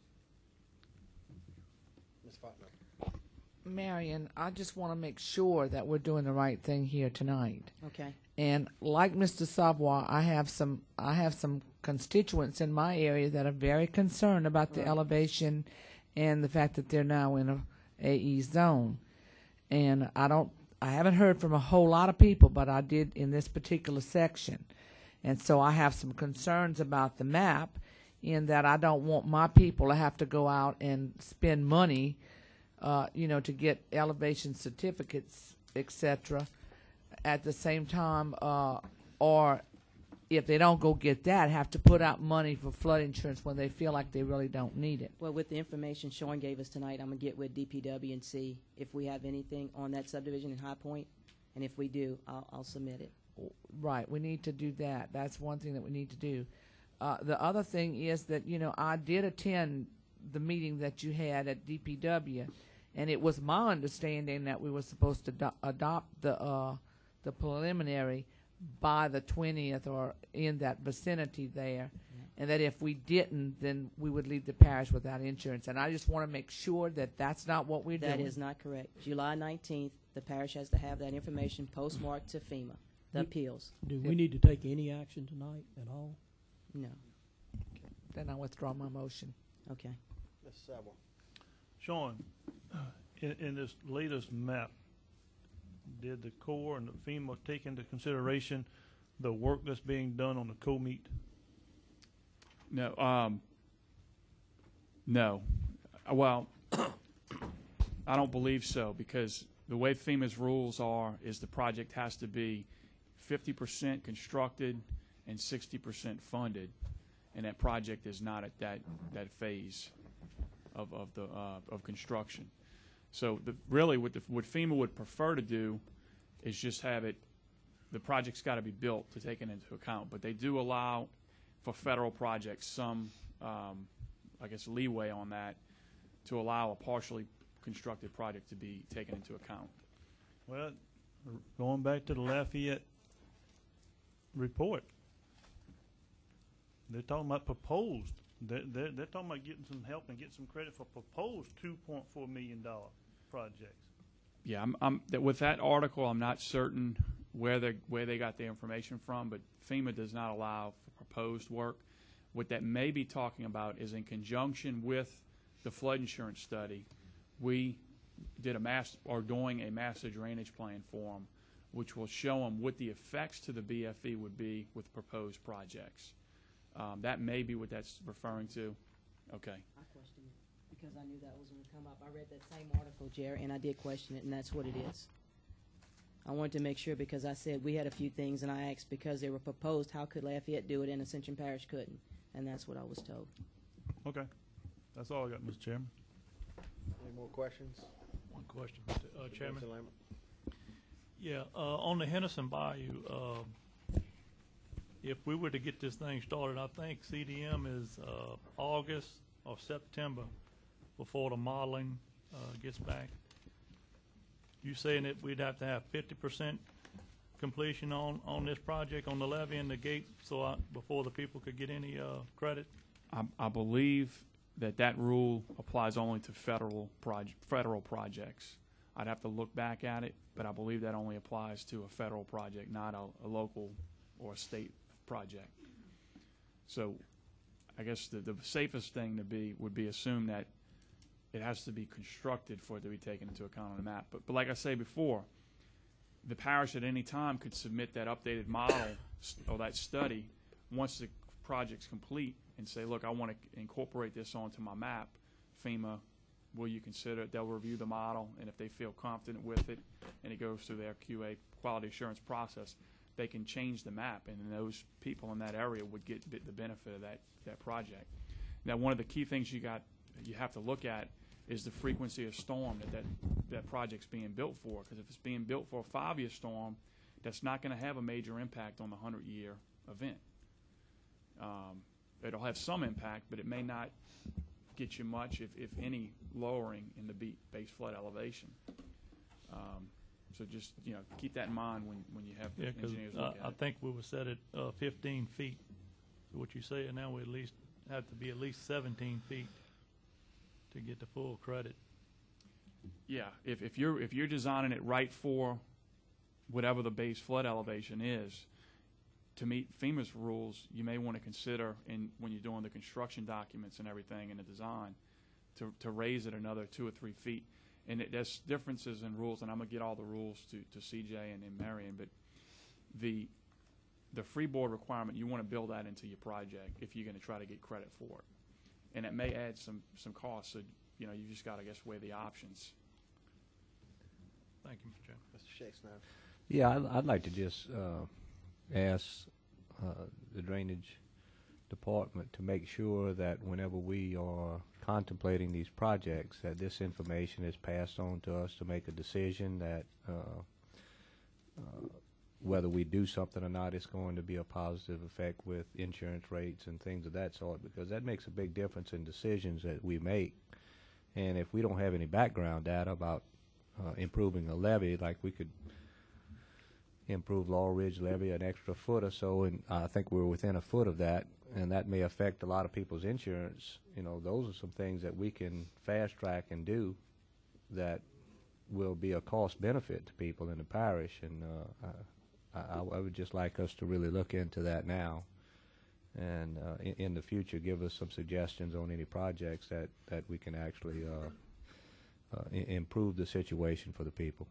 Ms. Faulkner. Marion, I just want to make sure that we're doing the right thing here tonight. Okay. And like Mr. Savoy, I have some constituents in my area that are very concerned about the elevation and the fact that they're now in a AE zone. And I haven't heard from a whole lot of people, but I did in this particular section. And so I have some concerns about the map in that I don't want my people to have to go out and spend money to get elevation certificates, etc. At the same time, or if they don't go get that, have to put out money for flood insurance when they feel like they really don't need it. Well, with the information Sean gave us tonight, I'm going to get with DPW and see if we have anything on that subdivision in High Point, and if we do, I'll submit it. Right, we need to do that. That's one thing that we need to do. The other thing is that, I did attend the meeting that you had at DPW, and it was my understanding that we were supposed to adopt the preliminary by the 20th or in that vicinity there, and that if we didn't, then we would leave the parish without insurance. And I just want to make sure that that's not what we're doing. That is not correct. July 19th, the parish has to have that information postmarked to FEMA, the appeals. Do we need to take any action tonight at all? No. Then I withdraw my motion. Okay. Ms. Savoy. Sean, in this latest map, did the Corps and the FEMA take into consideration the work that's being done on the co-meet? No. No. Well, I don't believe so, because the way FEMA's rules is the project has to be 50% constructed and 60% funded, and that project is not at that phase of construction. So really what FEMA would prefer to do is just have the project's got to be built to take it into account, but they do allow for federal projects some, I guess, leeway on that to allow a partially constructed project to be taken into account. Well, going back to the Lafayette report, they're talking about proposed. They're talking about getting some help and getting some credit for proposed $2.4 million projects. Yeah, with that article, I'm not certain where they got the information from, but FEMA does not allow for proposed work. What that may be talking about is in conjunction with the flood insurance study, we did doing a master drainage plan for them, which will show them what the effects to the BFE would be with proposed projects. That may be what that's referring to. Okay. I questioned it because I knew that was going to come up. I read that same article, Jerry, and I did question it, and that's what it is. I wanted to make sure because I said we had a few things, and I asked because they were proposed, how could Lafayette do it and Ascension Parish couldn't? And that's what I was told. Okay. That's all I got, Mr. Chairman. Any more questions? One question, Mr. Chairman. Mr. Lambert. Yeah, on the Henderson Bayou, if we were to get this thing started, I think CDM is August or September before the modeling gets back. You saying that we'd have to have 50% completion on this project, on the levee and the gate, so before the people could get any credit? I believe that rule applies only to federal projects. I'd have to look back at it, but I believe that only applies to a federal project, not a local or a state project. So I guess the safest thing would be assume that it has to be constructed for it to be taken into account on the map. But like I say before, the parish at any time could submit that updated model or that study once the project's complete and say, look, I want to incorporate this onto my map. FEMA, will you consider it? They'll review the model, and if they feel confident with it and it goes through their QA quality assurance process, they can change the map, and then those people in that area would get the benefit of that project. Now, one of the key things you have to look at is the frequency of storm that project's being built for, because if it's being built for a 5-year storm, that's not going to have a major impact on the 100-year event. It'll have some impact, but it may not get you much, if any, lowering in the base flood elevation. So just keep that in mind when you have engineers look at it. I think we were set at 15 feet. So what you say now, we at least have to be at least 17 feet to get the full credit. Yeah, if you're designing it right for whatever the base flood elevation is, to meet FEMA's rules, you may want to consider, when you're doing the construction documents and everything in the design, to raise it another 2 or 3 feet. And there's differences in rules, and I'm going to get all the rules to CJ and Marion, but the freeboard requirement, you want to build that into your project if you're going to try to get credit for it. And it may add some costs, so you just got to, I guess, weigh the options. Thank you, Mr. Chairman. Mr. Shakes now. Yeah, I'd like to just ask the Drainage Department to make sure that whenever we are contemplating these projects, that this information is passed on to us to make a decision that whether we do something or not, it's going to be a positive effect with insurance rates and things of that sort, because that makes a big difference in decisions that we make. And if we don't have any background data about improving a levee, like we could improve Laurel Ridge levee an extra foot or so, and I think we're within a foot of that, and that may affect a lot of people's insurance. Those are some things that we can fast track and do that will be a cost benefit to people in the parish, and I would just like us to really look into that now, and in the future give us some suggestions on any projects that we can actually improve the situation for the people.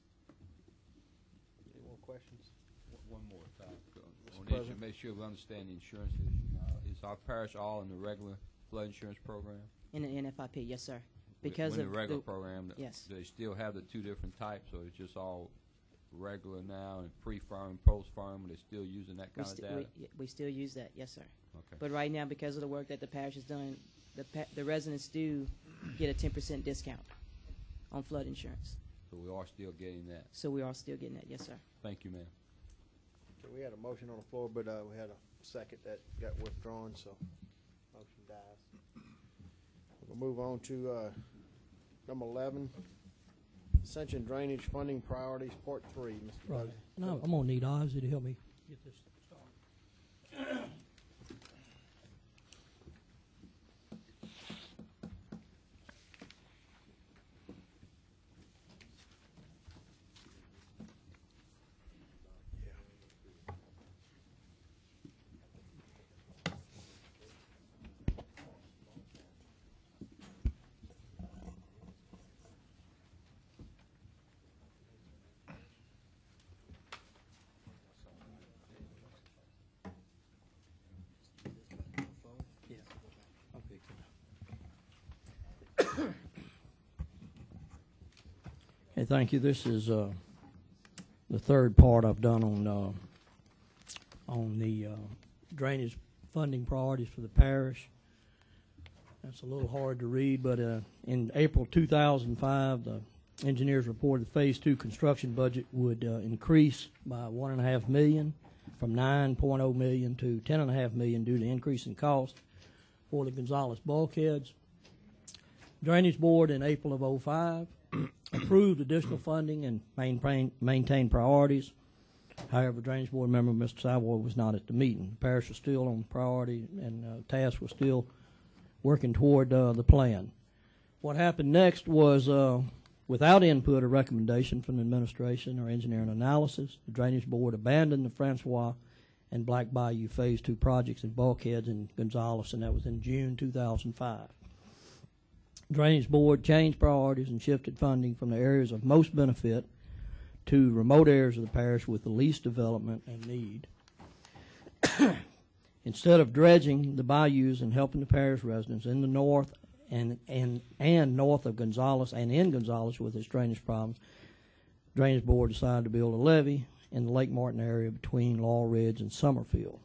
Any more questions? One more time. On the issue, make sure we understand the insurance issue. Is our parish all in the regular flood insurance program? In the NFIP, yes, sir. Because in of the regular program, yes. They still have the 2 different types, or it's just all regular now and pre-firm, post-firm, are they still using that kind of data? We still use that, yes, sir. Okay. But right now, because of the work that the parish has done, the residents do get a 10% discount on flood insurance. So we are still getting that? So we are still getting that, yes, sir. Thank you, ma'am. So we had a motion on the floor, but we had a second that got withdrawn, so motion dies. We'll move on to number 11. Ascension Drainage Funding Priorities, Part 3. Mr. Right. No, I'm going to need Ozzy to help me get this started. Hey, thank you. This is the third part I've done on the drainage funding priorities for the parish. That's a little hard to read, but in April 2005, the engineers reported the Phase 2 construction budget would increase by $1.5 million, from $9.0 million to $10.5 million due to increase in cost for the Gonzales bulkheads. Drainage Board in April of '05 approved additional funding and maintained priorities. However, Drainage Board member Mr. Savoy was not at the meeting. The parish was still on priority, and task was still working toward the plan. What happened next was, without input or recommendation from the administration or engineering analysis, the Drainage Board abandoned the Francois and Black Bayou Phase 2 projects and bulkheads in Gonzales, and that was in June 2005. Drainage Board changed priorities and shifted funding from the areas of most benefit to remote areas of the parish with the least development and need. Instead of dredging the bayous and helping the parish residents in the north and north of Gonzales and in Gonzales with its drainage problems, Drainage Board decided to build a levee in the Lake Martin area between Laurel Ridge and Summerfield.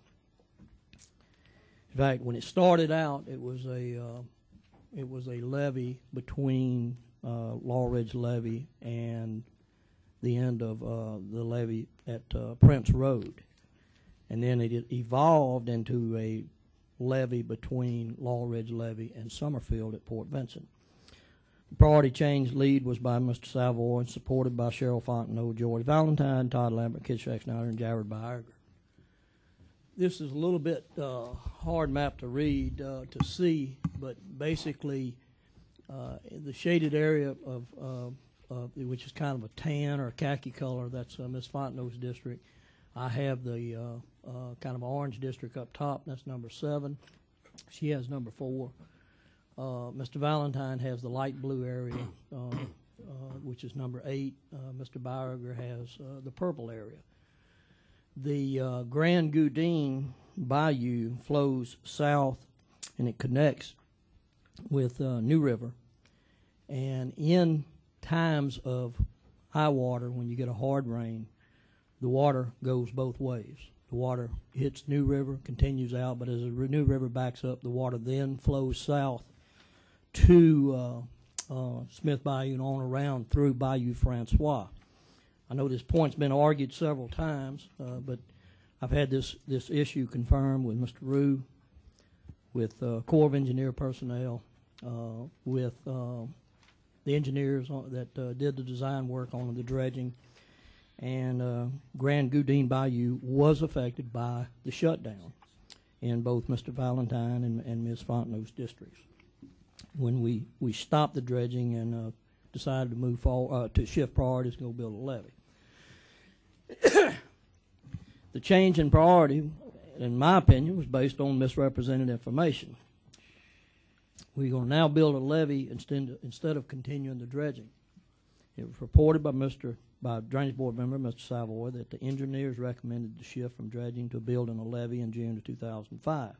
In fact, when it started out, it was a levee between Laurel Ridge levee and the end of the levee at Prince Road. And then it evolved into a levee between Laurel Ridge levee and Summerfield at Port Vincent. The priority change lead was by Mr. Savoy and supported by Cheryl Fontenot, George Valentine, Todd Lambert, Kid Schneider, and Jared Bierger. This is a little bit hard map to read, to see, but basically the shaded area of which is kind of a tan or a khaki color, that's Ms. Fontenot's district. I have the kind of orange district up top, that's number 7. She has number 4. Mr. Valentine has the light blue area, which is number 8. Mr. Bierger has the purple area. The Grand Goudin Bayou flows south, and it connects with New River. And in times of high water, when you get a hard rain, the water goes both ways. The water hits New River, continues out, but as the New River backs up, the water then flows south to Smith Bayou and on around through Bayou Francois. I know this point's been argued several times, but I've had this issue confirmed with Mr. Rue, with Corps of Engineer personnel, with the engineers that did the design work on the dredging, and Grand Goudin Bayou was affected by the shutdown in both Mr. Valentine and Ms. Fontenot's districts. When we stopped the dredging and decided to move forward, to shift priorities and go build a levee. The change in priority, in my opinion, was based on misrepresented information. We're going to now build a levee instead of continuing the dredging. It was reported by Drainage Board member Mr. Savoy that the engineers recommended the shift from dredging to building a levee in June of 2005.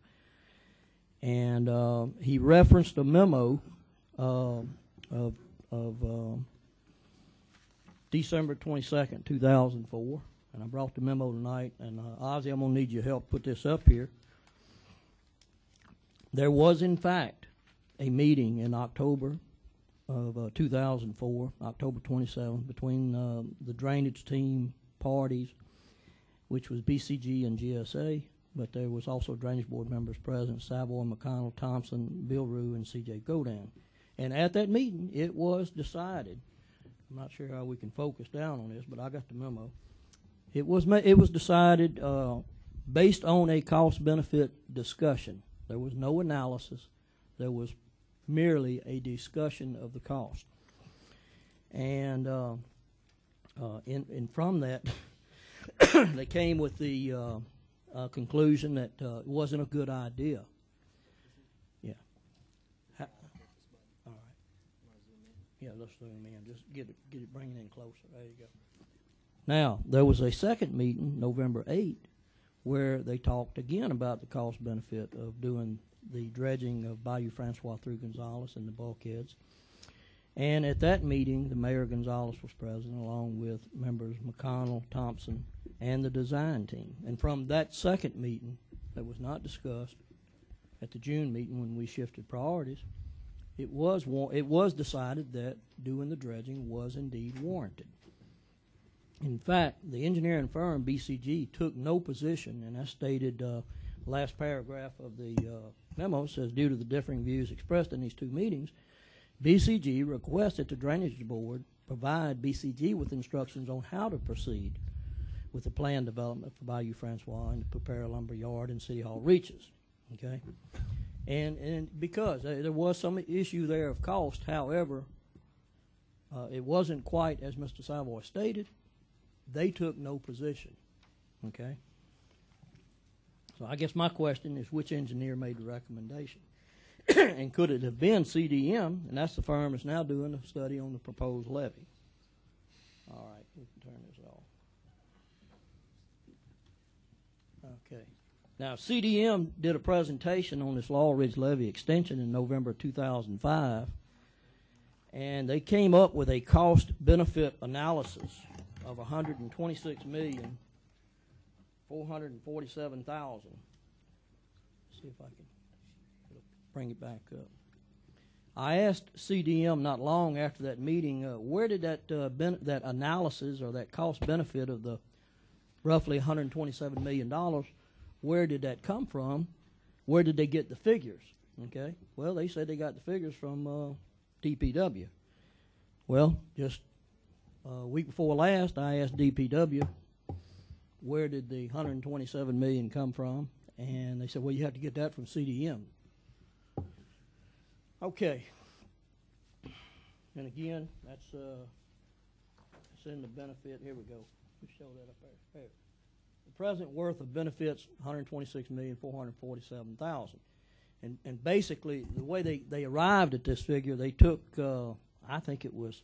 And he referenced a memo of December 22nd, 2004. And I brought the memo tonight, and Ozzie, I'm going to need your help to put this up here. There was, in fact, a meeting in October of 2004, October 27th, between the drainage team parties, which was BCG and GSA, but there was also Drainage Board members present, Savoy, McConnell, Thompson, Bill Rue, and C.J. Godan. And at that meeting, it was decided, I'm not sure how we can focus down on this, but I got the memo. It was decided based on a cost-benefit discussion. There was no analysis. There was merely a discussion of the cost. And from that, they came with the conclusion that it wasn't a good idea. Yeah. All right. Yeah, let's zoom in. Just get it, bring it in closer. There you go. Now, there was a second meeting, November 8th, where they talked again about the cost-benefit of doing the dredging of Bayou Francois through Gonzales and the bulkheads. And at that meeting, the Mayor Gonzales was present, along with members McConnell, Thompson, and the design team. And from that second meeting that was not discussed at the June meeting when we shifted priorities, it was decided that doing the dredging was indeed warranted. In fact, the engineering firm BCG took no position, and that's stated last paragraph of the memo says, due to the differing views expressed in these two meetings, BCG requested the Drainage Board provide BCG with instructions on how to proceed with the plan development for Bayou Francois and to prepare a lumber yard and City Hall reaches. Okay, and because there was some issue there of cost, however, it wasn't quite as Mr. Savoy stated. They took no position. Okay. So I guess my question is, which engineer made the recommendation? And could it have been CDM? And that's the firm that's now doing a study on the proposed levy. All right, we can turn this off. Okay. Now, CDM did a presentation on this Laurel Ridge levy extension in November 2005, and they came up with a cost-benefit analysis of $126,447,000. See if I can bring it back up. I asked CDM not long after that meeting, where did that analysis or that cost benefit of the roughly $127 million, where did that come from? Where did they get the figures? Okay. Well, they said they got the figures from DPW. Well, just a week before last, I asked DPW, where did the $127 million come from? And they said, well, you have to get that from CDM. Okay. And again, that's in the benefit. Here we go. Let's show that up there. There. The present worth of benefits, $126,447,000. And basically, the way they arrived at this figure, they took, I think it was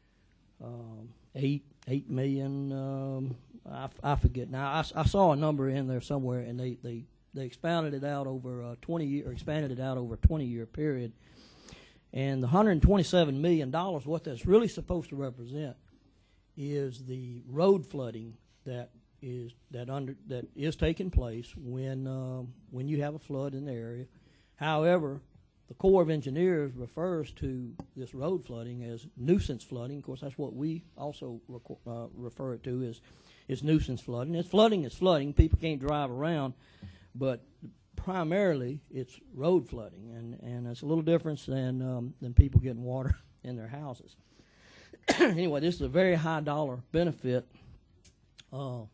$8 million. I forget now. I saw a number in there somewhere, and they expounded it out over a 20-year period. And the $127 million, what that's really supposed to represent is the road flooding that is taking place when you have a flood in the area. However, the Corps of Engineers refers to this road flooding as nuisance flooding. Of course, that's what we also refer it to is nuisance flooding. It's flooding is flooding. People can't drive around, but primarily it's road flooding, and it's a little different than people getting water in their houses. Anyway, this is a very high dollar benefit for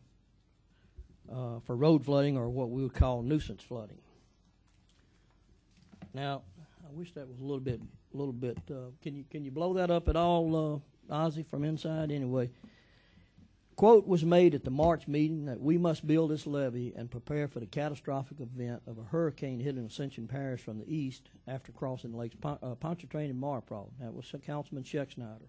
road flooding, or what we would call nuisance flooding. Now, I wish that was a little bit. Can you blow that up at all, Ozzy, from inside? Anyway, quote was made at the March meeting that we must build this levee and prepare for the catastrophic event of a hurricane hitting Ascension Parish from the east after crossing the lakes Pontchartrain and Marlboro. That was Councilman Scheck-Snyder,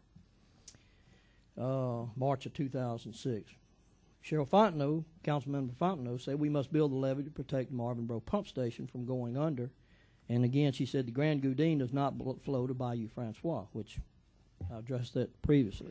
March of 2006. Cheryl Fontenot, Councilmember Fontenot, said we must build the levee to protect the Marvin-Bro pump station from going under. And again, she said the Grand Goudin does not flow to Bayou Francois, which I addressed that previously.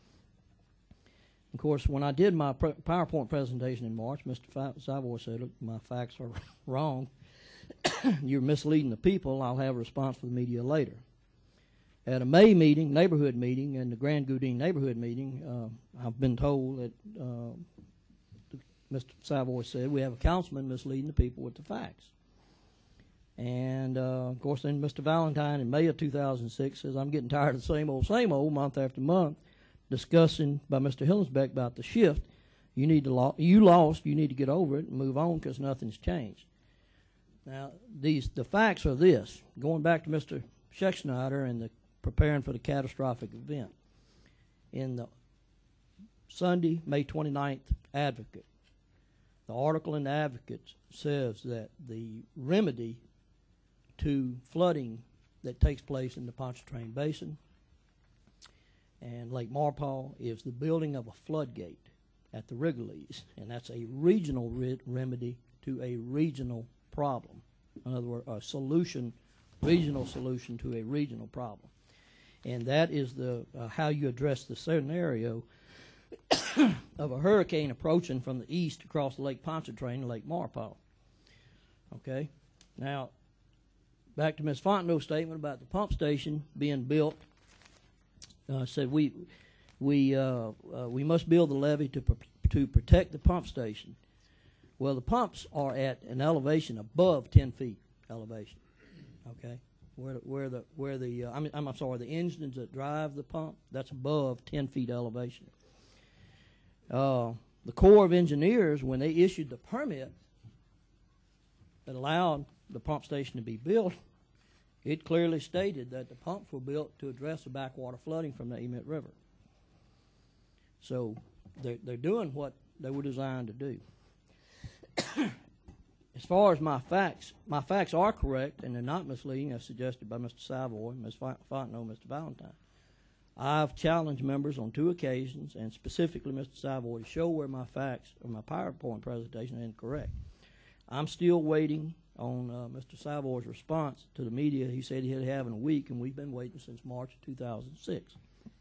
Of course, when I did my PowerPoint presentation in March, Mr. Savoy said, my facts are wrong. You're misleading the people. I'll have a response from the media later. At a May meeting, neighborhood meeting, and the Grand Goudin neighborhood meeting, I've been told that Mr. Savoy said we have a councilman misleading the people with the facts. And, of course, then Mr. Valentine in May of 2006 says, I'm getting tired of the same old, month after month, discussing by Mr. Hillensbeck about the shift. You lost, you need to get over it and move on because nothing's changed. Now, the facts are this. Going back to Mr. Scheck-Snyder and the preparing for the catastrophic event. In the Sunday, May 29th Advocate, the article in the Advocate says that the remedy to flooding that takes place in the Pontchartrain Basin and Lake Marpaw is the building of a floodgate at the Wrigley's, and that's a regional remedy to a regional problem. In other words, a regional solution to a regional problem. And that is how you address the scenario of a hurricane approaching from the east across Lake Pontchartrain and Lake Marpaw. Okay? Now, back to Ms. Fontenot's statement about the pump station being built, said we must build the levee to protect the pump station. Well, the pumps are at an elevation above 10 feet elevation. Okay, I'm sorry, the engines that drive the pump, that's above 10 feet elevation. The Corps of Engineers, when they issued the permit that allowed the pump station to be built, it clearly stated that the pumps were built to address the backwater flooding from the Emit River. So they're doing what they were designed to do. As far as my facts are correct, and they're not misleading, as suggested by Mr. Savoy, Ms. Fontenot, Mr. Valentine. I've challenged members on 2 occasions, and specifically Mr. Savoy, to show where my facts or my PowerPoint presentation are incorrect. I'm still waiting on Mr. Savoy's response to the media. He said he'd have in a week, and we've been waiting since March of 2006.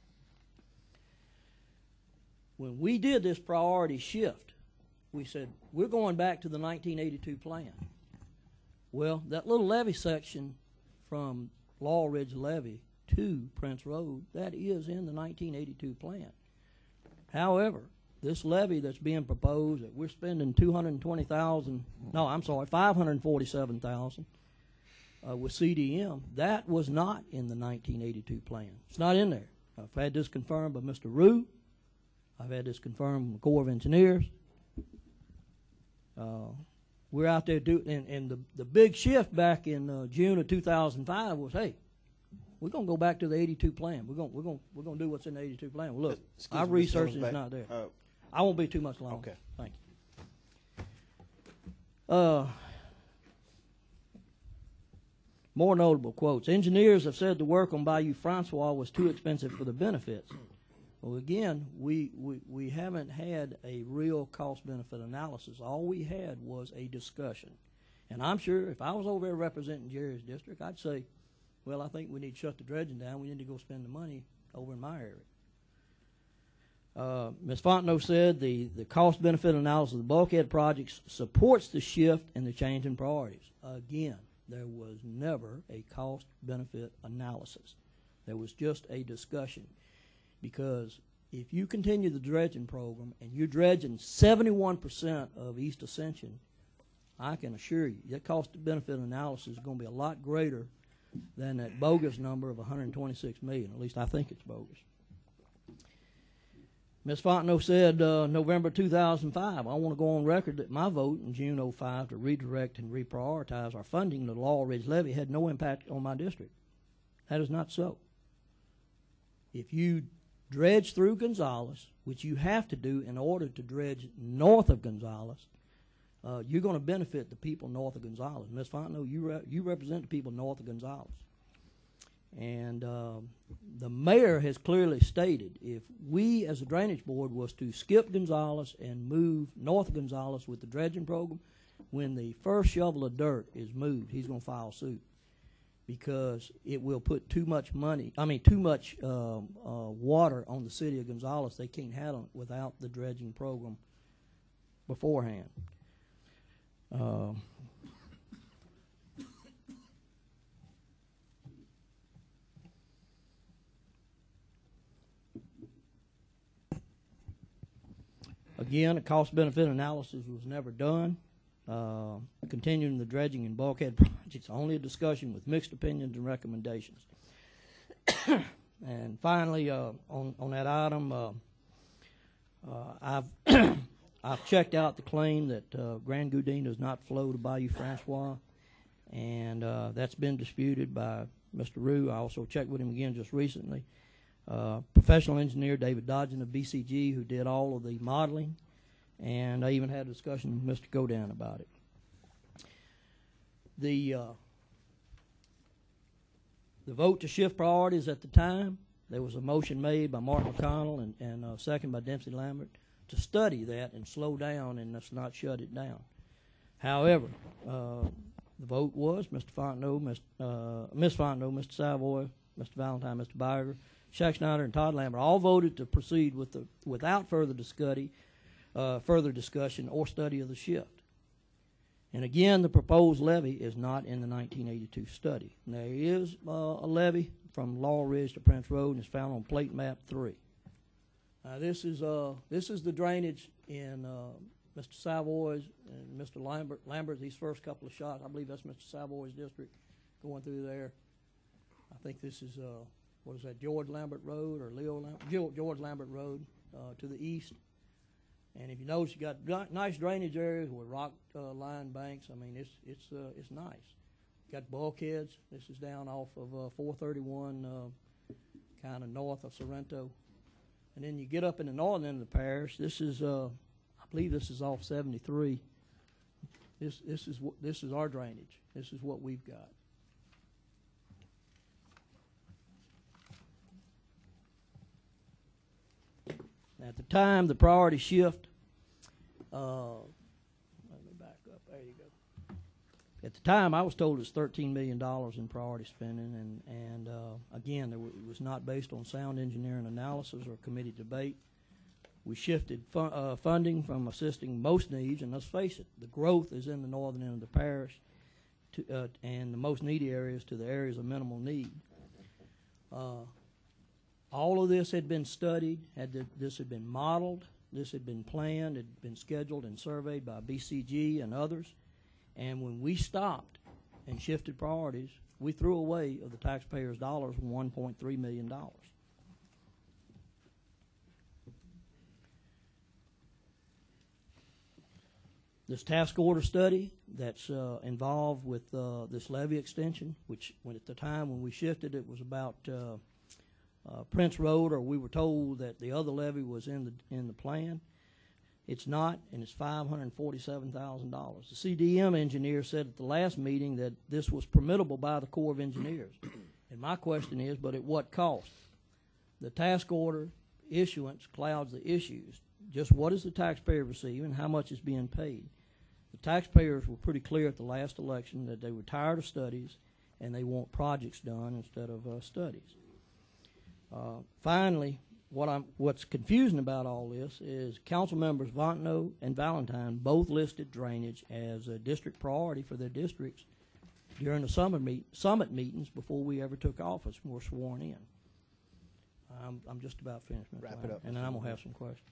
When we did this priority shift, we said, we're going back to the 1982 plan. Well, that little levee section from Laurel Ridge Levee to Prince Road, that is in the 1982 plan. However, this levee that's being proposed, that we're spending $547,000 with CDM, that was not in the 1982 plan. It's not in there. I've had this confirmed by Mr. Rue. I've had this confirmed from the Corps of Engineers. We're out there doing, and the big shift back in June of 2005 was, hey, we're going to go back to the 82 plan. We're going to do what's in the 82 plan. Well, look, our research is not there. I won't be too much longer. Okay. Thank you. More notable quotes. Engineers have said the work on Bayou Francois was too expensive for the benefits. Well, again, we haven't had a real cost-benefit analysis. All we had was a discussion. And I'm sure if I was over there representing Jerry's district, I'd say, well, I think we need to shut the dredging down. We need to go spend the money over in my area. Ms. Fontenot said the cost-benefit analysis of the bulkhead projects supports the shift and the change in priorities. Again, there was never a cost-benefit analysis. There was just a discussion. Because if you continue the dredging program and you're dredging 71% of East Ascension, I can assure you that cost-benefit analysis is going to be a lot greater than that bogus number of $126 million. At least I think it's bogus. Ms. Fontenot said November 2005, I want to go on record that my vote in June 2005 to redirect and reprioritize our funding to the Laurel Ridge Levee had no impact on my district. That is not so. If you dredge through Gonzales, which you have to do in order to dredge north of Gonzales, you're going to benefit the people north of Gonzales. Ms. Fontenot, you represent the people north of Gonzales. And the mayor has clearly stated if we as a drainage board was to skip Gonzales and move north of Gonzales with the dredging program, when the first shovel of dirt is moved, he's going to file suit. Because it will put too much water on the city of Gonzales. They can't handle it without the dredging program beforehand. Again, a cost-benefit analysis was never done. Continuing the dredging and bulkhead projects, only a discussion with mixed opinions and recommendations. And finally, on that item, I've checked out the claim that Grand Goudin does not flow to Bayou Francois, and that's been disputed by Mr. Rue. I also checked with him again just recently. Professional engineer David Dodgen of BCG, who did all of the modeling, and I even had a discussion with Mr. Godin about it. The vote to shift priorities at the time, there was a motion made by Mark McConnell and second by Dempsey Lambert to study that and slow down and let's not shut it down. However, the vote was Mr. Fontenot, Ms. Fontenot, Mr. Savoy, Mr. Valentine, Mr. Beiger, Shaq Schneider, and Todd Lambert all voted to proceed without further discussion or study of the shift. And again, the proposed levee is not in the 1982 study. There is a levee from Laurel Ridge to Prince Road, and it's found on plate map 3. This is the drainage in Mr. Savoy's and Mr. Lambert, these first couple of shots. I believe that's Mr. Savoy's district going through there. I think this is, what is that, George Lambert Road or George Lambert Road to the east. And if you notice, you got nice drainage areas with rock lined banks. I mean, it's nice. Got bulkheads. This is down off of 431, kind of north of Sorrento. And then you get up in the northern end of the parish. This is, I believe, this is off 73. This is our drainage. This is what we've got. At the time, the priority shift, let me back up, there you go. At the time, I was told it's $13 million in priority spending, and again, it was not based on sound engineering analysis or committee debate. We shifted funding from assisting most needs, and let's face it, the growth is in the northern end of the parish, and the most needy areas to the areas of minimal need. All of this had been studied, this had been modeled, this had been planned, it had been scheduled and surveyed by BCG and others. And when we stopped and shifted priorities, we threw away of the taxpayers' dollars $1.3 million. This task order study that's involved with this levee extension, which at the time when we shifted, it was about Prince Road, or we were told that the other levee was in the plan. It's not, and it's $547,000. The CDM engineer said at the last meeting that this was permittable by the Corps of Engineers. And my question is, but at what cost? The task order issuance clouds the issues. Just what is the taxpayer receiving, how much is being paid? The taxpayers were pretty clear at the last election that they were tired of studies and they want projects done instead of studies. Finally, what's confusing about all this is council members Vontenot and Valentine both listed drainage as a district priority for their districts during the summit meetings before we ever took office and were sworn in. I'm just about finished, Mr. Wrap Lyon, it up, and Mr. then I'm going to have some questions.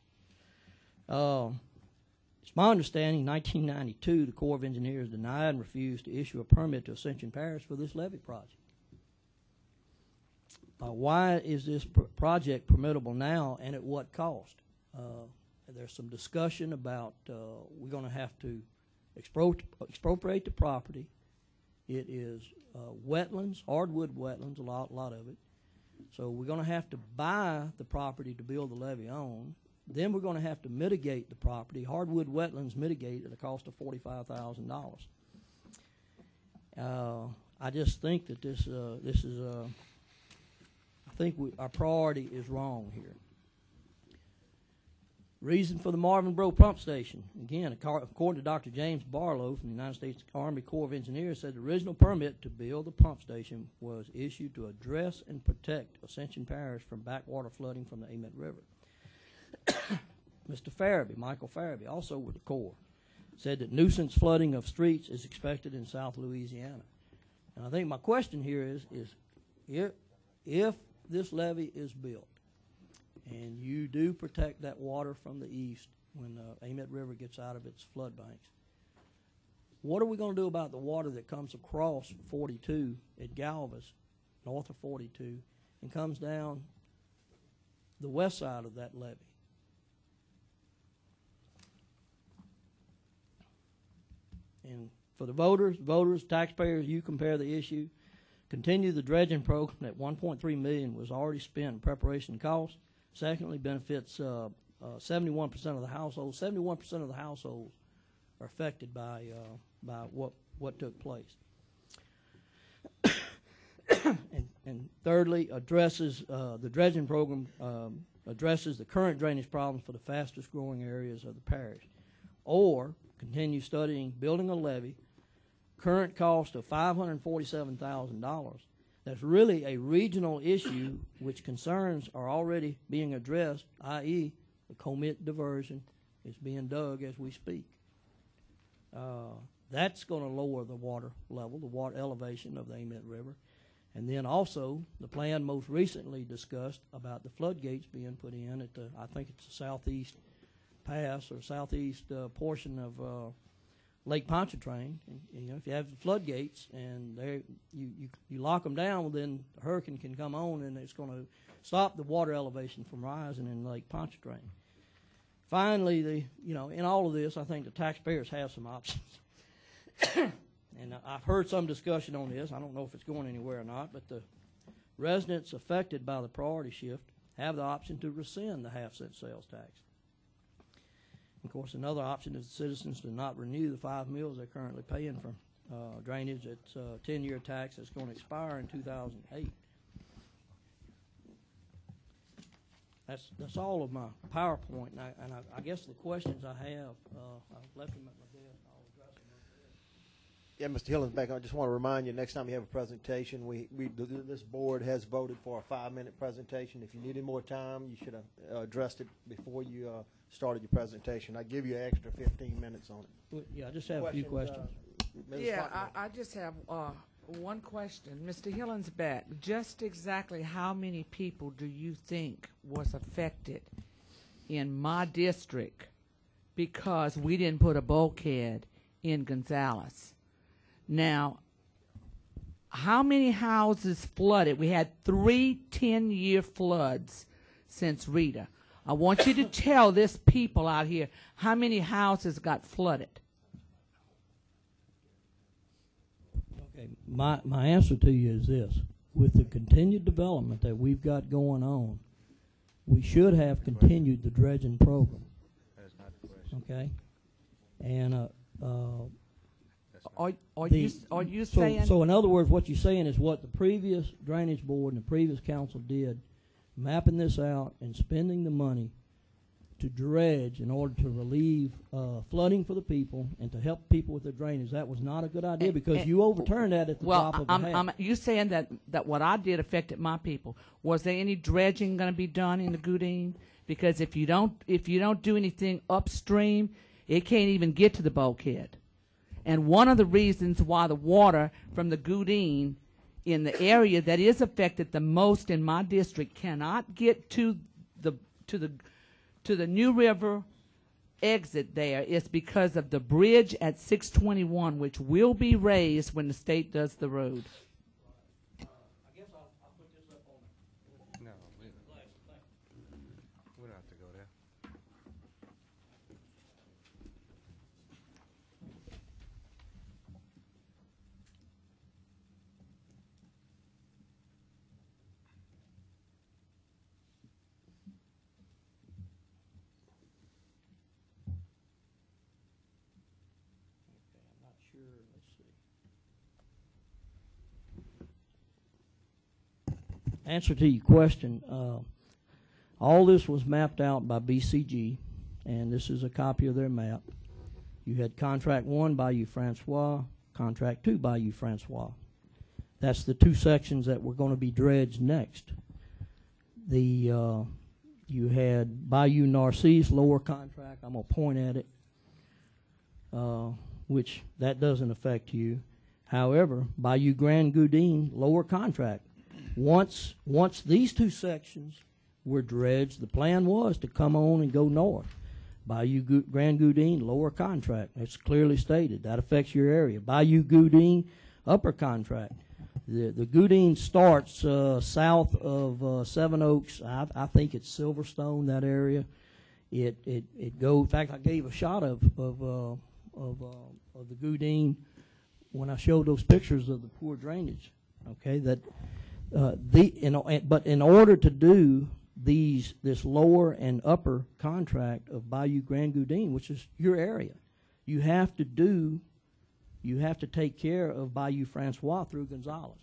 It's my understanding, 1992, the Corps of Engineers denied and refused to issue a permit to Ascension Parish for this levee project. Why is this project permittable now, and at what cost? There's some discussion about we're going to have to expropriate the property. It is wetlands, hardwood wetlands, a lot of it. So we're going to have to buy the property to build the levee on. Then we're going to have to mitigate the property. Hardwood wetlands mitigate at a cost of $45,000. I just think that this is I think our priority is wrong here. Reason for the Marvin Bro pump station. Again, according to Dr. James Barlow from the United States Army Corps of Engineers, said the original permit to build the pump station was issued to address and protect Ascension Parish from backwater flooding from the Amet River. Mr. Farabee, Michael Farabee, also with the Corps, said that nuisance flooding of streets is expected in South Louisiana. And I think my question here is if this levee is built and you do protect that water from the east when the Amet River gets out of its flood banks, what are we going to do about the water that comes across 42 at Galvez, north of 42, and comes down the west side of that levee? And for the voters, taxpayers, you compare the issue. Continue the dredging program at $1.3 million was already spent in preparation costs. Secondly, benefits 71% of the households. 71% of the households are affected by what took place. and thirdly, addresses the dredging program addresses the current drainage problems for the fastest growing areas of the parish. Or continue studying building a levee, current cost of $547,000. That's really a regional issue which concerns are already being addressed, i.e. the Comet diversion is being dug as we speak. That's going to lower the water level, the water elevation of the Amet River. And then also, the plan most recently discussed about the floodgates being put in at the, I think it's the southeast pass or southeast portion of Lake Pontchartrain. And, you know, if you have the floodgates and you lock them down, well, then the hurricane can come on and it's going to stop the water elevation from rising in Lake Pontchartrain. Finally, in all of this, I think the taxpayers have some options. And I've heard some discussion on this. I don't know if it's going anywhere or not, but the residents affected by the priority shift have the option to rescind the half-cent sales tax. Of course, another option is the citizens to not renew the 5 mills they're currently paying for drainage. It's a 10-year tax that's going to expire in 2008. That's all of my PowerPoint, and I guess the questions I have, I've left them at my desk. I'll address them up there. Yeah, Mr. Hillens, back. I just want to remind you, next time you have a presentation, this board has voted for a 5-minute presentation. If you needed more time, you should have addressed it before you started your presentation. I give you an extra 15 minutes on it. Well, yeah, I just have a few questions. I just have one question. Mr. Hillens, just exactly how many people do you think was affected in my district because we didn't put a bulkhead in Gonzales? Now, how many houses flooded? We had 3 10-year floods since Rita. I want you to tell this people out here how many houses got flooded. Okay, my answer to you is this. With the continued development that we've got going on, we should have continued the dredging program. That's not the question. Okay? And are you saying? So in other words, what you're saying is what the previous drainage board and the previous council did, mapping this out and spending the money to dredge in order to relieve flooding for the people and to help people with their drainage. That was not a good idea because you overturned that at the top of the hat. You saying that what I did affected my people. Was there any dredging going to be done in the Goudin? Because if you don't do anything upstream, it can't even get to the bulkhead. And one of the reasons why the water from the Goudin in the area that is affected the most in my district cannot get to the New River exit there is because of the bridge at 621, which will be raised when the state does the road. I guess I'll put this up on. No, we don't have to go there. Answer to your question, all this was mapped out by BCG, and this is a copy of their map. You had Contract 1, Bayou Francois, Contract 2, Bayou Francois. That's the 2 sections that were going to be dredged next. You had Bayou Narcisse, lower contract. I'm going to point at it, which that doesn't affect you. However, Bayou Grand Goudin, lower contract. Once these 2 sections were dredged, the plan was to come on and go north. Bayou Grand Goudin, lower contract. It's clearly stated. That affects your area. Bayou Goudin, upper contract. The Goudin starts south of Seven Oaks. I think it's Silverstone, that area. It goes. In fact, I gave a shot of the Goudin when I showed those pictures of the poor drainage. Okay, but in order to do this lower and upper contract of Bayou Grand Goudin, which is your area, you have to take care of Bayou Francois through Gonzales.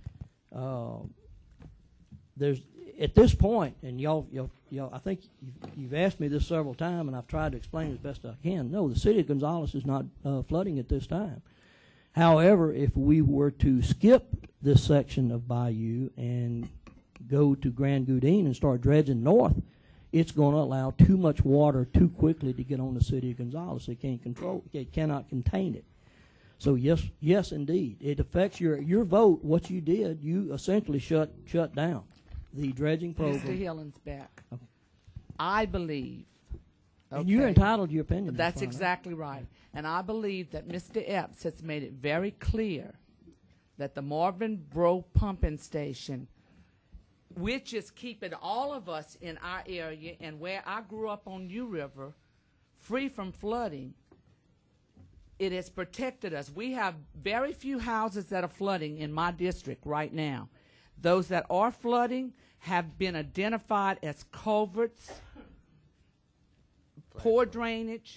There's at this point, and y'all, I think you've asked me this several times, and I've tried to explain as best I can. No, the city of Gonzales is not flooding at this time. However, if we were to skip this section of Bayou and go to Grand Goudin and start dredging north, it's going to allow too much water too quickly to get on the city of Gonzales. They can't control it. They cannot contain it. So yes, indeed, it affects your vote. What you did, you essentially shut down the dredging program. Mr. Hillens back. I believe. And you're entitled to your opinion. That's exactly right. And I believe that Mr. Epps has made it very clear that the Marvin Bro pumping station, which is keeping all of us in our area and where I grew up on U River, free from flooding, it has protected us. We have very few houses that are flooding in my district right now. Those that are flooding have been identified as culverts, poor drainage,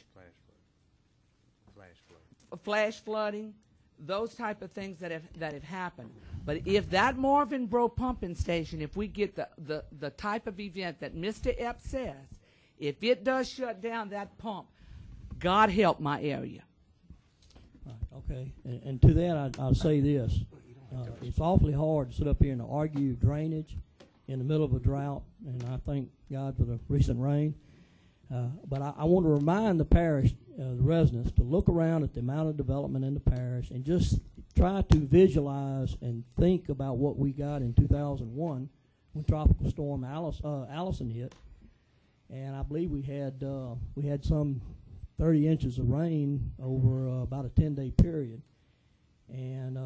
flash flooding, those type of things that have happened. But if that Marvin Bro pumping station, if we get the type of event that Mr. Epps says, if it does shut down that pump, God help my area. Okay, and to that I'll say this. It's awfully hard to sit up here and argue drainage in the middle of a drought, and I thank God for the recent rain. But I want to remind the parish, the residents, to look around at the amount of development in the parish and just try to visualize and think about what we got in 2001 when Tropical Storm Allison hit. And I believe we had some 30 inches of rain over about a 10-day period. And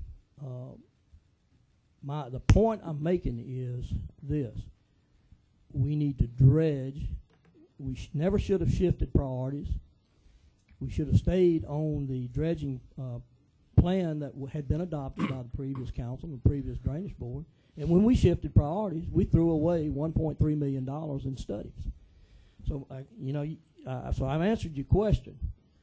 the point I'm making is this. We need to dredge. We never should have shifted priorities. We should have stayed on the dredging plan that had been adopted by the previous council and the previous drainage board. And when we shifted priorities, we threw away $1.3 million in studies. So, so I've answered your question.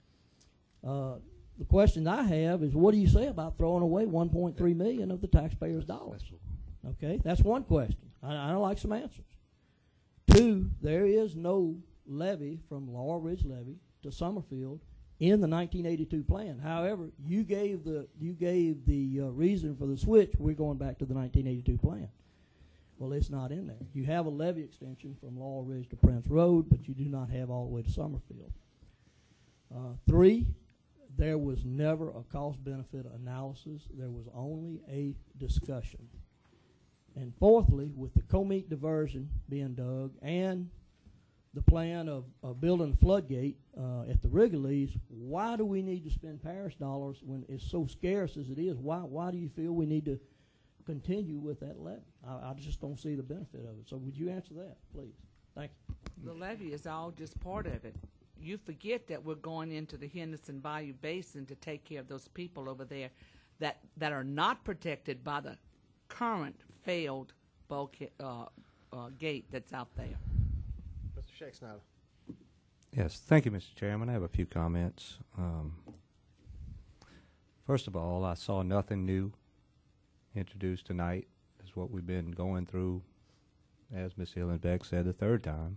The question I have is, what do you say about throwing away $1.3 million of the taxpayers' dollars? Okay, that's one question. I'd like some answers. Two, there is no levy from Laurel Ridge Levy to Summerfield in the 1982 plan. However, you gave the reason for the switch. We're going back to the 1982 plan. Well, it's not in there. You have a levy extension from Laurel Ridge to Prince Road, but you do not have all the way to Summerfield. Three, there was never a cost-benefit analysis. There was only a discussion. And fourthly, with the Comeet diversion being dug and the plan of building a floodgate at the Wrigley's, why do we need to spend parish dollars when it's so scarce as it is? Why do you feel we need to continue with that levy? I just don't see the benefit of it. So would you answer that, please? Thank you. The levy is all just part of it. You forget that we're going into the Henderson Bayou Basin to take care of those people over there that are not protected by the current failed bulkhead gate that's out there. Mr. Shake Snyder. Yes, thank you, Mr. Chairman. I have a few comments. First of all, I saw nothing new introduced tonight. Is what we've been going through, as Ms. Hillenbeck said, the third time.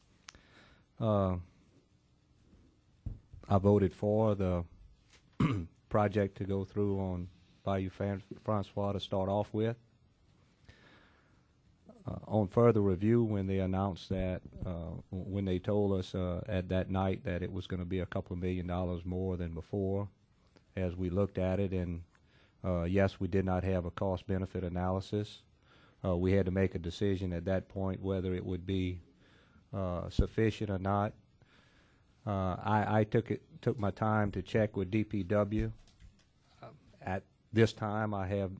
I voted for the project to go through on Bayou Francois to start off with. On further review, when they announced that, when they told us at that night that it was going to be a couple of $1 million more than before, as we looked at it, and yes, we did not have a cost-benefit analysis. We had to make a decision at that point whether it would be sufficient or not. I took my time to check with DPW. At this time, I have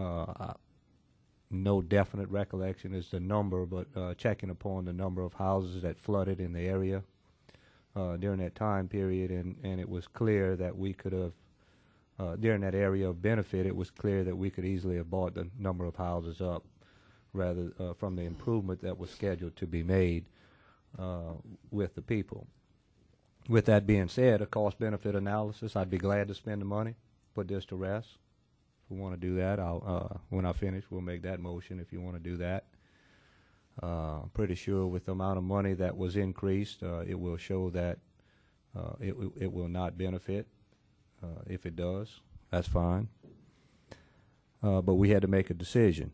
no definite recollection as to number, but checking upon the number of houses that flooded in the area during that time period, and it was clear that we could have, during that area of benefit, it was clear that we could easily have bought the number of houses up rather from the improvement that was scheduled to be made with the people. With that being said, a cost-benefit analysis, I'd be glad to spend the money, put this to rest. If we want to do that, when I finish, we'll make that motion if you want to do that. I'm pretty sure with the amount of money that was increased, it will show that it will not benefit. If it does, that's fine. But we had to make a decision.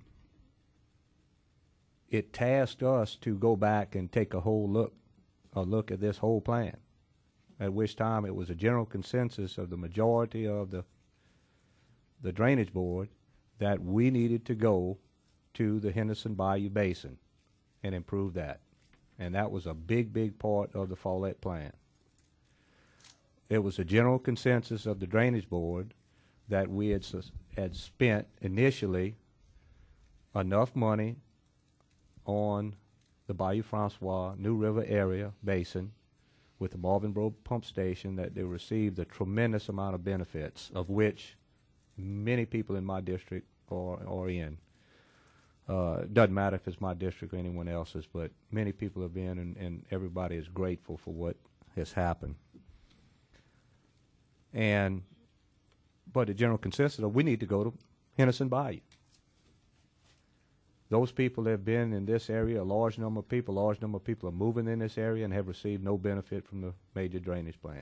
It tasked us to go back and take a look at this whole plan. at which time it was a general consensus of the majority of the Drainage Board that we needed to go to the Henderson Bayou Basin and improve that. And that was a big, big part of the Follett plan. It was a general consensus of the Drainage Board that we had spent initially enough money on the Bayou Francois New River area basin with the Marvin Bro pump station that they received a tremendous amount of benefits, of which many people in my district are in. Doesn't matter if it's my district or anyone else's, but many people have been, and everybody is grateful for what has happened. But the general consensus of we need to go to Henderson Bayou. Those people have been in this area, a large number of people are moving in this area and have received no benefit from the major drainage plan.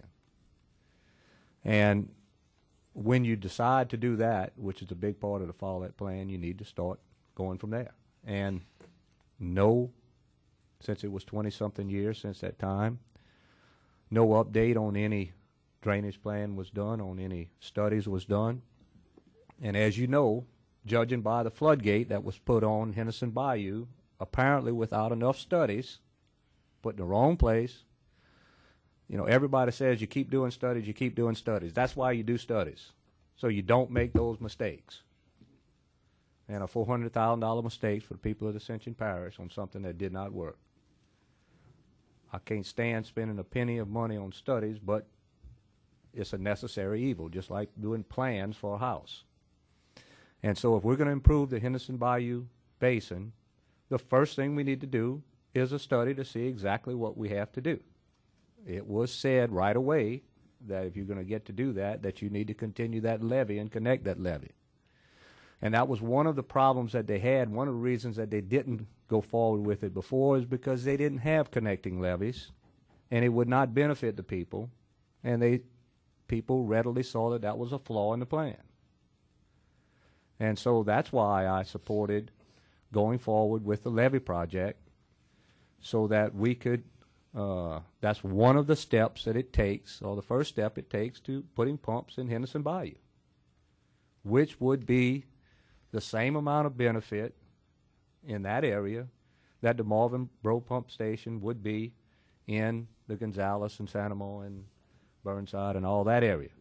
And when you decide to do that, which is a big part of the Follett plan, you need to start going from there. And no, since it was 20-something years since that time, no update on any drainage plan was done, on any studies was done. And as you know, judging by the floodgate that was put on Henderson Bayou, apparently without enough studies, put in the wrong place. You know, everybody says you keep doing studies, you keep doing studies. That's why you do studies, so you don't make those mistakes. And a $400,000 mistake for the people of Ascension Parish on something that did not work. I can't stand spending a penny of money on studies, but it's a necessary evil, just like doing plans for a house. And so if we're going to improve the Henderson Bayou Basin, the first thing we need to do is a study to see exactly what we have to do. It was said right away that if you're going to get to do that, that you need to continue that levee and connect that levee. And that was one of the problems that they had. One of the reasons that they didn't go forward with it before is because they didn't have connecting levees, and it would not benefit the people, and people readily saw that that was a flaw in the plan. And so that's why I supported going forward with the levee project, so that we could, that's one of the steps that it takes, or the first step it takes to putting pumps in Henderson Bayou, which would be the same amount of benefit in that area that the Marvin Bro pump station would be in the Gonzales and Sanamo and Burnside and all that area.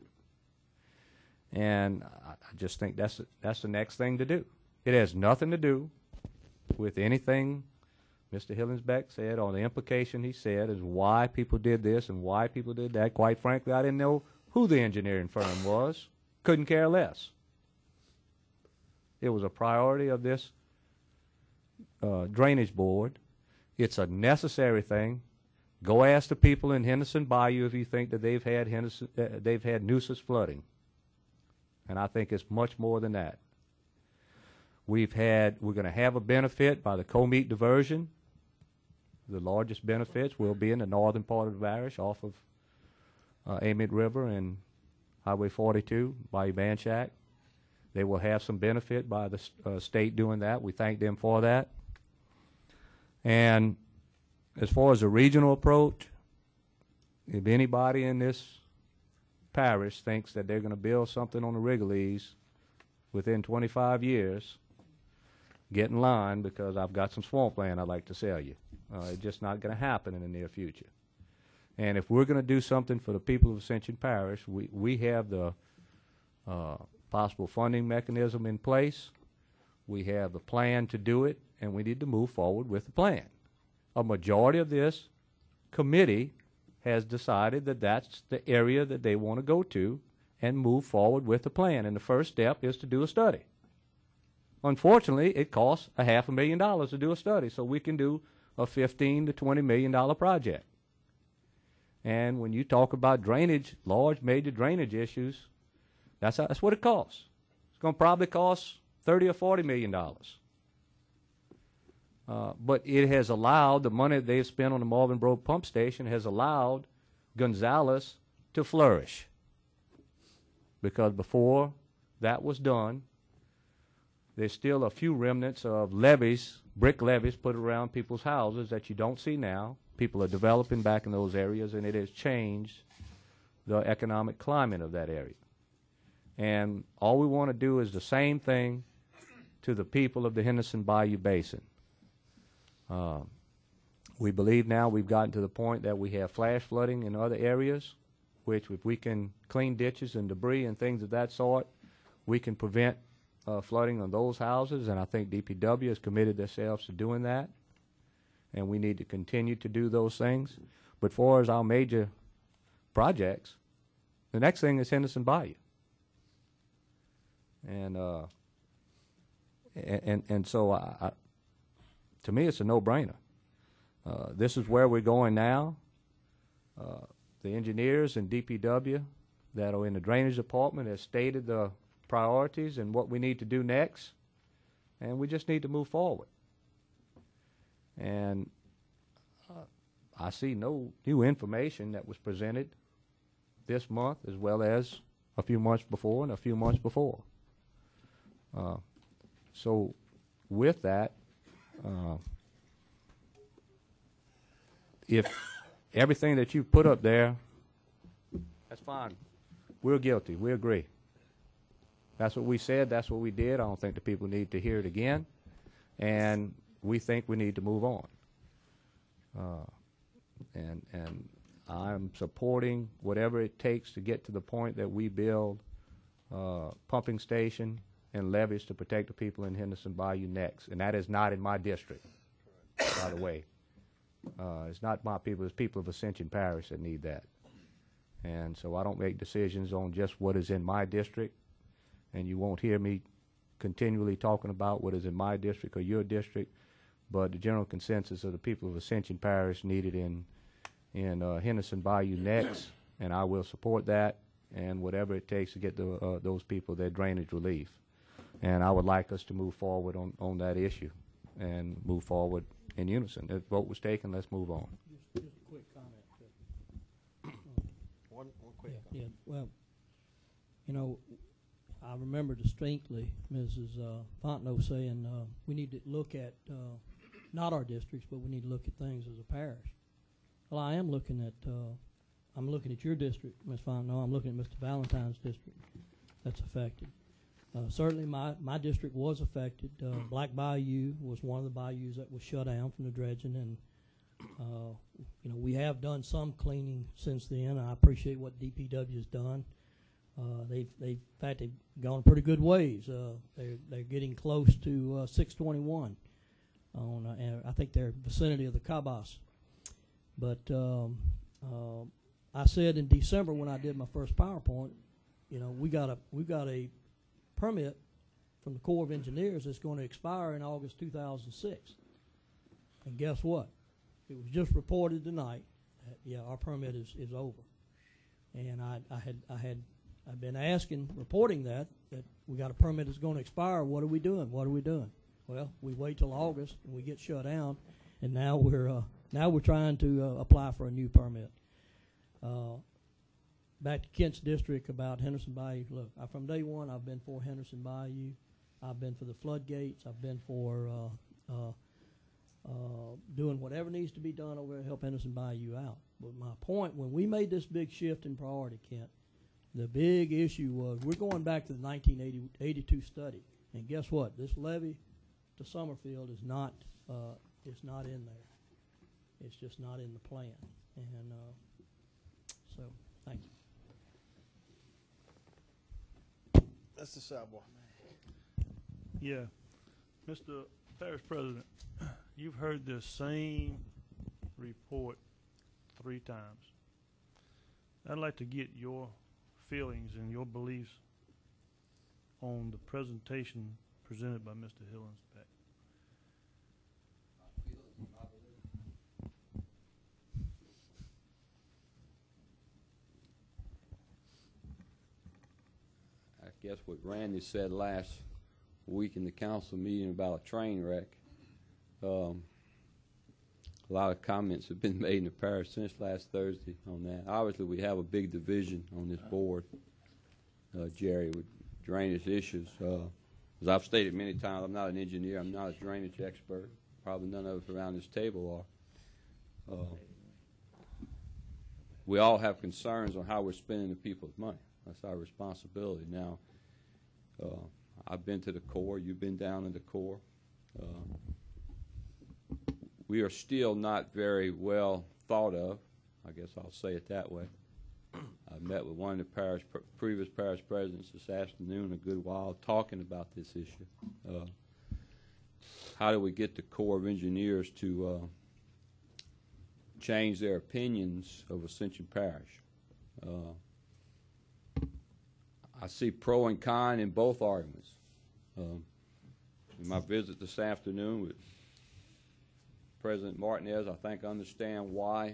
And I just think that's the next thing to do. It has nothing to do with anything Mr. Hillingsbeck said, or the implication he said is why people did this and why people did that. Quite frankly, I didn't know who the engineering firm was. Couldn't care less. It was a priority of this drainage board. It's a necessary thing. Go ask the people in Henderson Bayou if you think that they've had nuisance flooding. And I think it's much more than that. We're going to have a benefit by the Comeet diversion. The largest benefits will be in the northern part of the parish off of Amite River and Highway 42, Bayou Banshak. They will have some benefit by the state doing that. We thank them for that. And as far as the regional approach, if anybody in this parish thinks that they're going to build something on the Wrigley's within 25 years, get in line, because I've got some swampland I'd like to sell you. It's just not going to happen in the near future. And if we're going to do something for the people of Ascension Parish, we have the possible funding mechanism in place. We have the plan to do it, and we need to move forward with the plan. A majority of this committee has decided that that's the area that they want to go to and move forward with the plan. And the first step is to do a study. Unfortunately, it costs $500,000 to do a study, so we can do a $15 to $20 million project. And when you talk about drainage, large major drainage issues, that's what it costs. It's going to probably cost $30 or $40 million. But it has allowed, the money they've spent on the Marvin Bro pump station has allowed Gonzales to flourish. Because before that was done, there's still a few remnants of levees, brick levees put around people's houses that you don't see now. People are developing back in those areas, and it has changed the economic climate of that area. And all we want to do is the same thing to the people of the Henderson Bayou Basin. We believe now we've gotten to the point that we have flash flooding in other areas, which if we can clean ditches and debris and things of that sort, we can prevent flooding on those houses, and I think DPW has committed themselves to doing that, and we need to continue to do those things. But far as our major projects, the next thing is Henderson Bayou. And so to me, it's a no-brainer. This is where we're going now. The engineers and DPW that are in the drainage department have stated the priorities and what we need to do next, and we just need to move forward. And I see no new information that was presented this month as well as a few months before and a few months before. So with that, if everything that you put up there, that's fine. We're guilty. We agree. That's what we said. That's what we did. I don't think the people need to hear it again. And we think we need to move on. And I'm supporting whatever it takes to get to the point that we build pumping station and levees to protect the people in Henderson Bayou next. And that is not in my district, by the way. It's not my people. It's people of Ascension Parish that need that. And so I don't make decisions on just what is in my district. And you won't hear me continually talking about what is in my district or your district. But the general consensus of the people of Ascension Parish needed in Henderson Bayou next, and I will support that and whatever it takes to get those people their drainage relief. And I would like us to move forward on that issue and move forward in unison. The vote was taken. Let's move on. Just a quick comment. One quick comment. Yeah, well, you know, I remember distinctly Mrs. Fontenot saying we need to look at not our districts, but we need to look at things as a parish. Well, I am looking at I'm looking at your district, Ms. Fontenot. I'm looking at Mr. Valentine's district that's affected. Certainly, my district was affected. Black Bayou was one of the bayous that was shut down from the dredging, and you know, we have done some cleaning since then. I appreciate what DPW has done. In fact, they've gone pretty good ways. They're getting close to 621 on, and I think they're vicinity of the Cabas. But I said in December when I did my first PowerPoint, you know, we got a permit from the Corps of Engineers that's going to expire in August 2006. And guess what? It was just reported tonight that, yeah, our permit is over. And I've been reporting that we got a permit that's going to expire. What are we doing? What are we doing? Well, we wait till August and we get shut down, and now we're trying to apply for a new permit. Back to Kent's district about Henderson Bayou. Look, from day one, I've been for Henderson Bayou. I've been for the floodgates. I've been for doing whatever needs to be done over there to help Henderson Bayou out. But my point, when we made this big shift in priority, Kent, the big issue was we're going back to the 1982 study. And guess what? This levee to Summerfield is not in there. It's just not in the plan. And so, thank you. That's the sidewalk. Yeah. Mr. Parish President, you've heard this same report 3 times. I'd like to get your feelings and your beliefs on the presentation presented by Mr. Hillenspach. I guess what Randy said last week in the council meeting about a train wreck. A lot of comments have been made in the parish since last Thursday on that. Obviously, we have a big division on this board, Jerry, with drainage issues. As I've stated many times, I'm not an engineer. I'm not a drainage expert. Probably none of us around this table are. we all have concerns on how we're spending the people's money. That's our responsibility. Now, I've been to the Corps. You've been down in the Corps. We are still not very well thought of. I guess I'll say it that way. I met with one of the previous parish presidents this afternoon a good while talking about this issue. How do we get the Corps of Engineers to change their opinions of Ascension Parish? I see pro and con in both arguments. In my visit this afternoon with President Martinez, I think I understand why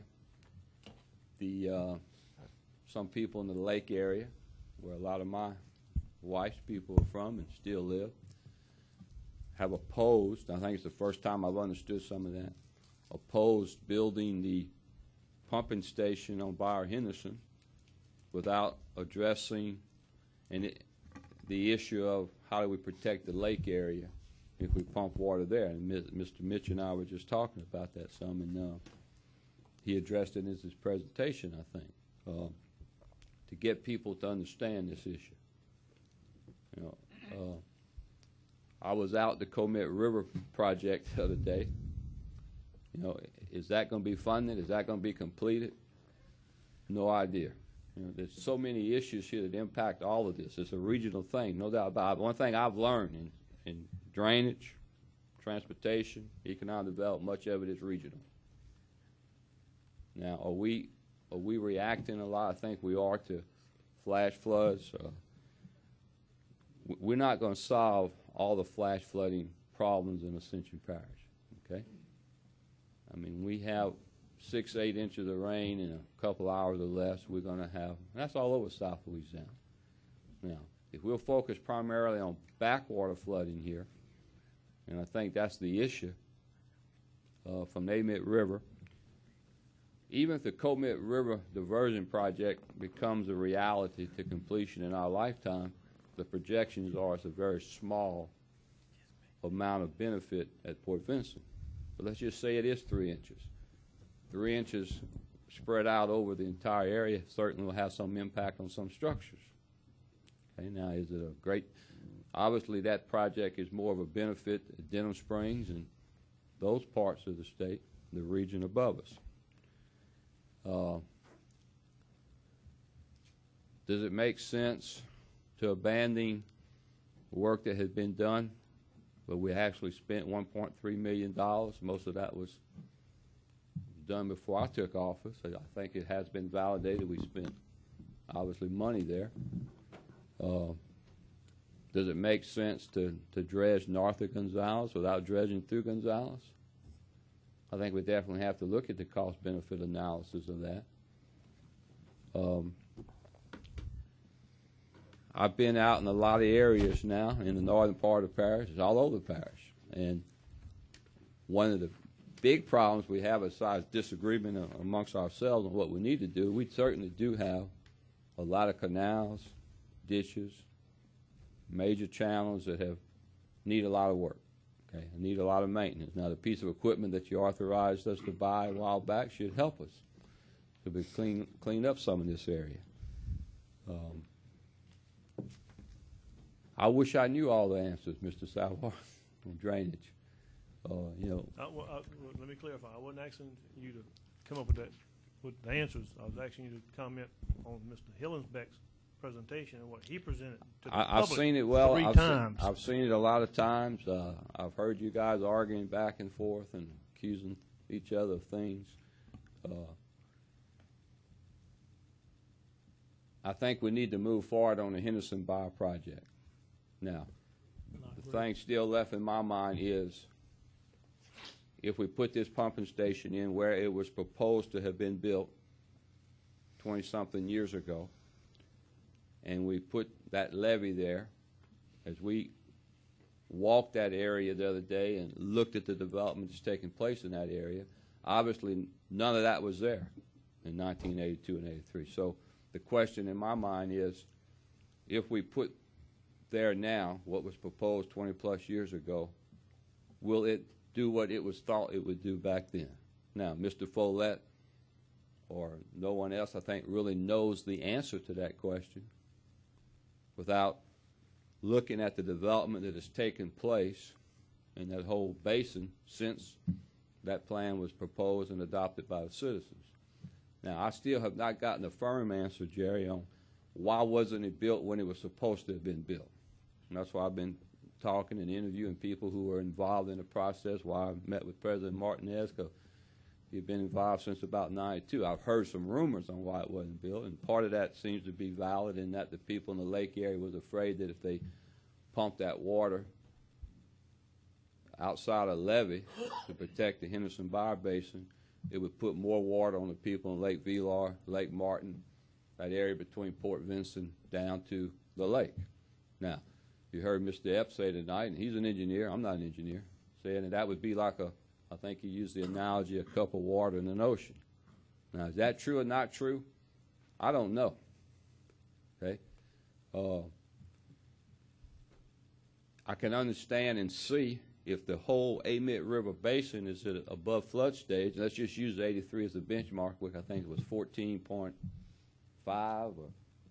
some people in the lake area, where a lot of my wife's people are from and still live, have opposed, I think it's the first time I've understood some of that, opposed building the pumping station on Byron Henderson without addressing the issue of how do we protect the lake area if we pump water there. And Mr. Mitch and I were just talking about that some, and he addressed it in his presentation, I think, to get people to understand this issue. You know, I was out the Comet River project the other day. You know, is that going to be funded? Is that going to be completed? No idea. You know, there's so many issues here that impact all of this. It's a regional thing, no doubt about it. One thing I've learned in drainage, transportation, economic development, much of it is regional. Now, are we reacting a lot? I think we are to flash floods. We're not going to solve all the flash flooding problems in Ascension Parish, okay? I mean, we have 6, 8 inches of rain in a couple hours or less. We're going to have, and that's all over South Louisiana. Now, if we'll focus primarily on backwater flooding here, and I think that's the issue from the Amite River, even if the Comet River diversion project becomes a reality to completion in our lifetime, the projections are it's a very small amount of benefit at Port Vincent. But let's just say it is 3 inches. 3 inches spread out over the entire area certainly will have some impact on some structures. Okay, now is it a great, obviously that project is more of a benefit at Denham Springs and those parts of the state, the region above us. Does it make sense to abandon work that had been done, but we actually spent $1.3 million? Most of that was done before I took office. I think it has been validated. We spent, obviously, money there. Does it make sense to dredge north of Gonzales without dredging through Gonzales? I think we definitely have to look at the cost-benefit analysis of that. I've been out in a lot of areas now in the northern part of the parish. It's all over the parish. And one of the big problems we have, besides disagreement amongst ourselves on what we need to do, we certainly do have a lot of canals, ditches, major channels that need a lot of work. Okay, need a lot of maintenance. Now, the piece of equipment that you authorized us to buy a while back should help us to clean up some of this area. I wish I knew all the answers, Mr. Salwar, on drainage. You know. Let me clarify. I wasn't asking you to come up with the answers. I was asking you to comment on Mr. Hillenbeck's presentation and what he presented to the public. I've seen it well. 3 times. I've seen it a lot of times. I've heard you guys arguing back and forth and accusing each other of things. I think we need to move forward on the Henderson Bio project. Now, the thing still left in my mind is if we put this pumping station in where it was proposed to have been built 20-something years ago, and we put that levee there, as we walked that area the other day and looked at the development that's taking place in that area, obviously none of that was there in 1982 and 83. So the question in my mind is, if we put there now what was proposed 20-plus years ago, will it do what it was thought it would do back then? Now, Mr. Follett or no one else, I think, really knows the answer to that question without looking at the development that has taken place in that whole basin since that plan was proposed and adopted by the citizens. Now, I still have not gotten a firm answer, Jerry, on why wasn't it built when it was supposed to have been built. And that's why I've been talking and interviewing people who were involved in the process, why I met with President Martinez, because he'd been involved since about '92. I've heard some rumors on why it wasn't built, and part of that seems to be valid in that the people in the lake area was afraid that if they pumped that water outside a levee to protect the Henderson-Bower Basin, it would put more water on the people in Lake Velar, Lake Martin, that area between Port Vincent down to the lake. Now, you heard Mr. Epps say tonight, and he's an engineer, I'm not an engineer, saying that that would be like I think he used the analogy, a cup of water in an ocean. Now, is that true or not true? I don't know. Okay? I can understand and see if the whole Amite River Basin is at above flood stage. Let's just use 83 as a benchmark, which I think it was 14.5 or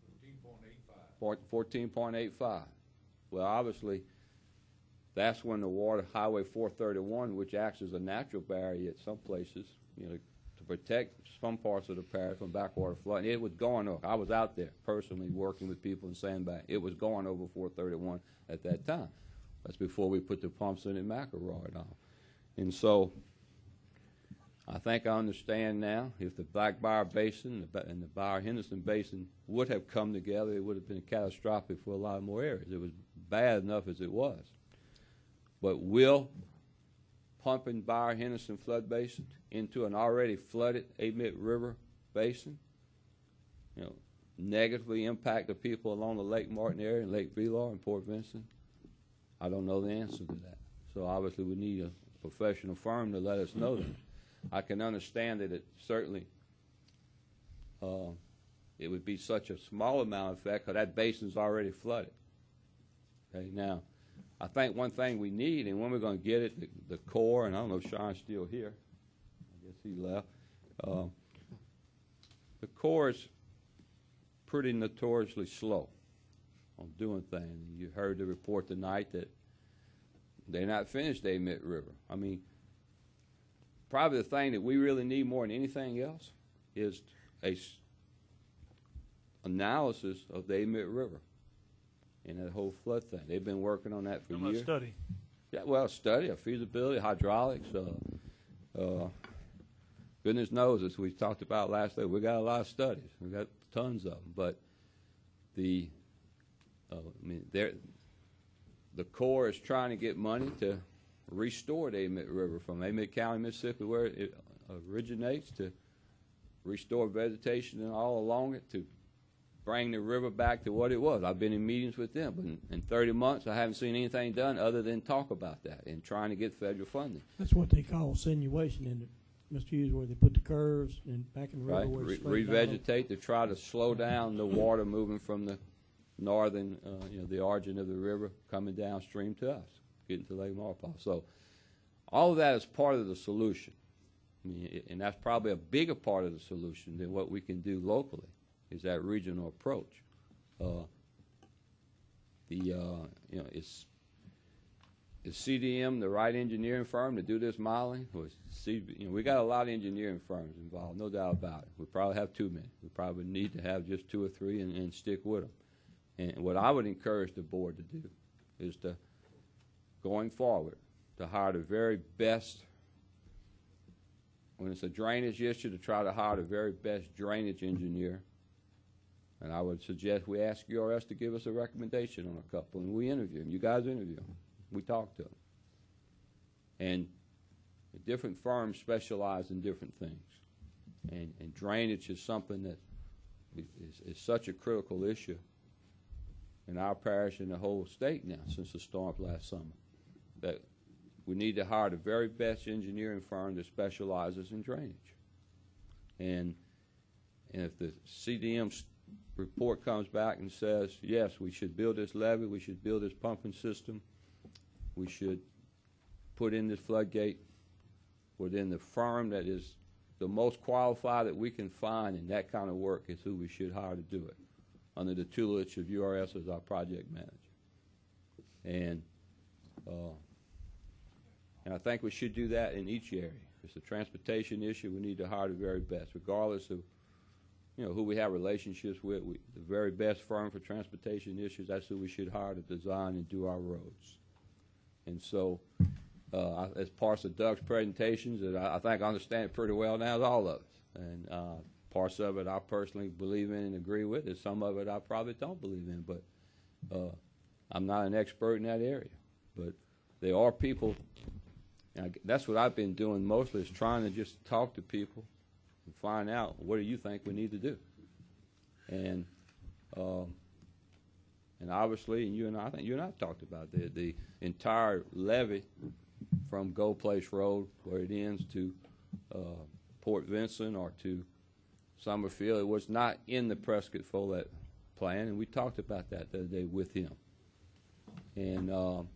14.85. Well, obviously, that's when the water, Highway 431, which acts as a natural barrier at some places, you know, to protect some parts of the parish from backwater flooding. It was going over. I was out there personally working with people in Sandbag. It was going over 431 at that time. That's before we put the pumps in at McElroy and all. And so I think I understand now, if the Black Bower Basin and the Bower-Henderson Basin would have come together, it would have been catastrophic for a lot more areas. It was bad enough as it was. But will pumping Bower-Henderson flood basin into an already flooded Amite River basin, you know, negatively impact the people along the Lake Martin area and Lake Velar and Port Vincent? I don't know the answer to that. So obviously we need a professional firm to let us know that. I can understand that it certainly it would be such a small amount of effect because that basin's already flooded. Okay, now, I think one thing we need, and when we're going to get it, the Corps, and I don't know if Sean's still here. I guess he left. The Corps is pretty notoriously slow on doing things. You heard the report tonight that they're not finished the Amite River. I mean, probably the thing that we really need more than anything else is a analysis of the Amite River and that whole flood thing. They've been working on that for years. Study. Yeah, well, study, a feasibility, hydraulics. Goodness knows, as we talked about last week, we got a lot of studies. We got tons of them. But the Corps is trying to get money to restore the Amite River from Amite County, Mississippi, where it originates, to restore vegetation and all along it, to bring the river back to what it was. I've been in meetings with them, but in 30 months I haven't seen anything done other than talk about that and trying to get federal funding. That's what they call sinuation in it, Mr. Hughes, where they put the curves and back in the river. Right, where it's straight down. revegetate to try to slow down the water moving from the northern, the origin of the river coming downstream to us, getting to Lake Maurepas. So all of that is part of the solution. I mean, and that's probably a bigger part of the solution than what we can do locally, is that regional approach. Is CDM the right engineering firm to do this modeling? We got a lot of engineering firms involved, no doubt about it. We probably have too many. We probably need to have just 2 or 3 and stick with them. And what I would encourage the board to do is to, going forward, to hire the very best, when it's a drainage issue, to try to hire the very best drainage engineer. And I would suggest we ask URS to give us a recommendation on a couple, and we interview them. You guys interview them. We talk to them. And the different firms specialize in different things. And drainage is something that is such a critical issue in our parish and the whole state now since the storm last summer, that we need to hire the very best engineering firm that specializes in drainage. And if the CDM report comes back and says, yes, we should build this levee, we should build this pumping system, we should put in this floodgate, within the firm that is the most qualified that we can find in that kind of work is who we should hire to do it, under the tutelage of URS as our project manager. And I think we should do that in each area. If it's a transportation issue, we need to hire the very best, regardless of who we have relationships with. The very best firm for transportation issues, that's who we should hire to design and do our roads. And so, as parts of Doug's presentations, that I think I understand pretty well now as all of us. And parts of it I personally believe in and agree with, and some of it I probably don't believe in. But I'm not an expert in that area. But there are people, and that's what I've been doing mostly, is trying to just talk to people and find out, what do you think we need to do? And obviously, and I think you and I talked about the entire levee from Gold Place Road, where it ends, to Port Vincent or to Summerfield. It was not in the Prescott Follett plan, and we talked about that the other day with him. And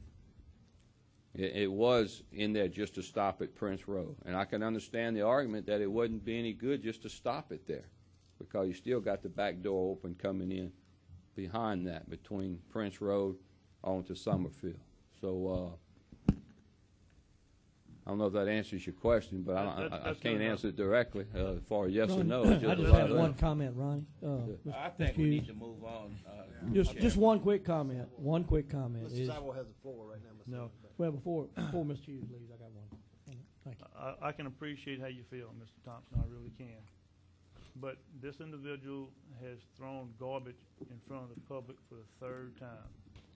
it was in there just to stop at Prince Road. And I can understand the argument that it wouldn't be any good just to stop it there, because you still got the back door open coming in behind that, between Prince Road onto Summerfield. So I don't know if that answers your question, but I can't answer it directly as far as yes or no. I just had one comment, Ronnie. I think we need to move on. Just one quick comment. One quick comment. Mr. Sywell has the floor right now. Mr. No. Well, before Mr. Hughes leaves, I got one. Thank you. I can appreciate how you feel, Mr. Thompson, I really can. But this individual has thrown garbage in front of the public for the third time.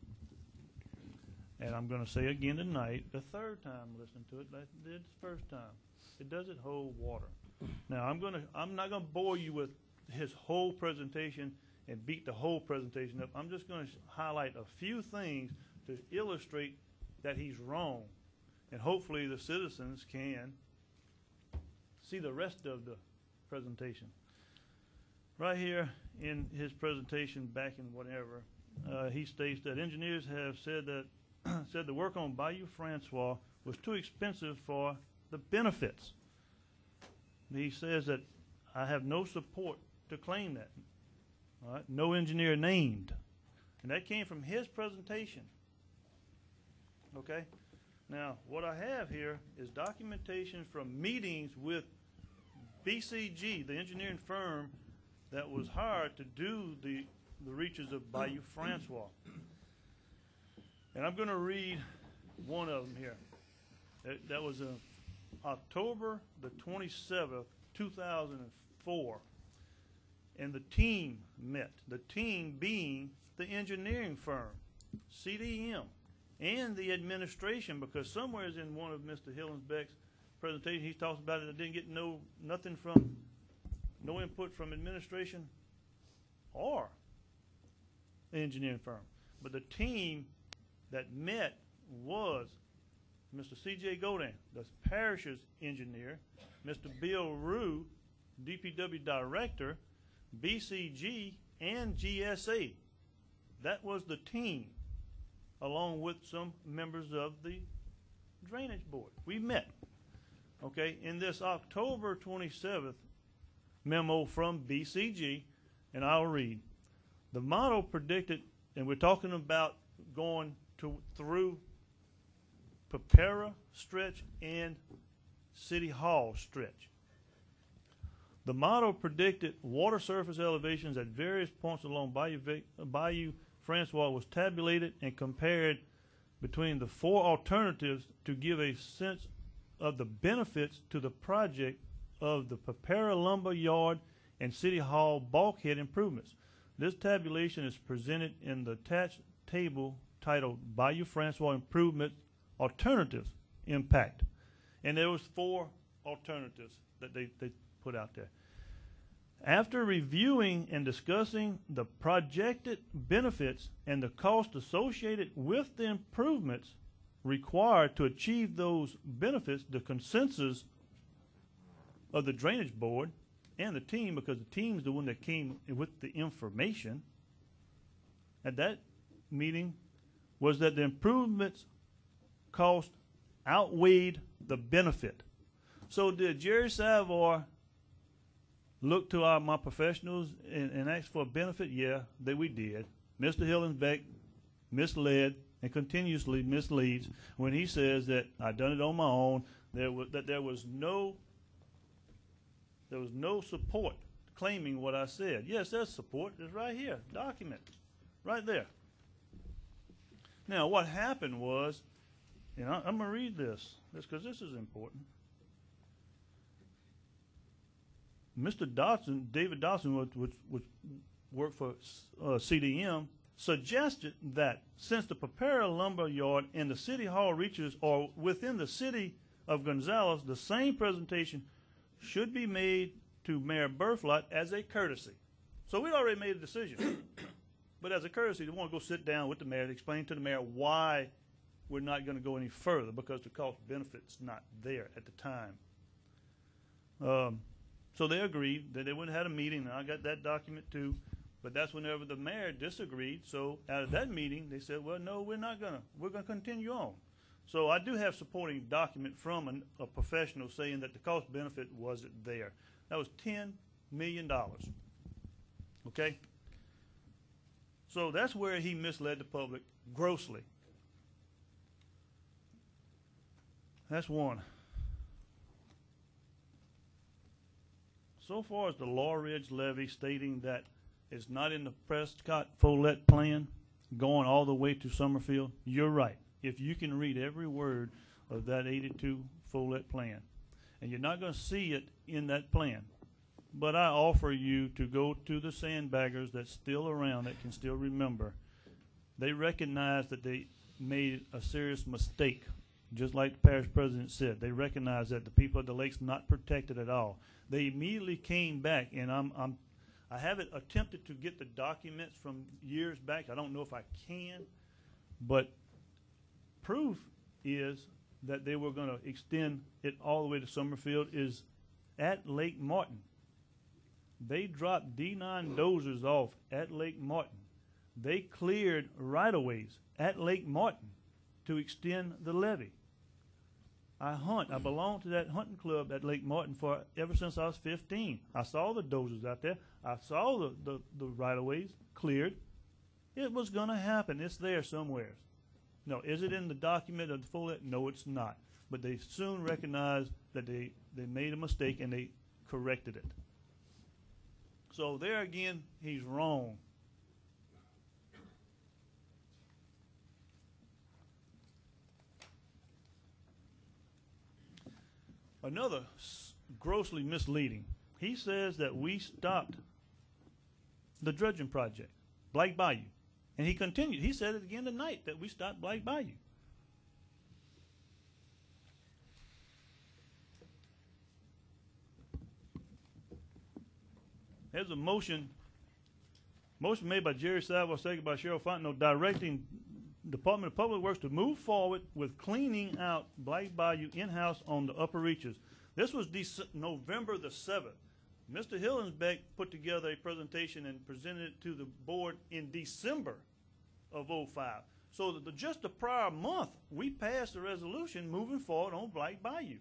And I'm going to say again tonight, the third time listening to it, like I did the first time. It doesn't hold water. Now, I'm not going to bore you with his whole presentation and beat the whole presentation up. I'm just going to highlight a few things to illustrate that he's wrong. And hopefully the citizens can see the rest of the presentation. Right here in his presentation back in whatever, he states that engineers have said that the work on Bayou Francois was too expensive for the benefits. He says that I have no support to claim that. All right? No engineer named. And that came from his presentation. Okay? Now, what I have here is documentation from meetings with BCG, the engineering firm that was hired to do the reaches of Bayou Francois. And I'm going to read one of them here. That was October the 27th, 2004. And the team met. The team being the engineering firm, CDM, and the administration, because somewhere in one of Mr. Hillensbeck's presentations, he talks about it. I didn't get no input from administration or the engineering firm. But the team that met was Mr. C.J. Godin, the Parish's engineer, Mr. Bill Rue, DPW director, BCG, and GSA. That was the team, along with some members of the Drainage Board. We met. Okay, in this October 27th memo from BCG, and I'll read. The model predicted, and we're talking about going through Pepera stretch and City Hall stretch. The model predicted water surface elevations at various points along Bayou Francois was tabulated and compared between the four alternatives to give a sense of the benefits to the project of the Pepera Lumber Yard and City Hall bulkhead improvements. This tabulation is presented in the attached table titled Bayou Francois Improvement Alternatives Impact. And there was four alternatives that they put out there. After reviewing and discussing the projected benefits and the cost associated with the improvements required to achieve those benefits, the consensus of the Drainage Board and the team, because the team is the one that came with the information at that meeting, was that the improvements cost outweighed the benefit. So did Jerry Savard look to my professionals and ask for a benefit? Yeah, that we did. Mr. Hillensbeck misled and continuously misleads when he says that I done it on my own. There was no support claiming what I said. Yes, there's support. It's right here, document, right there. Now, what happened was, and I'm going to read this because this is important. Mr. Dodson, David Dodson, which worked for CDM, suggested that since the Parish lumber yard and the city hall reaches are within the city of Gonzales, the same presentation should be made to Mayor Berflot as a courtesy. So we'd already made a decision. But as a courtesy, they want to go sit down with the mayor and explain to the mayor why we're not going to go any further, because the cost benefit's not there at the time. So they agreed that they would have had a meeting, and I got that document too. But that's whenever the mayor disagreed. So out of that meeting, they said, well, no, we're not going to. We're going to continue on. So I do have supporting document from a professional saying that the cost benefit wasn't there. That was $10 million. Okay? So that's where he misled the public grossly. That's one. So far as the Law Ridge levy stating that it's not in the Prescott-Follett plan going all the way to Summerfield, you're right. If you can read every word of that 82 Follett plan. And you're not going to see it in that plan. But I offer you to go to the sandbaggers that's still around that can still remember. They recognize that they made a serious mistake, just like the parish president said. They recognize that the people at the lake's not protected at all. They immediately came back, and I haven't attempted to get the documents from years back. I don't know if I can, but proof is that they were going to extend it all the way to Summerfield is at Lake Martin. They dropped D9 dozers off at Lake Martin. They cleared right-of-ways at Lake Martin to extend the levee. I hunt. I belong to that hunting club at Lake Martin ever since I was 15. I saw the dozers out there. I saw the right-of-ways cleared. It was going to happen. It's there somewhere. No, is it in the document of the Follett? No, it's not. But they soon recognized that they made a mistake and they corrected it. So there again, he's wrong. Another grossly misleading. He says that we stopped the dredging project, Black Bayou. And he continued. He said it again tonight that we stopped Black Bayou. There's a motion made by Jerry Saville, seconded by Cheryl Fontenot, directing Department of Public Works to move forward with cleaning out Black Bayou in-house on the upper reaches. This was November the 7th. Mr. Hillensbeck put together a presentation and presented it to the board in December of '05. So just the prior month, we passed a resolution moving forward on Black Bayou.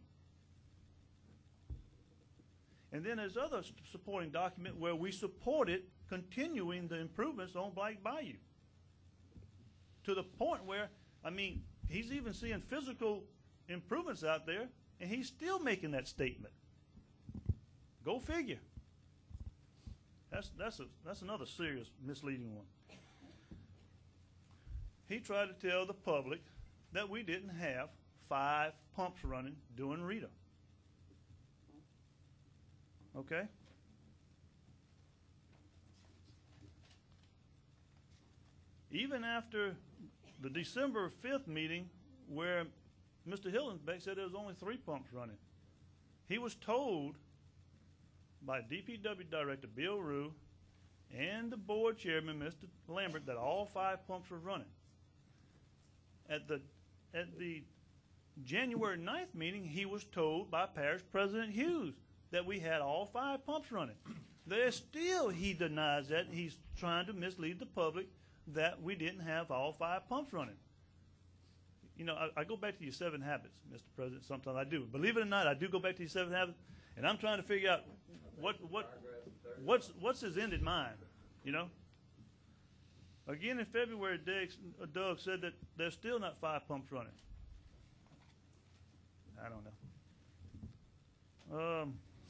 And then there's other supporting document where we supported continuing the improvements on Black Bayou. To the point where, I mean, he's even seeing physical improvements out there, and he's still making that statement. Go figure. That's another serious misleading one. He tried to tell the public that we didn't have 5 pumps running during Rita. Okay? Even after the December 5th meeting where Mr. Hillensbeck said there was only 3 pumps running, he was told by DPW Director Bill Rue and the board chairman, Mr. Lambert, that all 5 pumps were running. At the January 9th meeting, he was told by Parish President Hughes that we had all 5 pumps running. There's still, he denies that. He's trying to mislead the public that we didn't have all 5 pumps running. You know, I go back to your 7 habits, Mr. President. Sometimes I do. Believe it or not, I do go back to your 7 habits, and I'm trying to figure out what what's his end in mind, you know? Again, in February, Doug said that there's still not 5 pumps running. I don't know.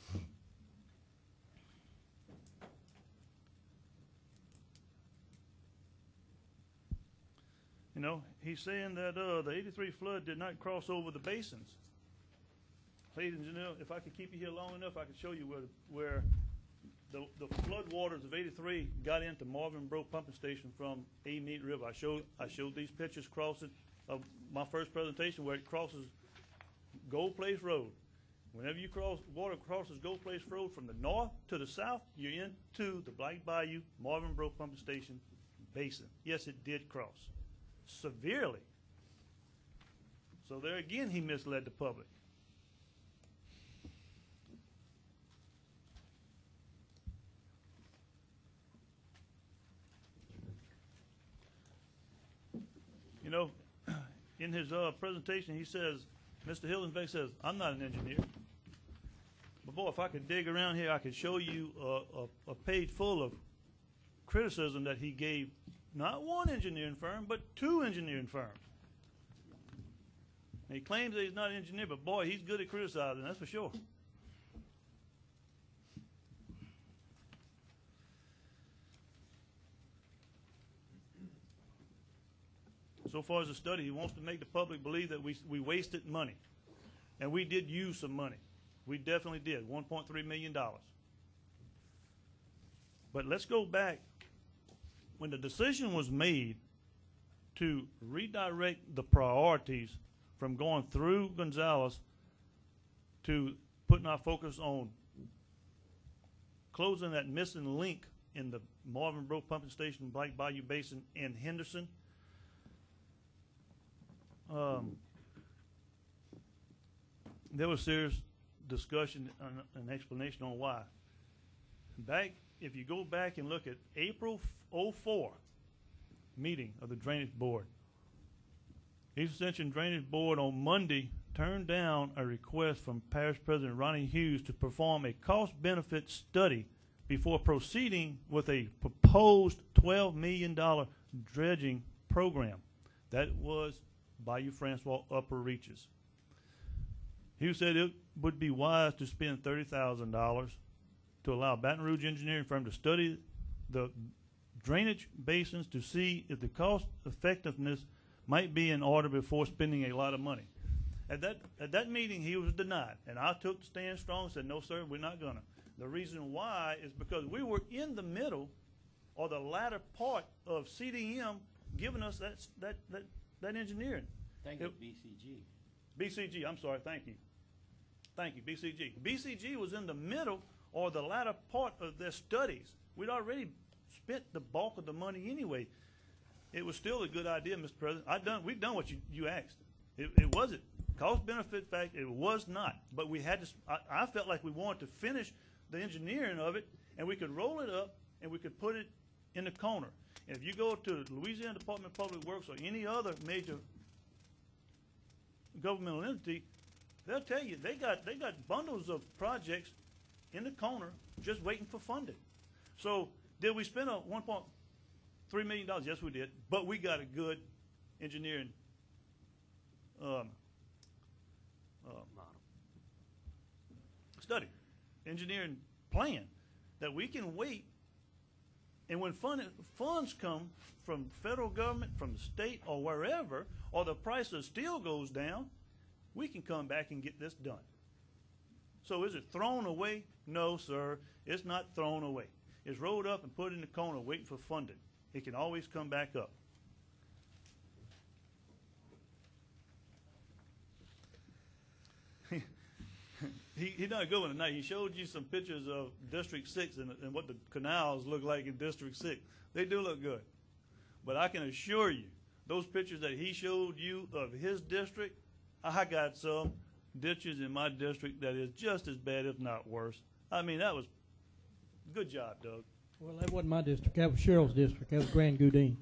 You know, he's saying that the 83 flood did not cross over the basins. Ladies and gentlemen, if I could keep you here long enough, I could show you where the flood waters of 83 got into Marvin Bro Pumping Station from Amite River. I showed these pictures crossing of my first presentation where it crosses Gold Place Road. Whenever water crosses Gold Place Road from the north to the south, you're into the Black Bayou Marvin Bro Pumping Station basin. Yes, it did cross severely. So there again, he misled the public. You know, in his presentation, he says, Mr. Hildensbeck says, I'm not an engineer. But boy, if I could dig around here, I could show you a page full of criticism that he gave not one engineering firm, but 2 engineering firms. And he claims that he's not an engineer, but boy, he's good at criticizing, that's for sure. So far as the study, he wants to make the public believe that we wasted money. And we did use some money. We definitely did, $1.3 million. But let's go back. When the decision was made to redirect the priorities from going through Gonzales to putting our focus on closing that missing link in the Marvin Bro Pumping Station, Black Bayou Basin, and Henderson, there was serious discussion and explanation on why. If you go back and look at April 04 meeting of the Drainage Board, East Ascension Drainage Board on Monday turned down a request from Parish President Ronnie Hughes to perform a cost-benefit study before proceeding with a proposed $12 million dredging program. That was Bayou Francois Upper Reaches. Hughes said it would be wise to spend $30,000 to allow Baton Rouge engineering firm to study the drainage basins to see if the cost effectiveness might be in order before spending a lot of money. At that meeting, he was denied, and I took the stand strong and said, no, sir, we're not going to. The reason why is because we were in the middle or the latter part of CDM giving us that engineering. Thank you, BCG. BCG, I'm sorry, thank you. Thank you, BCG. BCG was in the middle or the latter part of their studies. We'd already spent the bulk of the money anyway. It was still a good idea, Mr. President. We've done what you asked. It wasn't. Cost-benefit fact, it was not. But we had to, I felt like we wanted to finish the engineering of it, and we could roll it up, and we could put it in the corner. And if you go to the Louisiana Department of Public Works or any other major governmental entity, they'll tell you they got bundles of projects in the corner just waiting for funding. So did we spend a $1.3 million? Yes, we did. But we got a good engineering study, engineering plan that we can wait. And when funds come from federal government, from the state, or wherever, or the price of steel goes down, we can come back and get this done. So is it thrown away? No, sir. It's not thrown away. It's rolled up and put in the corner waiting for funding. It can always come back up. He done a good one tonight. He showed you some pictures of District 6 and what the canals look like in District 6. They do look good. But I can assure you, those pictures that he showed you of his district, I got some ditches in my district that is just as bad, if not worse. I mean, that was good job, Doug. Well, that wasn't my district. That was Cheryl's district. That was Grand Goudin.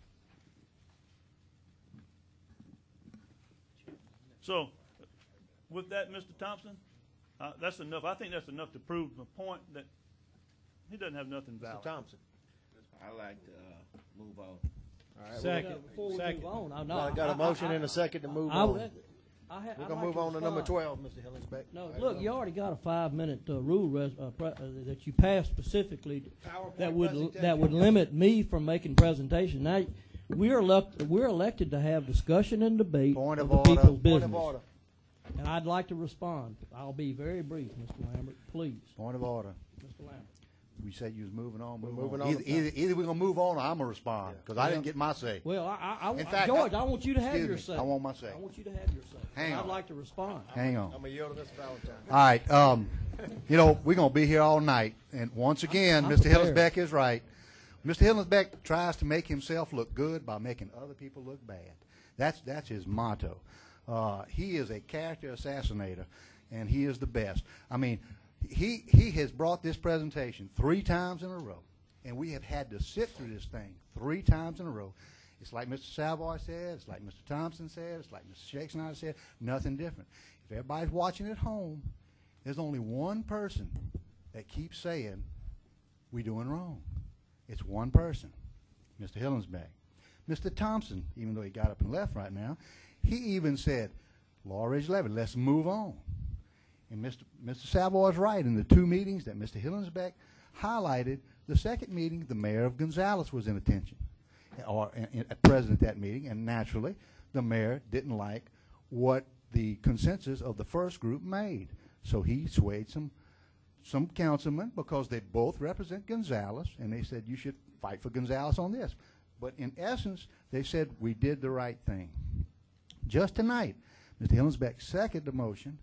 So with that, Mr. Thompson, that's enough. I think that's enough to prove the point that he doesn't have nothing valid. Mr. Thompson. I like to move on. All right, Second. Before we move on, got a motion and a second to move on. We're going to move on to number 12, Mr. Hillensbeck. No, look, you already got a 5-minute rule that you passed specifically that would limit me from making presentation. Now, we're elected to have discussion and debate Point of of the order. people's Point business. of order. And I'd like to respond. I'll be very brief, Mr. Lambert, please. Point of order. Mr. Lambert. We said you was moving on. Moving on. Either we're gonna move on or I'm gonna respond because I didn't get my say. Well, In fact, George, I want you to have excuse your me, say. I want my say. I want you to have your say. Hang I'd on. like to respond. Hang on. I'm going to yield to Mr. Valentine. All right. We're gonna be here all night, and once again, I'm Mr. prepared. Hillensbeck is right. Mr. Hillensbeck tries to make himself look good by making other people look bad. That's his motto. He is a character assassinator, and he is the best. I mean, he has brought this presentation 3 times in a row, and we have had to sit through this thing 3 times in a row. It's like Mr. Savoy said, it's like Mr. Thompson said, it's like Mr. Shakes and I said, nothing different. If everybody's watching at home, there's only one person that keeps saying we're doing wrong. It's one person, Mr. Hillensbeck. Mr. Thompson, even though he got up and left right now, he even said, Law Ridge Levy, let's move on. And Mr. Savoy's right. In the 2 meetings that Mr. Hillensbeck highlighted, the second meeting, the mayor of Gonzales was in attention, or present at that meeting, and naturally, the mayor didn't like what the consensus of the first group made. So he swayed some councilmen because they both represent Gonzales, and they said you should fight for Gonzales on this. But in essence, they said we did the right thing. Just tonight, Mr. Hillensbeck seconded the motion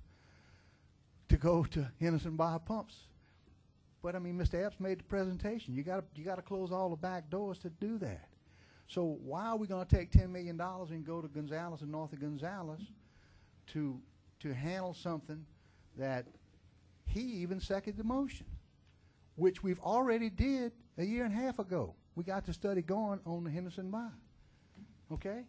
to go to Henderson Biopumps. But I mean, Mr. Epps made the presentation. You got to close all the back doors to do that. So why are we going to take $10 million and go to Gonzales and north of Gonzales to handle something that he even seconded the motion, which we've already did a year and a half ago. We got the study going on the Henderson Bi. Okay?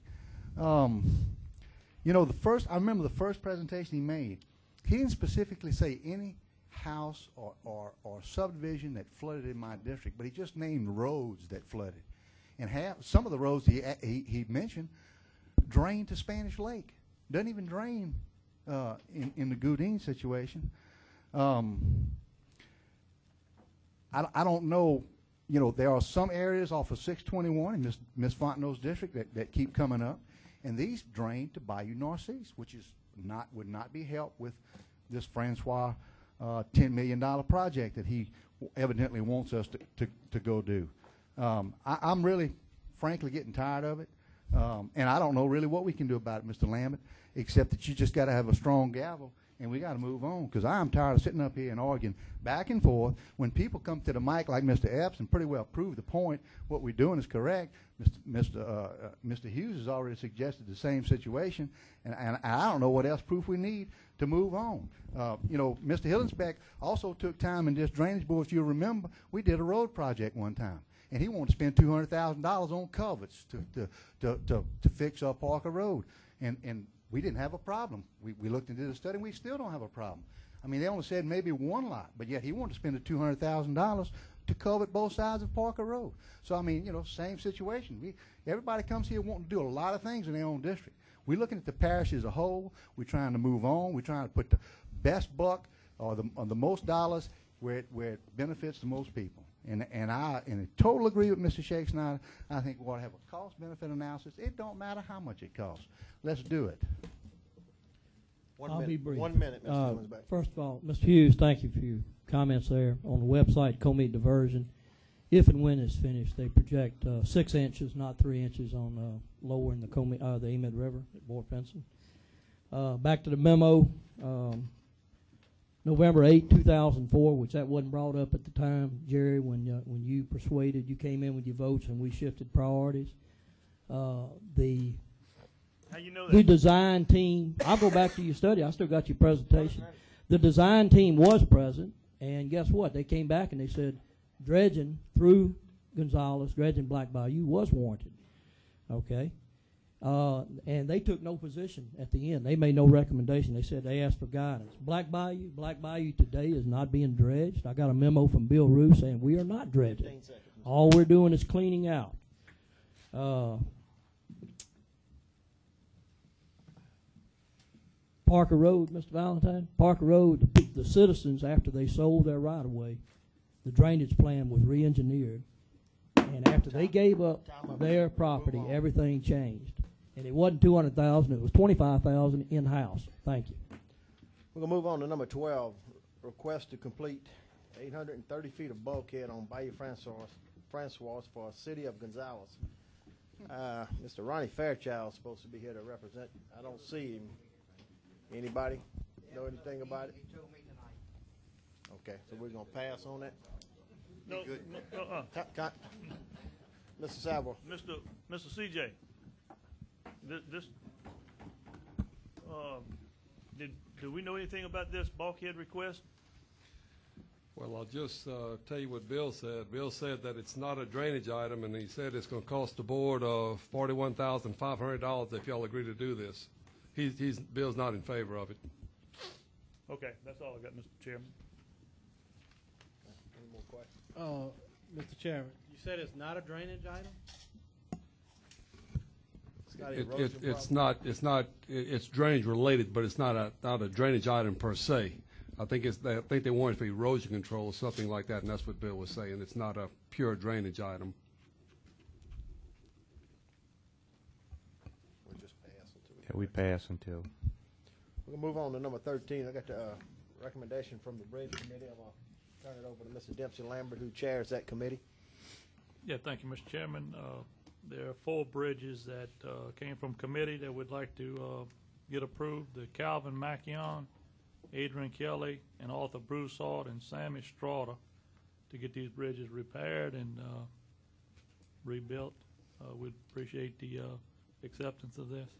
I remember the first presentation he made. He didn't specifically say any house or subdivision that flooded in my district, but he just named roads that flooded. And some of the roads he mentioned drain to Spanish Lake. Doesn't even drain in the Goudin situation. I don't know. There are some areas off of 621 in Ms. Fontenot's district that keep coming up, and these drain to Bayou Narcisse, which would not be helped with this Francois $10 million project that he evidently wants us to go do. I'm really, frankly, getting tired of it, and I don't know really what we can do about it, Mr. Lambert, except that you just got to have a strong gavel, and we got to move on, because I'm tired of sitting up here and arguing back and forth. When people come to the mic like Mr. Epps and pretty well prove the point, what we're doing is correct. Mr. Hughes has already suggested the same situation, and I don't know what else proof we need to move on. Mr. Hillensbeck also took time in this drainage board. If you remember, we did a road project one time, and he wanted to spend $200,000 on culverts to fix up Parker Road, and we didn't have a problem. We looked into the study, and we still don't have a problem. I mean, they only said maybe one lot, but yet he wanted to spend the $200,000 to cover both sides of Parker Road. So, I mean, same situation. Everybody comes here wanting to do a lot of things in their own district. We're looking at the parish as a whole. We're trying to move on. We're trying to put the best buck or the most dollars where it benefits the most people. And I total agree with Mr. Shakes, and I think we ought to have a cost-benefit analysis. It don't matter how much it costs. Let's do it. I'll be brief. 1 minute, Mr. Hillensbeck. First of all, Mr. Hughes, thank you for your comments there. On the website, Comey Diversion, if and when it's finished, they project 6 inches, not 3 inches, on lowering the the Emid River at Board Fencing. Back to the memo, November 8, 2004, which that wasn't brought up at the time, Jerry, when you persuaded, you came in with your votes and we shifted priorities. How you know that? The design team, I'll go back to your study. I still got your presentation. The design team was present, and guess what? They came back and they said dredging through Gonzales, dredging Black Bayou was warranted. Okay. And they took no position at the end. They made no recommendation. They said they asked for guidance. Black Bayou today is not being dredged. I got a memo from Bill Rue saying we are not dredging. All we're doing is cleaning out. Parker Road, Mr. Valentine, Parker Road, the citizens, after they sold their right-of-way, the drainage plan was re-engineered. And after they gave up their property, everything changed. And it wasn't $200,000, it was $25,000 in-house. Thank you. We're going to move on to number 12, request to complete 830 feet of bulkhead on Bayou Francois for the city of Gonzales. Mr. Ronnie Fairchild is supposed to be here to represent. I don't see him. Anybody know anything about it? He told me tonight. Okay, so we're going to pass on that? No, Mr. Savoy. Mr. CJ, do we know anything about this bulkhead request? Well, I'll just tell you what Bill said. Bill said that it's not a drainage item, and he said it's going to cost the board of $41,500 if y'all agree to do this. Bill's not in favor of it. Okay, that's all I got, Mr. Chairman. Any more questions? Mr. Chairman, you said it's not a drainage item? It's drainage related, but it's not a drainage item per se. I think they want it for erosion control or something like that, and that's what Bill was saying. It's not a pure drainage item. We'll just pass until Yeah, we pass until. We're going to move on to number 13. I got the recommendation from the Bridge Committee. I'm going to turn it over to Mr. Dempsey Lambert, who chairs that committee. Yeah, thank you, Mr. Chairman. There are 4 bridges that came from committee that we'd like to get approved. The Calvin Mackion, Adrian Kelly, and Arthur Broussard, and Sammy Strata to get these bridges repaired and rebuilt. We'd appreciate the acceptance of this.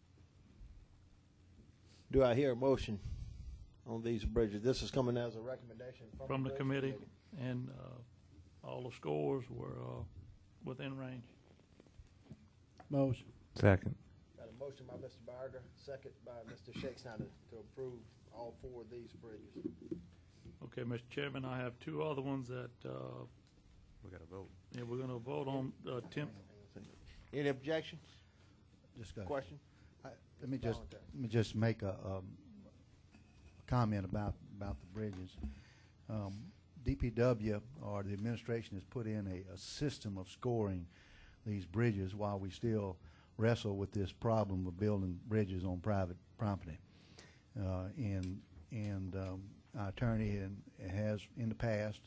Do I hear a motion on these bridges? This is coming as a recommendation From the committee, and all the scores were within range. Motion. Second. Got a motion by Mr. Barger, second by Mr. Shakespeare to approve all 4 of these bridges. Okay, Mr. Chairman, I have 2 other ones that We got to vote. yeah, we're going to vote on. Any objections? Just go. Question? Let me just make a comment about the bridges. DPW or the administration has put in a system of scoring these bridges while we still wrestle with this problem of building bridges on private property. And our attorney has in the past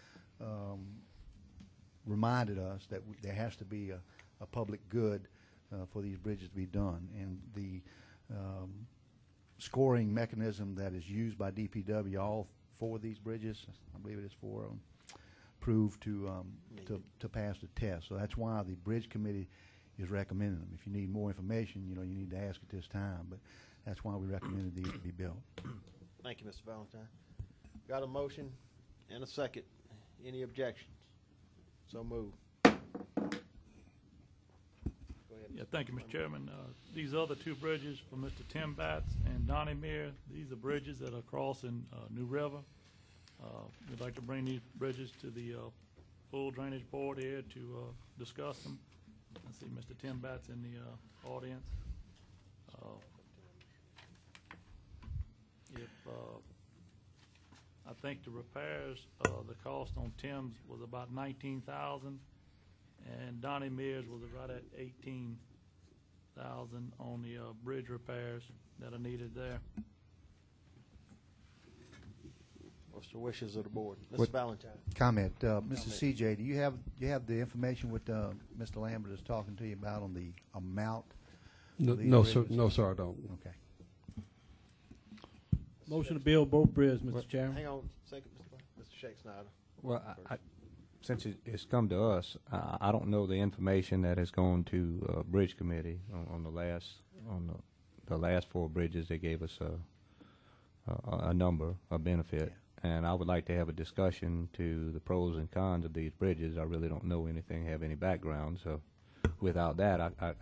reminded us that there has to be a public good for these bridges to be done. And the scoring mechanism that is used by DPW, all 4 of these bridges, I believe it is 4 of them, proved to pass the test. So that's why the Bridge Committee is recommending them. If you need more information, you need to ask at this time, but that's why we recommended these to be built. Thank you, Mr. Valentine. Got a motion and a second. Any objections? So moved. Go ahead. Yeah, thank you, Mr. Chairman. These other 2 bridges for Mr. Tim Batts and Donnie Meir, these are bridges that are crossing New River. We'd like to bring these bridges to the full drainage board here to discuss them. I see Mr. Tim Batts in the audience. I think the repairs, the cost on Tim's was about $19,000, and Donnie Mears was right at $18,000 on the bridge repairs that are needed there. What's the wishes of the board? Mr. Valentine. Comment. Mr. CJ, do you have the information what Mr. Lambert is talking to you about on the amount? No, sir. No, sir, I don't. Okay. Motion to build both bridges, Mr. Chairman. Hang on a second, Mr. Shake Snyder. Well, since it's come to us, I don't know the information that has gone to Bridge Committee on the last 4 bridges. They gave us a number, a benefit, and I would like to have a discussion to the pros and cons of these bridges. I really don't know anything, have any background, so without that,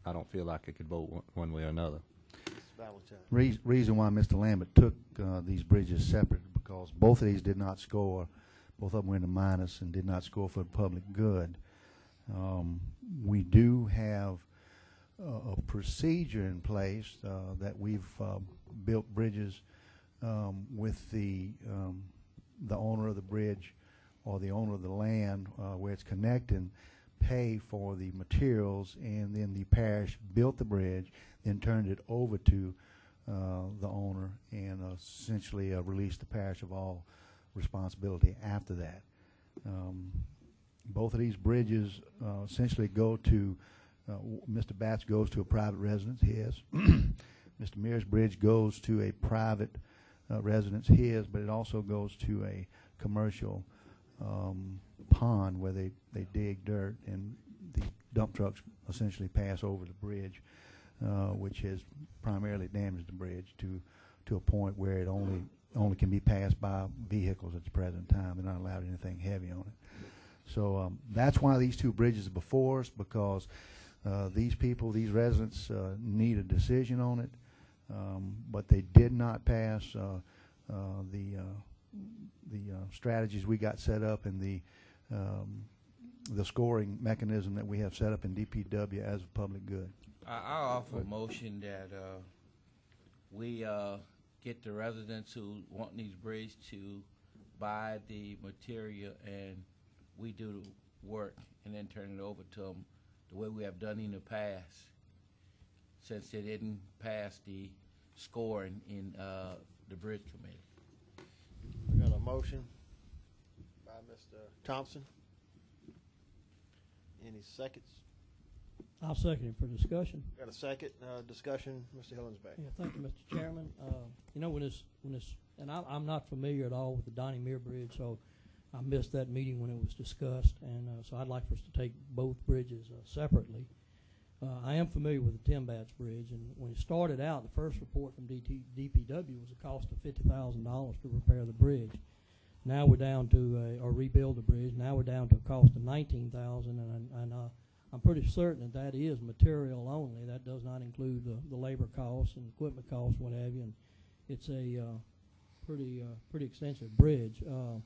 I don't feel like I could vote one way or another. Reason why Mr. Lambert took these bridges separate, because both of these did not score. Both of them were in the minus and did not score for the public good. We do have a procedure in place that we've built bridges with the owner of the bridge or the owner of the land where it's connecting pay for the materials, and then the parish built the bridge, then turned it over to the owner, and essentially released the parish of all responsibility after that. Both of these bridges essentially go to, Mr. Batts goes to a private residence, his. Mr. Mears' bridge goes to a private residence, his, but it also goes to a commercial pond where they dig dirt, and the dump trucks essentially pass over the bridge, which has primarily damaged the bridge to a point where it only can be passed by vehicles at the present time. They're not allowed anything heavy on it. So that's why these two bridges are before us, because these people, these residents, need a decision on it, but they did not pass the strategies we got set up and the scoring mechanism that we have set up in DPW as a public good. I offer a motion that we get the residents who want these bridges to buy the material, and we do the work and then turn it over to them the way we have done in the past, since they didn't pass the scoring in the bridge committee. We got a motion by Mr. Thompson. Any seconds? I'll second it for discussion. Got a second discussion, Mr. Hillensback. Yeah, thank you, Mr. Chairman. You know, when this, and I'm not familiar at all with the Donnie Mere Bridge, so I missed that meeting when it was discussed, and so I'd like for us to take both bridges separately. I am familiar with the Tim Batts Bridge, and when it started out, the first report from DPW was a cost of $50,000 to repair the bridge. Now we're down to, or rebuild the bridge. Now we're down to a cost of $19,000, and I'm pretty certain that is material only. That does not include the labor costs and equipment costs, what have you. And it's a pretty extensive bridge.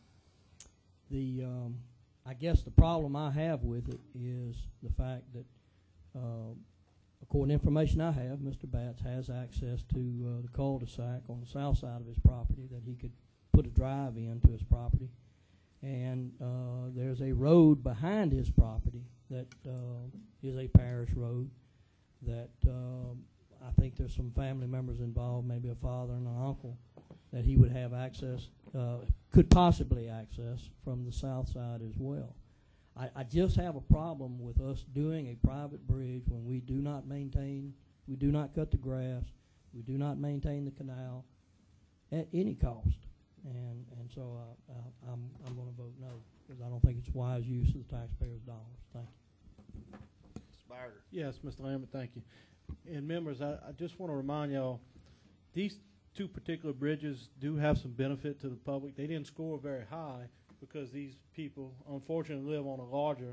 I guess the problem I have with it is the fact that, according to information I have, Mr. Batts has access to the cul-de-sac on the south side of his property that he could put a drive into his property. And there's a road behind his property that is a parish road that I think there's some family members involved, maybe a father and an uncle, that he would have access, could possibly access from the south side as well. I just have a problem with us doing a private bridge when we do not maintain, we do not cut the grass, we do not maintain the canal at any cost. And so I'm going to vote no, because I don't think it's wise use of the taxpayers' dollars. Thank you. Spider. Yes, Mr. Lambert, thank you. And members, I just want to remind y'all, these two particular bridges do have some benefit to the public. They didn't score very high because these people unfortunately live on a larger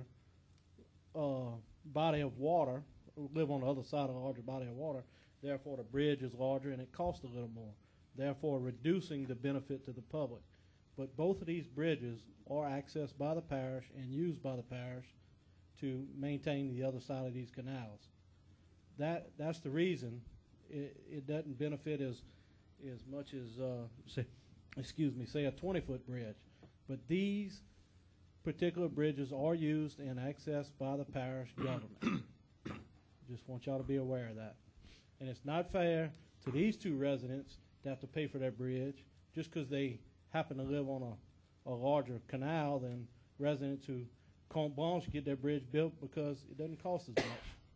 body of water, live on the other side of a larger body of water. Therefore, the bridge is larger and it costs a little more, therefore reducing the benefit to the public. But both of these bridges are accessed by the parish and used by the parish to maintain the other side of these canals. That's the reason it doesn't benefit as much as say a 20-foot bridge. But these particular bridges are used and accessed by the parish government. Just want y'all to be aware of that. And it's not fair to these two residents to have to pay for their bridge just because they happen to live on a larger canal than residents who can't blanche get their bridge built because it doesn't cost as much.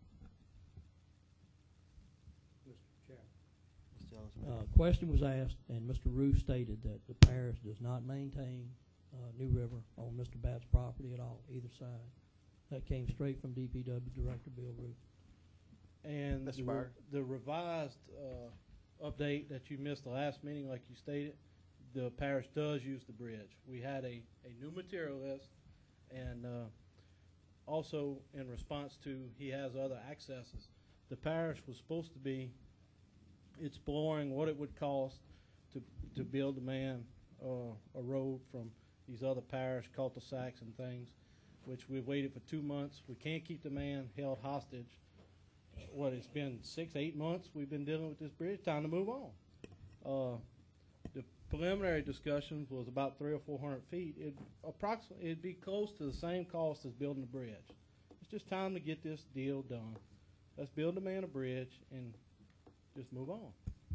Question was asked, and Mr. Roof stated that the parish does not maintain New River on Mr. Batts' property at all, either side. That came straight from DPW Director Bill Roof. And the revised update that you missed the last meeting, like you stated, the parish does use the bridge. We had a new material list, and also in response to he has other accesses The parish was supposed to be exploring what it would cost to build a a road from these other parish cul-de-sacs and things, which we've waited for 2 months. We can't keep the man held hostage. What, it's been 6, 8 months we've been dealing with this bridge. Time to move on. The preliminary discussions was about 300 or 400 feet. It'd be close to the same cost as building the bridge. It's just time to get this deal done. Let's build the man a bridge and just move on.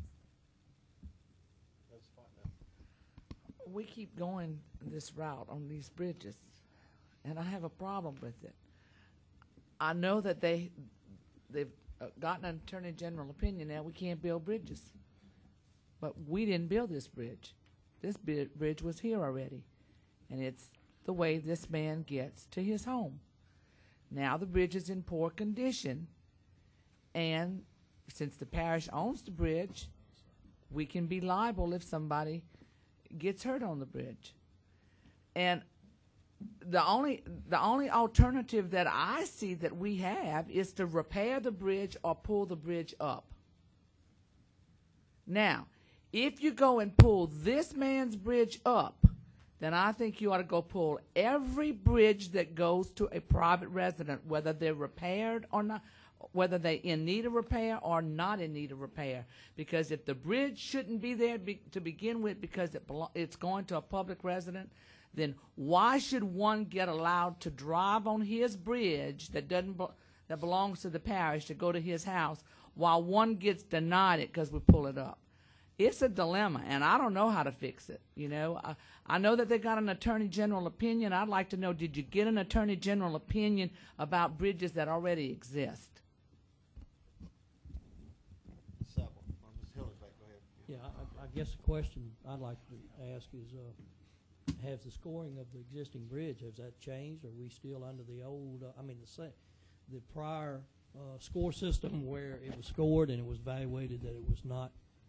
We keep going this route on these bridges, and I have a problem with it. I know that they've gotten an attorney general opinion now we can't build bridges, but we didn't build this bridge. This bridge was here already, and it's the way this man gets to his home. Now the bridge is in poor condition, and since the parish owns the bridge, we can be liable if somebody gets hurt on the bridge. And the only alternative that I see that we have is to repair the bridge or pull the bridge up. Now, if you go and pull this man's bridge up, then I think you ought to go pull every bridge that goes to a private resident, whether they're repaired or not, whether they're in need of repair or not in need of repair. Because if the bridge shouldn't be there to begin with because it's going to a public resident, then why should one get allowed to drive on his bridge that belongs to the parish to go to his house while one gets denied it because we pull it up? It's a dilemma, and I don't know how to fix it. You know, I know that they got an attorney general opinion. I'd like to know, did you get an attorney general opinion about bridges that already exist? Yeah, I guess the question I'd like to ask is, has the scoring of the existing bridge, has that changed? Are we still under the old, the prior score system where it was scored and it was evaluated that it was not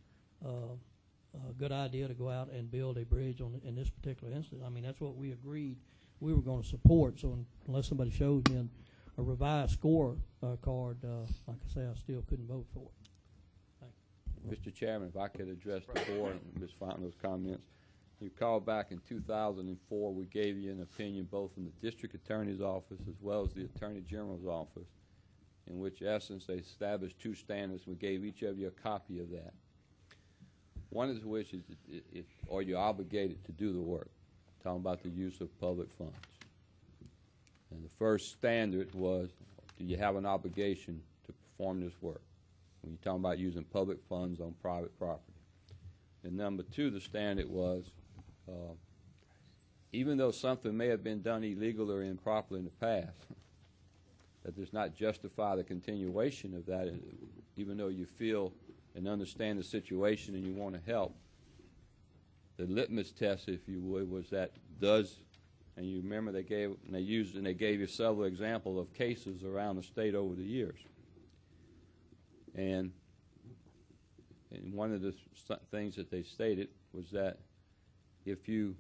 a good idea to go out and build a bridge in this particular instance? I mean, that's what we agreed we were going to support. So unless somebody shows me a revised score card, like I say, I still couldn't vote for it. Mr. Chairman, if I could address the board and Ms. Fontenot's comments. You called back in 2004, we gave you an opinion both from the district attorney's office as well as the attorney general's office, in which essence they established 2 standards. We gave each of you a copy of that. One is which is, are you obligated to do the work? Talking about the use of public funds. And the first standard was, do you have an obligation to perform this work? When you're talking about using public funds on private property. And number 2, the standard was, even though something may have been done illegal or improperly in the past, that does not justify the continuation of that, even though you feel and understand the situation and you want to help. The litmus test, if you would, was that does, and you remember they gave you several examples of cases around the state over the years. And one of the things that they stated was that if you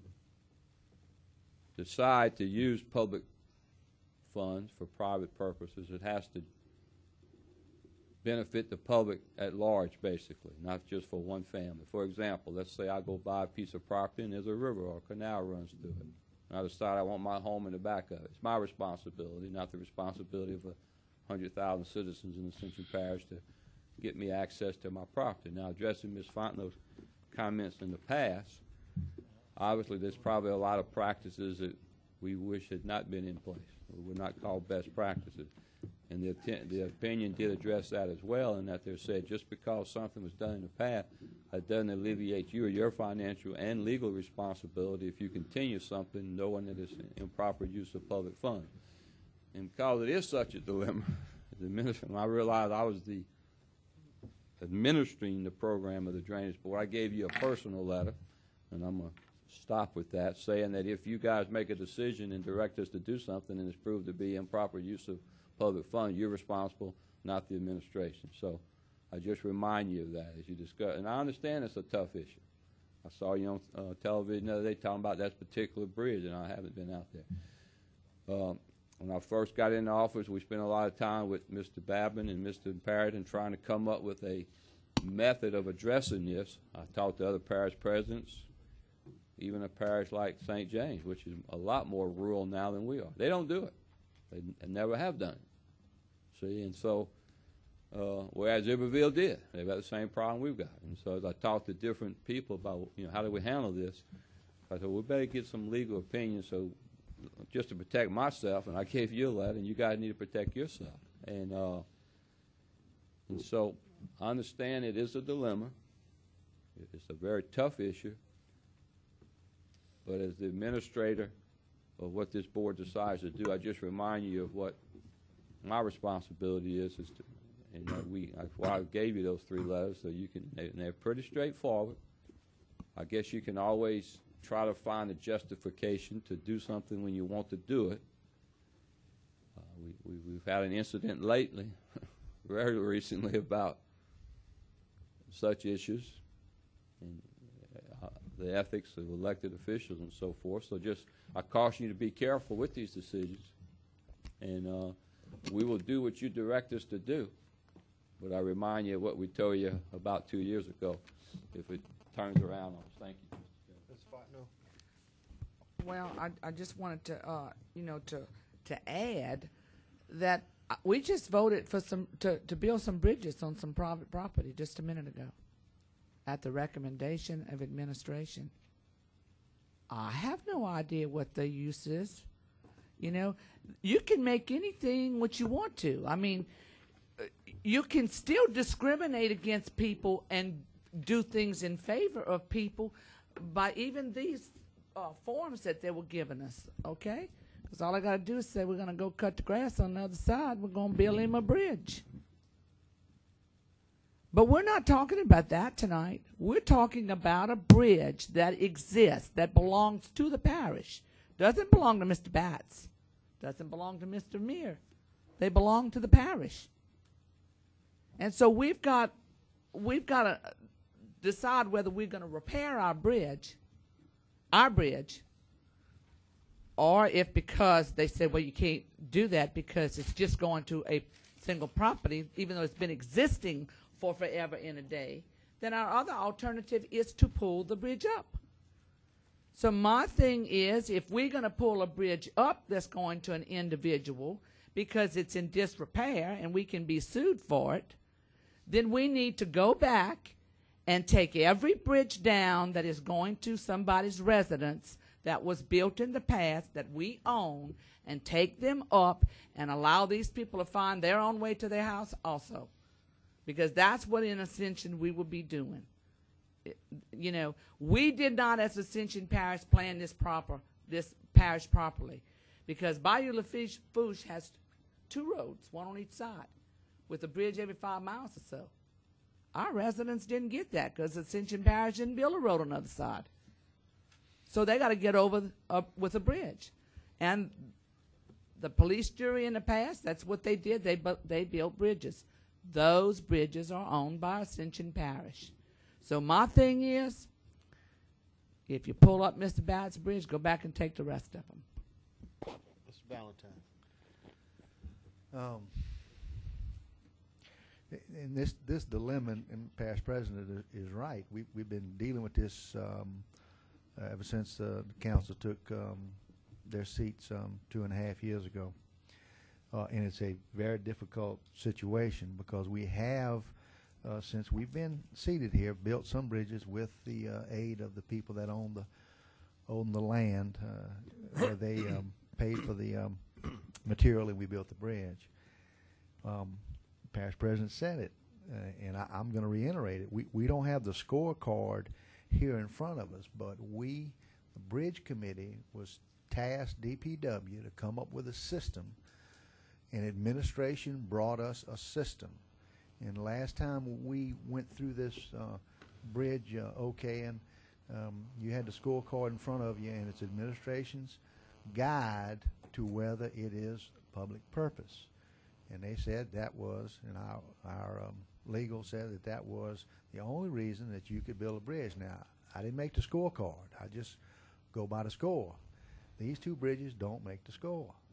decide to use public funds for private purposes, it has to benefit the public at large, basically, not just for one family. For example, let's say I go buy a piece of property and there's a river or a canal runs through it. And I decide I want my home in the back of it. It's my responsibility, not the responsibility of 100,000 citizens in Ascension Parish to get me access to my property. Now, addressing Ms. Fontenot's comments in the past, obviously there's probably a lot of practices that we wish had not been in place, or would not call best practices. And the opinion did address that as well, in that they said just because something was done in the past, that doesn't alleviate you or your financial and legal responsibility if you continue something knowing that it's improper use of public funds. And because it is such a dilemma, as administrator, I realized I was the administering the program of the Drainage Board. I gave you a personal letter, and I'm going to stop with that, saying that if you guys make a decision and direct us to do something and it's proved to be improper use of public funds, you're responsible, not the administration. So I just remind you of that as you discuss. And I understand it's a tough issue. I saw you on television the other day talking about that particular bridge, and I haven't been out there. When I first got into office, we spent a lot of time with Mr. Babin and Mr. Parrott trying to come up with a method of addressing this. I talked to other parish presidents, even a parish like St. James, which is a lot more rural now than we are. They don't do it. They never have done it. See, and so, whereas Iberville did. They've got the same problem we've got. And so as I talked to different people about, how do we handle this, I said, we better get some legal opinion so just to protect myself, and I gave you a letter, and you guys need to protect yourself. And so I understand it is a dilemma. It's a very tough issue. But as the administrator of what this board decides to do, I just remind you of what my responsibility is to, and that's why I gave you those 3 letters, so you can, they're pretty straightforward. I guess you can always try to find a justification to do something when you want to do it. We've had an incident lately, very recently, about such issues and the ethics of elected officials and so forth. So just, I caution you to be careful with these decisions. And we will do what you direct us to do. But I remind you of what we told you about 2 years ago, if it turns around on us. Thank you. Well, I just wanted to, to add that we just voted for to build some bridges on some private property just a minute ago at the recommendation of administration. I have no idea what the use is. You can make anything what you want to. I mean, you can still discriminate against people and do things in favor of people by even these forms that they were giving us, okay? Because all I got to do is say we're going to go cut the grass on the other side. We're going to build him a bridge. But we're not talking about that tonight. We're talking about a bridge that exists, that belongs to the parish. Doesn't belong to Mr. Batts. Doesn't belong to Mr. Meir. They belong to the parish. And so we've got to decide whether we're going to repair our bridge, or if because they said, well, you can't do that because it's just going to a single property, even though it's been existing for forever and a day, then our other alternative is to pull the bridge up. So my thing is, if we're going to pull a bridge up that's going to an individual because it's in disrepair and we can be sued for it, then we need to go back and take every bridge down that is going to somebody's residence that was built in the past that we own and take them up and allow these people to find their own way to their house also. Because that's what in Ascension we will be doing. We did not as Ascension Parish plan this parish properly. Because Bayou Lafourche has 2 roads, one on each side, with a bridge every 5 miles or so. Our residents didn't get that because Ascension Parish didn't build a road on the other side. So they got to get over with a bridge. And the police jury in the past, that's what they did. They built bridges. Those bridges are owned by Ascension Parish. So my thing is, if you pull up Mr. Batts' bridge, go back and take the rest of them. Mr. Valentine. And this dilemma, and Parish President is right. We've been dealing with this ever since the council took their seats 2.5 years ago. And it's a very difficult situation because we have, since we've been seated here, built some bridges with the aid of the people that own the land, where they paid for the material and we built the bridge. Parish President said it, and I'm going to reiterate it. We don't have the scorecard here in front of us, but the Bridge Committee was tasked DPW to come up with a system, and administration brought us a system. And last time we went through this bridge, and you had the scorecard in front of you, and it's administration's guide to whether it is public purpose. And they said that was, and our legal said that was the only reason that you could build a bridge. Now, I didn't make the scorecard. I just go by the score. These 2 bridges don't make the score.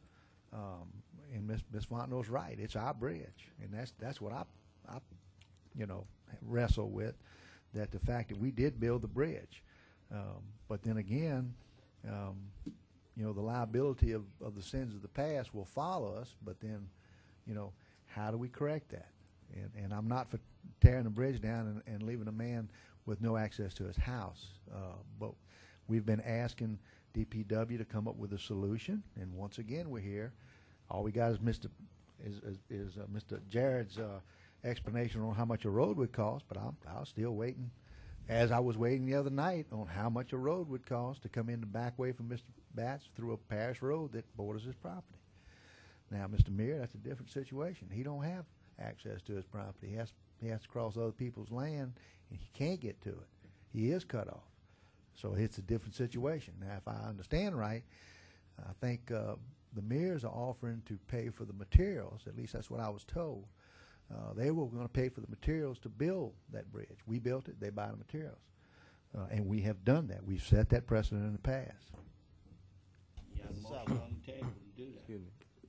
And Miss Fontenot's right. It's our bridge, and that's what I wrestle with. That the fact that we did build the bridge, but then again, the liability of the sins of the past will follow us. But then, how do we correct that? And I'm not for tearing the bridge down and leaving a man with no access to his house. But we've been asking DPW to come up with a solution, and once again we're here. All we got is Mr. Jared's explanation on how much a road would cost, but I was still waiting, as I was waiting the other night, on how much a road would cost to come in the back way from Mr. Batts through a parish road that borders his property. Now, Mr. Meir, that's a different situation. He don't have access to his property. He has to cross other people's land, and he can't get to it. He is cut off. So it's a different situation. Now, if I understand right, I think the Meirs are offering to pay for the materials. At least that's what I was told. They were going to pay for the materials to build that bridge. We built it. They buy the materials. And we have done that. We've set that precedent in the past. You have a motion on the table to do that. Excuse me.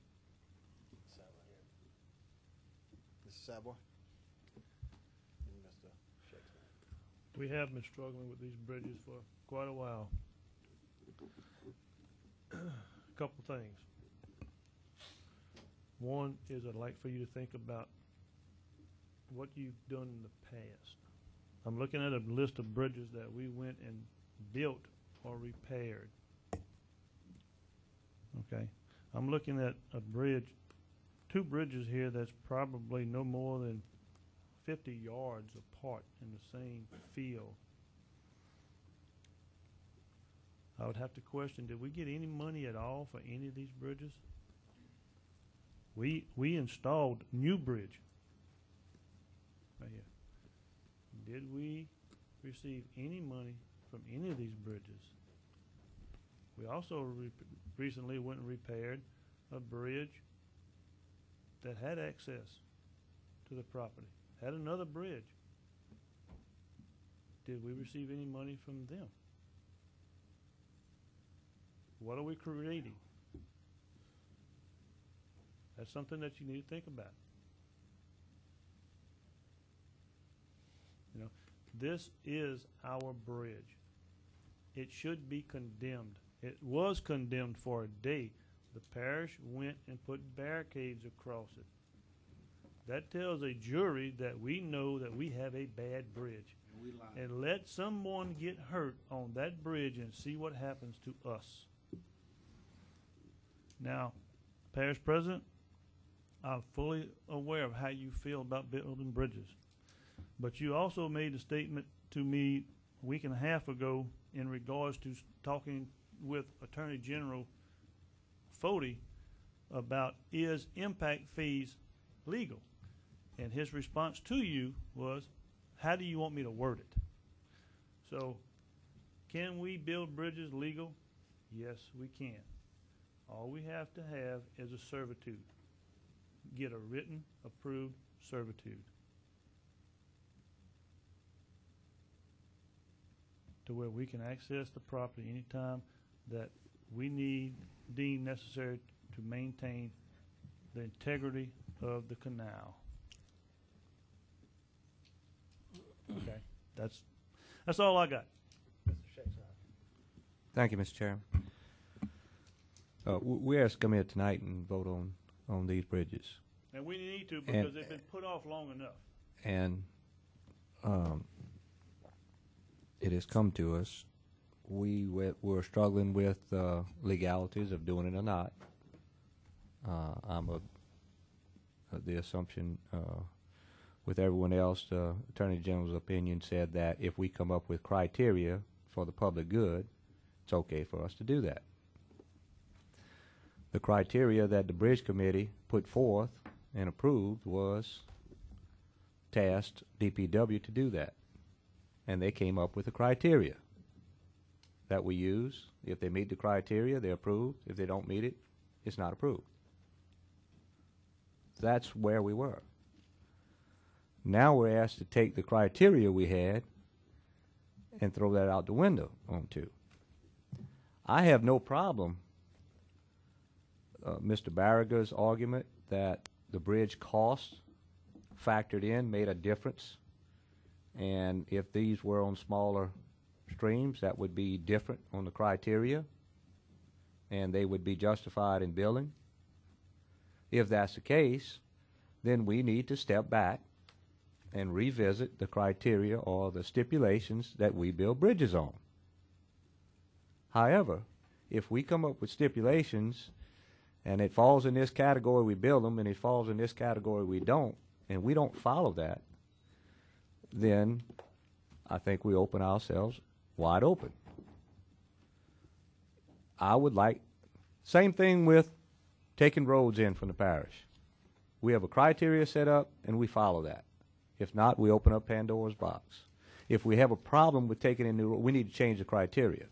Mr. Savoy? And Mr. Shakespeare. We have been struggling with these bridges for quite a while. A couple things. One is I'd like for you to think about what you've done in the past. I'm looking at a list of bridges that we went and built or repaired. Okay. I'm looking at a bridge, two bridges here that's probably no more than 50 yards apart in the same field. I would have to question, did we get any money at all for any of these bridges? We installed new bridge right here. Did we receive any money from any of these bridges? We also recently went and repaired a bridge that had access to the property, had another bridge. Did we receive any money from them? What are we creating? That's something that you need to think about. This is our bridge. It should be condemned. It was condemned for a day. The parish went and put barricades across it. That tells a jury that we know that we have a bad bridge. And let someone get hurt on that bridge and see what happens to us. Now, Parish President, I'm fully aware of how you feel about building bridges. But you also made a statement to me a week and a half ago in regards to talking with Attorney General Fody about is impact fees legal? And his response to you was, how do you want me to word it? So, can we build bridges legal? Yes, we can. All we have to have is a servitude. Get a written, approved servitude. To where we can access the property anytime that we deem necessary to maintain the integrity of the canal. Okay, that's all I got. Thank you, Mr. Chairman. We asked to come here tonight and vote on these bridges. And we need to because they've been put off long enough. And it has come to us. We're struggling with legalities of doing it or not. I'm of the assumption with everyone else, the Attorney General's opinion said that if we come up with criteria for the public good, it's okay for us to do that. The criteria that the Bridge Committee put forth and approved was tasked DPW to do that. And they came up with a criteria that we use. If they meet the criteria, they're approved. If they don't meet it, it's not approved. That's where we were. Now we're asked to take the criteria we had and throw that out the window onto. I have no problem Mr. Barriger's argument that the bridge cost factored in made a difference. And if these were on smaller streams, that would be different on the criteria, and they would be justified in building. If that's the case, then we need to step back and revisit the criteria or the stipulations that we build bridges on. However, if we come up with stipulations and it falls in this category, we build them, and it falls in this category, we don't, and we don't follow that, then I think we open ourselves wide open. I would like, same thing with taking roads in from the parish. We have a criteria set up, and we follow that. If not, we open up Pandora's box. If we have a problem with taking in new roads, we need to change the criteria.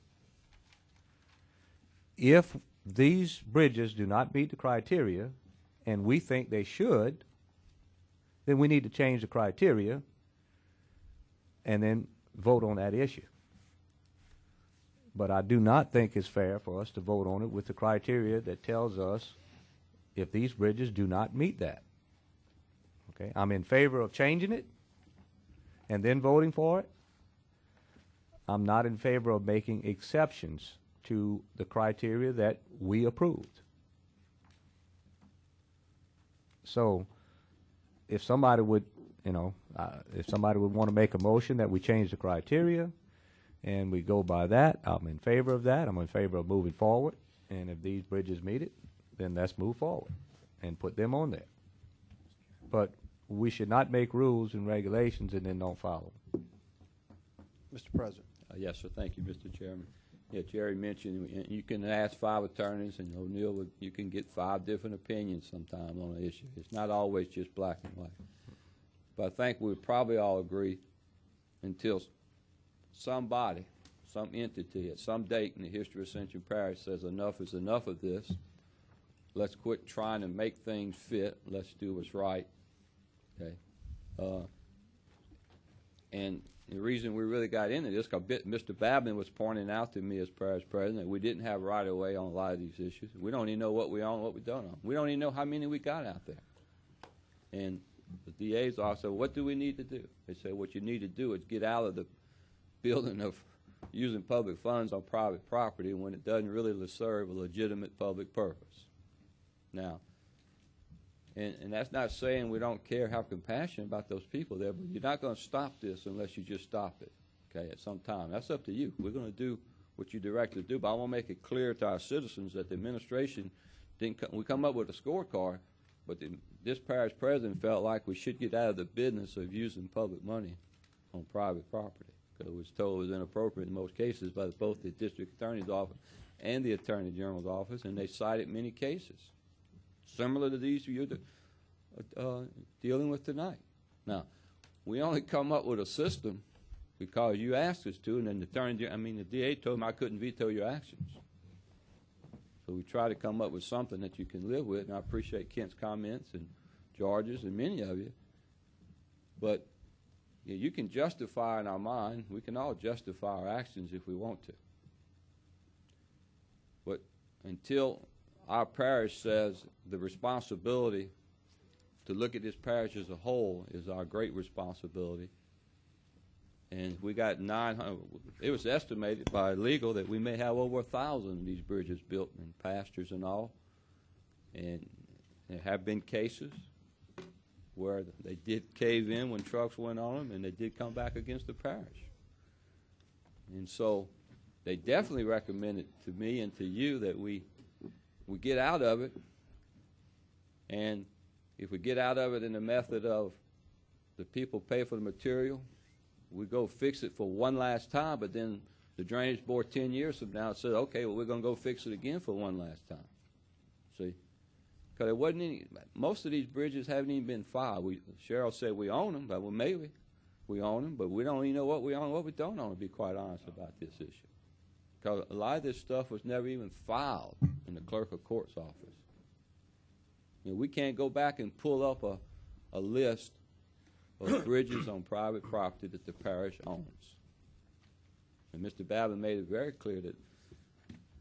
If these bridges do not meet the criteria, and we think they should, then we need to change the criteria and then vote on that issue. But I do not think it's fair for us to vote on it with the criteria that tells us if these bridges do not meet that. Okay, I'm in favor of changing it and then voting for it. I'm not in favor of making exceptions to the criteria that we approved. So if somebody would, if somebody would want to make a motion that we change the criteria and we go by that, I'm in favor of that. I'm in favor of moving forward. And if these bridges meet it, then let's move forward and put them on there. But we should not make rules and regulations and then don't follow them. Mr. President. Yes, sir. Thank you, Mr. Chairman. Yeah, Jerry mentioned you can ask 5 attorneys, and O'Neill, you can get 5 different opinions sometimes on an issue. It's not always just black and white. But I think we probably all agree until somebody, some entity at some date in the history of Ascension Parish says enough is enough of this. Let's quit trying to make things fit. Let's do what's right. Okay. And the reason we really got into this, because Mr. Babin was pointing out to me as parish president that we didn't have right of way on a lot of these issues. We don't even know what we own and what we don't own. We don't even know how many we got out there. And the DA's also, what do we need to do? They said what you need to do is get out of the building of using public funds on private property when it doesn't really serve a legitimate public purpose. Now, and that's not saying we don't care, have compassion about those people there, but you're not going to stop this unless you just stop it, okay, at some time. That's up to you. We're going to do what you direct us to do, but I want to make it clear to our citizens that the administration we come up with a scorecard, but this parish president felt like we should get out of the business of using public money on private property, because it was told it was inappropriate in most cases by both the district attorney's office and the attorney general's office, and they cited many cases similar to these you're dealing with tonight. Now, we only come up with a system because you asked us to, and then the DA told me I couldn't veto your actions. So we try to come up with something that you can live with, and I appreciate Kent's comments and George's and many of you. But you can justify in our mind, we can all justify our actions if we want to. But until our parish says the responsibility to look at this parish as a whole is our great responsibility. And we got 900, it was estimated by legal that we may have over 1,000 of these bridges built in pastures and all. And there have been cases where they did cave in when trucks went on them, and they did come back against the parish. And so they definitely recommended to me and to you that we get out of it, and if we get out of it in the method of the people pay for the material, we go fix it for one last time, but then the Drainage Board 10 years from now said, okay, well, we're going to go fix it again for one last time. See? Because there wasn't any, most of these bridges haven't even been filed. Cheryl said we own them, but well, maybe we own them, but we don't even know what we own and what we don't own, to be quite honest about this issue. Because a lot of this stuff was never even filed in the clerk of court's office. We can't go back and pull up a list of bridges on private property that the parish owns. And Mr. Babin made it very clear that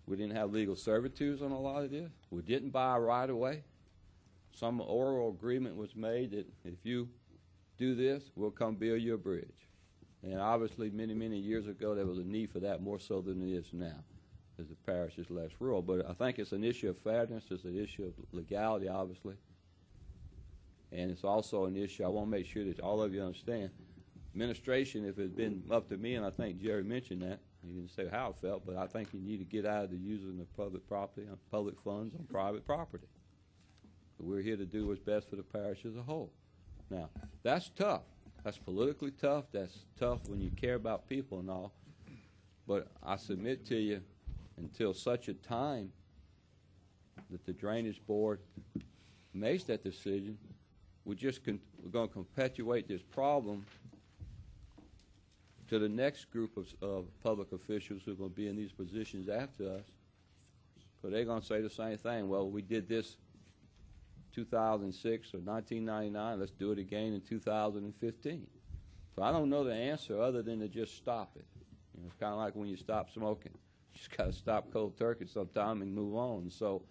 We didn't have legal servitudes on a lot of this. We didn't buy a right of way. Some oral agreement was made that if you do this, we'll come build you a bridge. And obviously, many, many years ago, there was a need for that more so than it is now, as the parish is less rural. But I think it's an issue of fairness. It's an issue of legality, obviously. And it's also an issue, I want to make sure that all of you understand, administration, if it had been up to me, and I think Jerry mentioned that, he didn't say how it felt, but I think you need to get out of the using of public property, public funds on private property. But we're here to do what's best for the parish as a whole. Now, that's tough. That's politically tough. That's tough when you care about people and all. But I submit to you, until such a time that the Drainage Board makes that decision, we're going to perpetuate this problem to the next group of public officials who are going to be in these positions after us. Because they're going to say the same thing. Well, we did this 2006 or 1999. Let's do it again in 2015. So I don't know the answer other than to just stop it. You know, it's kind of like when you stop smoking. You just got to stop cold turkey sometime and move on. So,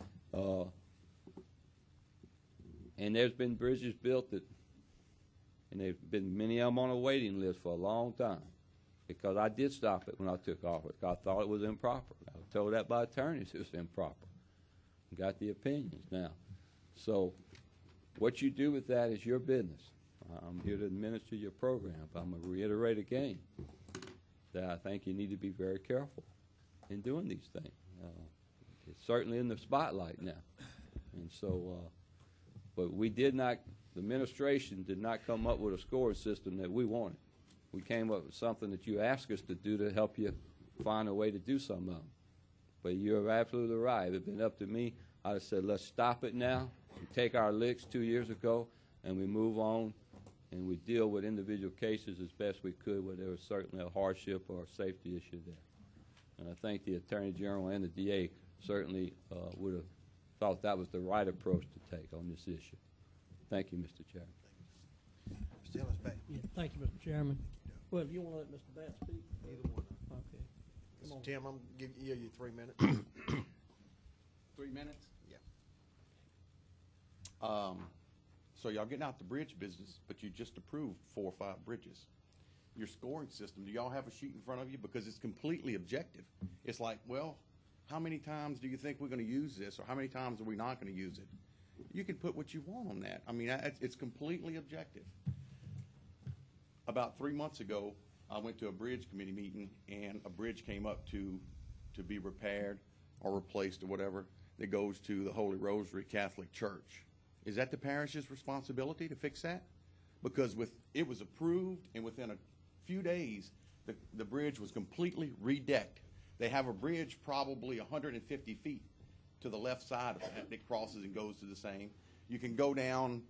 and there's been bridges built that, and there's been many of them on a waiting list for a long time because I did stop it when I took office. I thought it was improper. I was told that by attorneys it was improper. Got the opinions now. So what you do with that is your business. I'm here to administer your program, but I'm going to reiterate again that I think you need to be very careful in doing these things. It's certainly in the spotlight now. And so, but we did not, the administration did not come up with a scoring system that we wanted. We came up with something that you asked us to do to help you find a way to do some of them. But you're absolutely right. If it had been up to me, I'd have said, let's stop it now. We take our licks 2 years ago, and we move on, and we deal with individual cases as best we could where there was certainly a hardship or a safety issue there. And I think the Attorney General and the DA certainly would have thought that was the right approach to take on this issue. Thank you, Mr. Chairman. Mr. Ellis, back. Yeah, thank you, Mr. Chairman. Well, do you want to let Mr. Batt speak? Either one. Okay. Come on. Mr. Tim, I'm giving you 3 minutes. 3 minutes? Yeah. So y'all getting out the bridge business, but you just approved 4 or 5 bridges. Your scoring system, do y'all have a sheet in front of you? Because it's completely objective. It's like, well, how many times do you think we're going to use this, or how many times are we not going to use it? You can put what you want on that. I mean, it's completely objective. About 3 months ago, I went to a bridge committee meeting, and a bridge came up to be repaired or replaced or whatever that goes to the Holy Rosary Catholic Church. Is that the parish's responsibility to fix that? Because it was approved, and within a few days, the bridge was completely redecked. They have a bridge probably 150 feet to the left side of that crosses and goes to the same. You can go down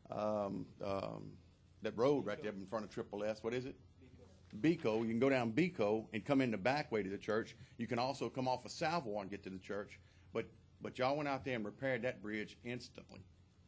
that road right there in front of Triple S. What is it? Beco. You can go down Beco and come in the back way to the church. You can also come off of Salvor and get to the church. But y'all went out there and repaired that bridge instantly.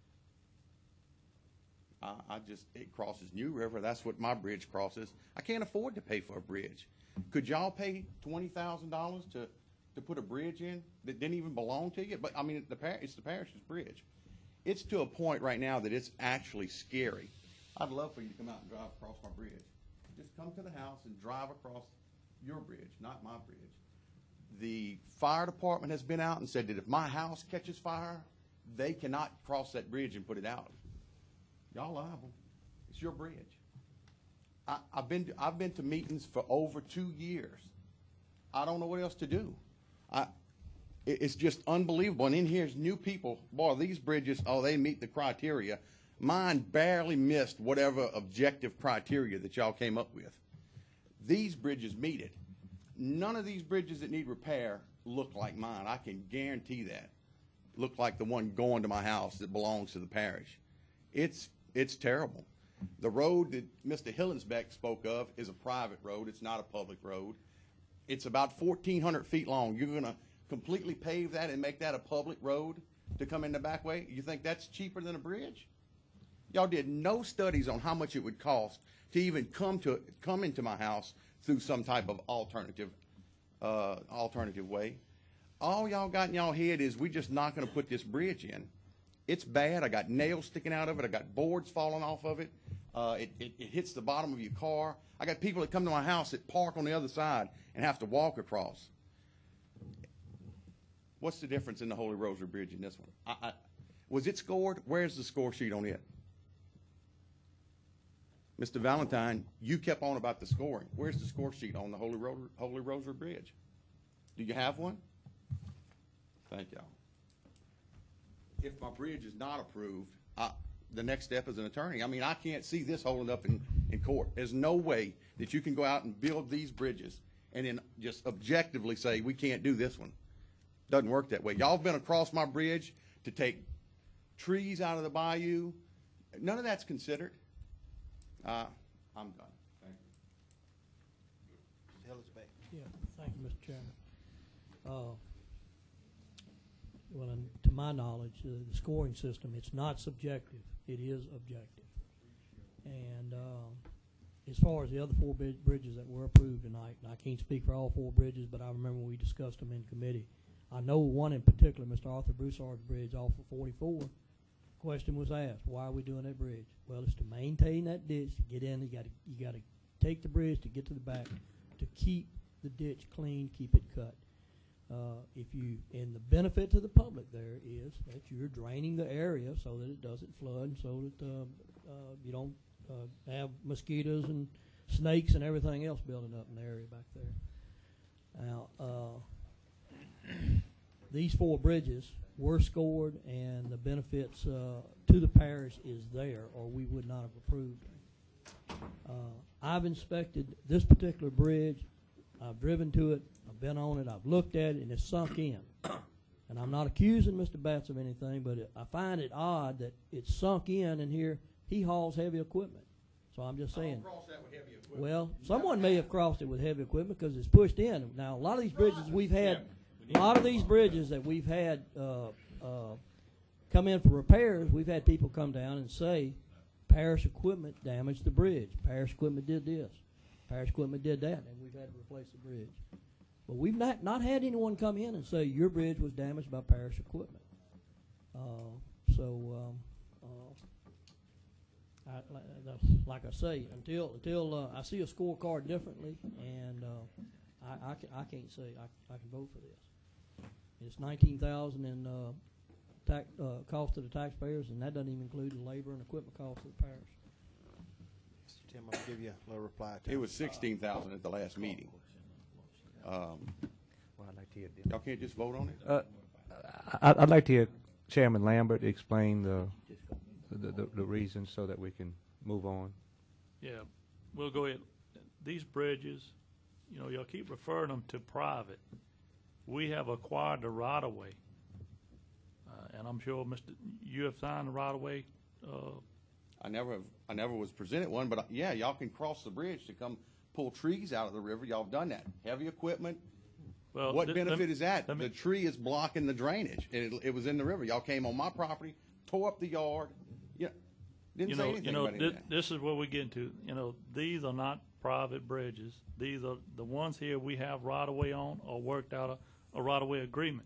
It crosses New River. That's what my bridge crosses. I can't afford to pay for a bridge. Could y'all pay $20,000 to put a bridge in that didn't even belong to you? But I mean, it's the parish's bridge. It's to a point right now that it's actually scary. I'd love for you to come out and drive across my bridge. Just come to the house and drive across your bridge, not my bridge. The fire department has been out and said that if my house catches fire, they cannot cross that bridge and put it out. Y'all liable. It's your bridge. I've been to meetings for over 2 years. I don't know what else to do. It's just unbelievable. And in here's new people. Boy, these bridges, they meet the criteria. Mine barely missed whatever objective criteria that y'all came up with. These bridges meet it. None of these bridges that need repair look like mine. I can guarantee that. Look like the one going to my house that belongs to the parish. It's terrible. The road that Mr. Hillensbeck spoke of is a private road. It's not a public road. It's about 1,400 feet long. You're going to completely pave that and make that a public road to come in the back way? You think that's cheaper than a bridge? Y'all did no studies on how much it would cost to even come into my house through some type of alternative way. all y'all got in y'all head is we just not gonna put this bridge in. It's bad. I got nails sticking out of it. I got boards falling off of it. It hits the bottom of your car. I got people that come to my house that park on the other side and have to walk across. What's the difference in the Holy Rosary Bridge and this one? Was it scored? Where's the score sheet on it? Mr. Valentine, you kept on about the scoring. Where's the score sheet on the Holy Rosary Bridge? Do you have one? Thank y'all. If my bridge is not approved, the next step is an attorney. I mean, I can't see this holding up in court. There's no way that you can go out and build these bridges and then just objectively say, we can't do this one. Doesn't work that way. Y'all have been across my bridge to take trees out of the bayou. None of that's considered. I'm done. Thank you. Yeah, thank you, Mr. Chairman. Well, to my knowledge, the scoring system, it's not subjective. It is objective. And as far as the other four bridges that were approved tonight, and I can't speak for all four bridges, but I remember we discussed them in committee. I know one in particular, Mr. Arthur Broussard's bridge off of 44. Question was asked, why are we doing that bridge? Well, it's to maintain that ditch, to get in. You got to take the bridge to get to the back, to keep the ditch clean, keep it cut. And the benefit to the public there is that you're draining the area so that it doesn't flood, and so that you don't have mosquitoes and snakes and everything else building up in the area back there. Now, these four bridges were scored, and the benefits to the parish is there, or we would not have approved them. I've inspected this particular bridge. I've driven to it. I've been on it. I've looked at it, and it's sunk in. And I'm not accusing Mr. Batts of anything, but I find it odd that it's sunk in, and here he hauls heavy equipment. So I'm just saying. Cross that with heavy equipment. Well, someone may have crossed it with heavy equipment because it's pushed in. Now, a lot of these bridges we've had, that we've had come in for repairs, we've had people come down and say, parish equipment damaged the bridge. Parish equipment did this. Parish equipment did that, and we've had to replace the bridge. But we've not had anyone come in and say your bridge was damaged by parish equipment. Like I say, until I see a scorecard differently, and I can't say I can vote for this. It's $19,000 in cost to the taxpayers, and that doesn't even include the labor and equipment cost to the parish. Mr. Tim, I'll give you a little reply to It was 16,000 at the last meeting. Well, I'd like to hear y'all can't just vote on it? I'd like to hear Chairman Lambert explain the reasons so that we can move on. Yeah, we'll go ahead. These bridges, y'all keep referring them to private. We have acquired the right-of-way, and I'm sure, you have signed the right-of-way. I never was presented one, but yeah, y'all can cross the bridge to come pull trees out of the river. Y'all have done that. Heavy equipment. Well, what benefit is that? The tree is blocking the drainage. It was in the river. Y'all came on my property, tore up the yard. Yeah, didn't say anything about it. This is what we get into. These are not private bridges. These are the ones here we have right-of-way on or worked out a right-of-way agreement.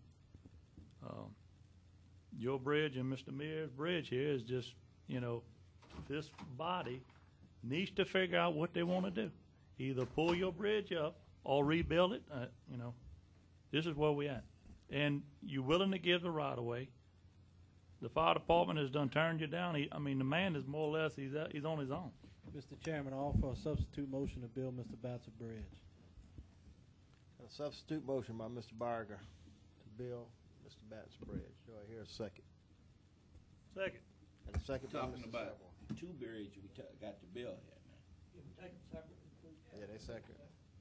Your bridge and Mr. Mears' bridge here is just, this body needs to figure out what they want to do. Either pull your bridge up or rebuild it. This is where we at. And you're willing to give the right-of-way. The fire department has done turned you down. The man is more or less, he's on his own. Mr. Chairman, I offer a substitute motion to build Mr. Batts a bridge. A substitute motion by Mr. Barger to build Mr. Batts' bridge. Do I hear a second? Second. And a second by Talking Mr. about Savoy. two bridges we got to build here, man. Yeah, they second.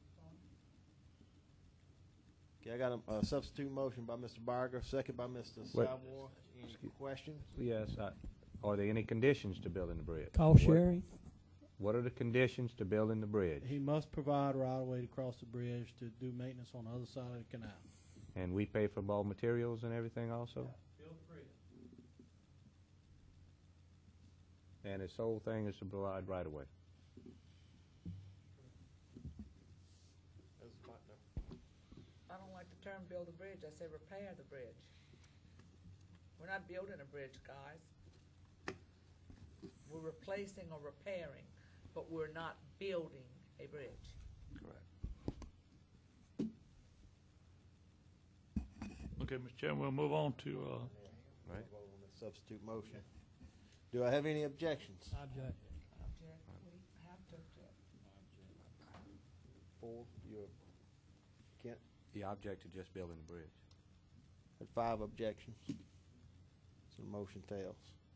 Okay, I got a substitute motion by Mr. Barger, second by Mr. Savoy. Any questions? Yes. Are there any conditions to building the bridge? Cost sharing? What are the conditions to building the bridge? He must provide right-of-way to cross the bridge to do maintenance on the other side of the canal. And we pay for all materials and everything also? Build the bridge. And his sole thing is to provide right-of-way. I don't like the term build a bridge. I said repair the bridge. We're not building a bridge, guys. We're replacing or repairing, but we're not building a bridge. Okay, Mr. Chairman, we'll move on to, Right. Substitute motion. Do I have any objections? Object. We have to object. 4, you Kent? The object to just building the bridge. Had 5 objections. So the motion fails.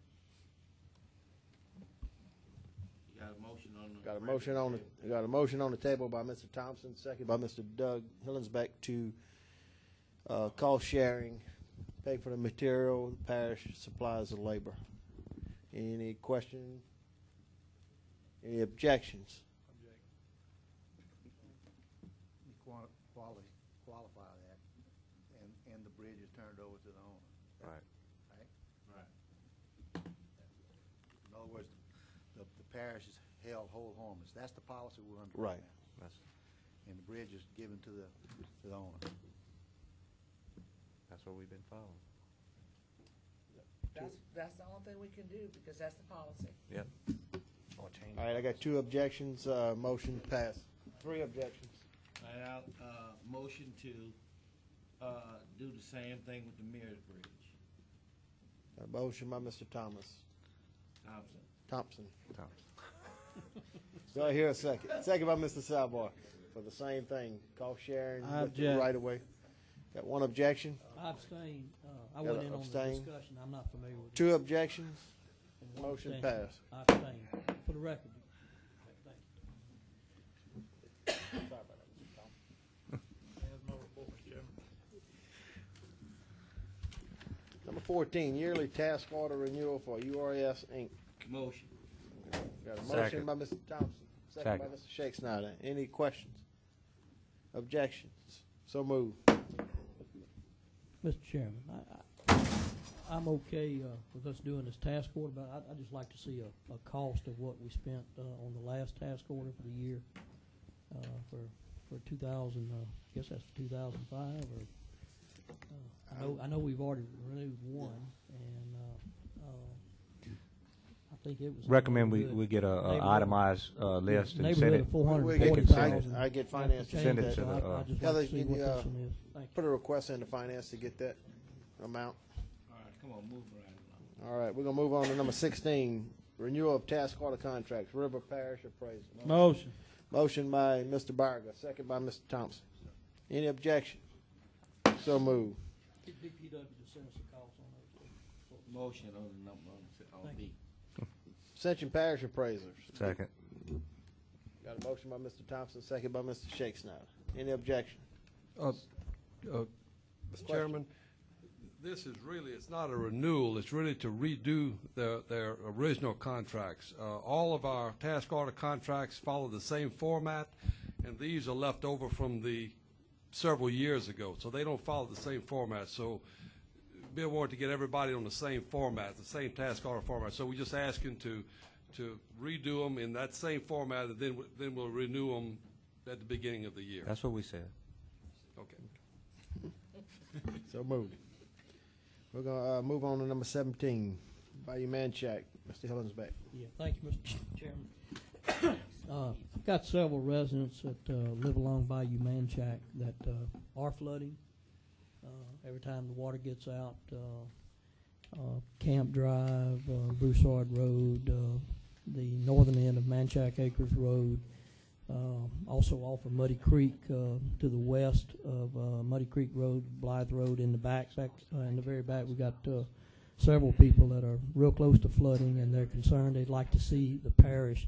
You got a motion on the. Got a motion on the table by Mr. Thompson, second by Mr. Doug Hillensbeck to cost sharing, pay for the material, the parish supplies the labor. Any question? Any objections? You qualify that, and the bridge is turned over to the owner. Right. Right. In other words, the parish is held whole harmless. That's the policy we're under Right. now. And the bridge is given to the owner. That's what we've been following. That's the only thing we can do because that's the policy. Yep. All right, I got 2 objections, motion passed. 3 objections. All right, motion to do the same thing with the Mears Bridge. A motion by Mr. Thompson. Do I hear a second? Second by Mr. Salbar for the same thing, cost sharing I with the object. right of way. Got 1 objection, I abstain. I Gotta went in on the abstain. discussion. I'm not familiar with it. 2 objections, And one motion abstention. passed. I abstain, for the record. Thank you. there's no report, Mr. Chairman. Number 14, yearly task order renewal for URS Inc. Motion. Got a motion Second. by Mr. Thompson, second by Mr. Shake Snyder. Any questions? Objections? So moved. Mr. Chairman, I'm okay with us doing this task order, but I'd just like to see a cost of what we spent on the last task order for the year for 2000. I guess that's 2005. Or I know we've already renewed one, and I think it was Recommend we get a itemized list and send neighborhood it. of 440,000. I get finance to Send get it that. to the, I just Heather, like to see can what you, this one is. Thank you. put a request into finance to get that amount. All right, come on, move right along. All right, we're gonna move on to number 16, renewal of task order contracts, River Parish Appraisal. Motion. Motion by Mr. Barger, second by Mr. Thompson. Any objection? So moved. Get DPW to send us a cost on those. Motion on the number on Thank B. Ascension Parish Appraisers. Second. Got a motion by Mr. Thompson, second by Mr. Shake Snyder. Any objection? Mr. Chairman, this is really, it's not a renewal, it's really to redo their original contracts. All of our task order contracts follow the same format, and these are left over from the several years ago, so they don't follow the same format. So Bill wanted to get everybody on the same format, the same task order format. So we're just asking to redo them in that same format, and then we'll renew them at the beginning of the year. That's what we said. Okay. So moved. We're gonna move on to number 17, Bayou Manchac, Mr. Hillensbeck. Yeah, thank you, Mr. Chairman. I've got several residents that live along Bayou Manchac that are flooding. Every time the water gets out, Camp Drive, Broussard Road, the northern end of Manchac Acres Road, also off of Muddy Creek to the west of Muddy Creek Road, Blythe Road in the back in the very back. We got several people that are real close to flooding, and they're concerned. They'd like to see the parish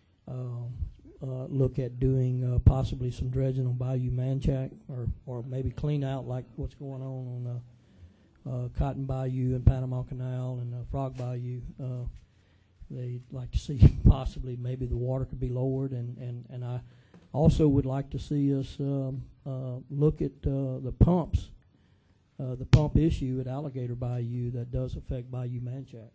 look at doing possibly some dredging on Bayou Manchac, or maybe clean out like what's going on Cotton Bayou and Panama Canal and Frog Bayou. They'd like to see possibly maybe the water could be lowered, and I also would like to see us look at the pumps, the pump issue at Alligator Bayou that does affect Bayou Manchac.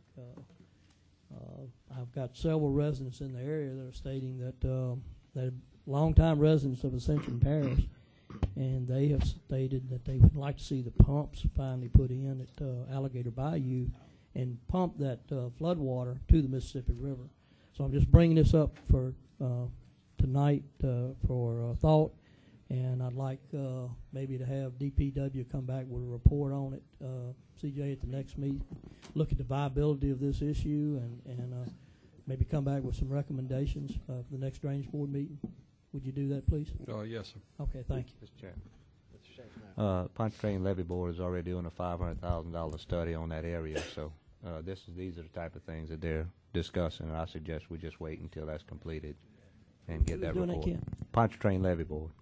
I've got several residents in the area that are stating that they're longtime residents of Ascension Parish, and they have stated that they would like to see the pumps finally put in at Alligator Bayou and pump that flood water to the Mississippi River. So I'm just bringing this up for tonight for thought, and I'd like maybe to have DPW come back with a report on it, CJ, at the next meeting, look at the viability of this issue, and maybe come back with some recommendations for the next Drainage Board meeting. Would you do that, please? Yes, sir. Okay, thank you. Mr. Chairman. Pontchartrain Levee Board is already doing a $500,000 study on that area, so these are the type of things that they're discussing, and I suggest we just wait until that's completed and get that Who's doing report. that, Ken? Pontchartrain Levee Board.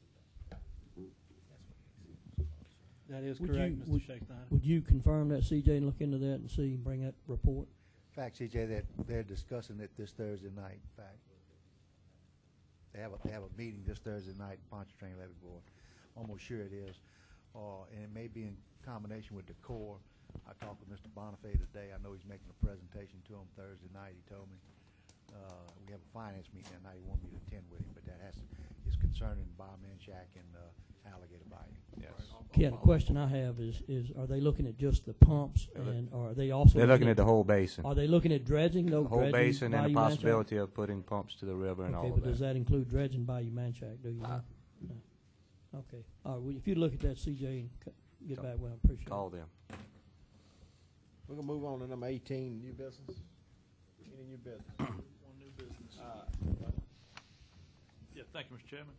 That is Would correct, you- Mr. would- Shakedown. Would you confirm that, CJ, and look into that and see and bring that report? In fact, CJ, that they're discussing it this Thursday night. In fact, they have a meeting this Thursday night, Pontchartrain Levee Board. Almost sure it is, and it may be in combination with the Corps. I talked with Mr. Bonifay today. I know he's making a presentation to him Thursday night. He told me we have a finance meeting that night. He wanted me to attend with him, but that is concerning Bob Manchac and Alligator Bayou. Yes. Ken, the question I have is are they looking at just the pumps, and are they also? They're looking at the whole basin. Are they looking at dredging? No, The whole dredging basin and the Bayou Manchac? possibility of putting pumps to the river and all Okay, of but that. does that include dredging Bayou Manchac? Do you know? No. Okay. All right. Well, if you look at that, CJ, and get back with them, appreciate it. Call them. We're gonna move on to number 18, new business. Any new business? One new business. Yeah, thank you, Mr. Chairman.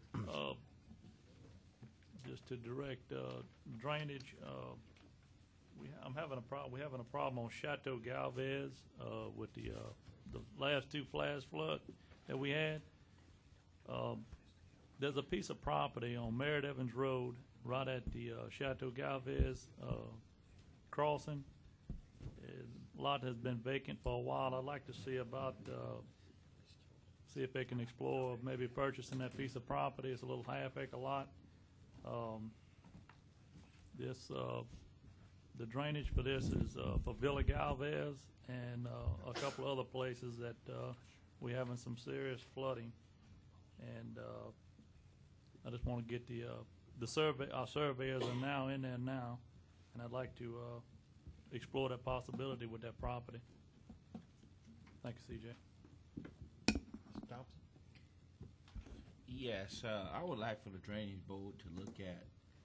Just to direct drainage, we having a problem on Chateau Galvez with the last two flash flood that we had. There's a piece of property on Merritt Evans Road right at the Chateau Galvez crossing. A lot has been vacant for a while. I'd like to see see if they can explore maybe purchasing that piece of property. It's a little half-acre lot. The drainage for this is for Villa Galvez and a couple other places that we're having some serious flooding. And I just want to get the survey. Our surveyors are now in there now, and I'd like to explore that possibility with that property. Thank you, CJ. Mr. Thompson? Yes, I would like for the Drainage Board to look at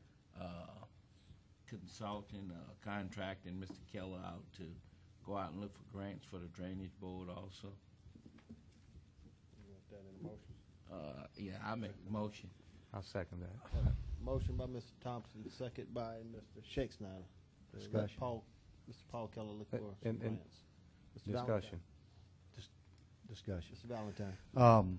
consulting, contracting Mr. Keller out to go out and look for grants for the Drainage Board also. You want that in a motion? Yeah, I make the motion. I'll second that. Motion by Mr. Thompson, second by Mr. Shakespeare. Discussion. Mr. Paul Keller look for And some grants. Mr. discussion. Discussion. Mr. Valentine.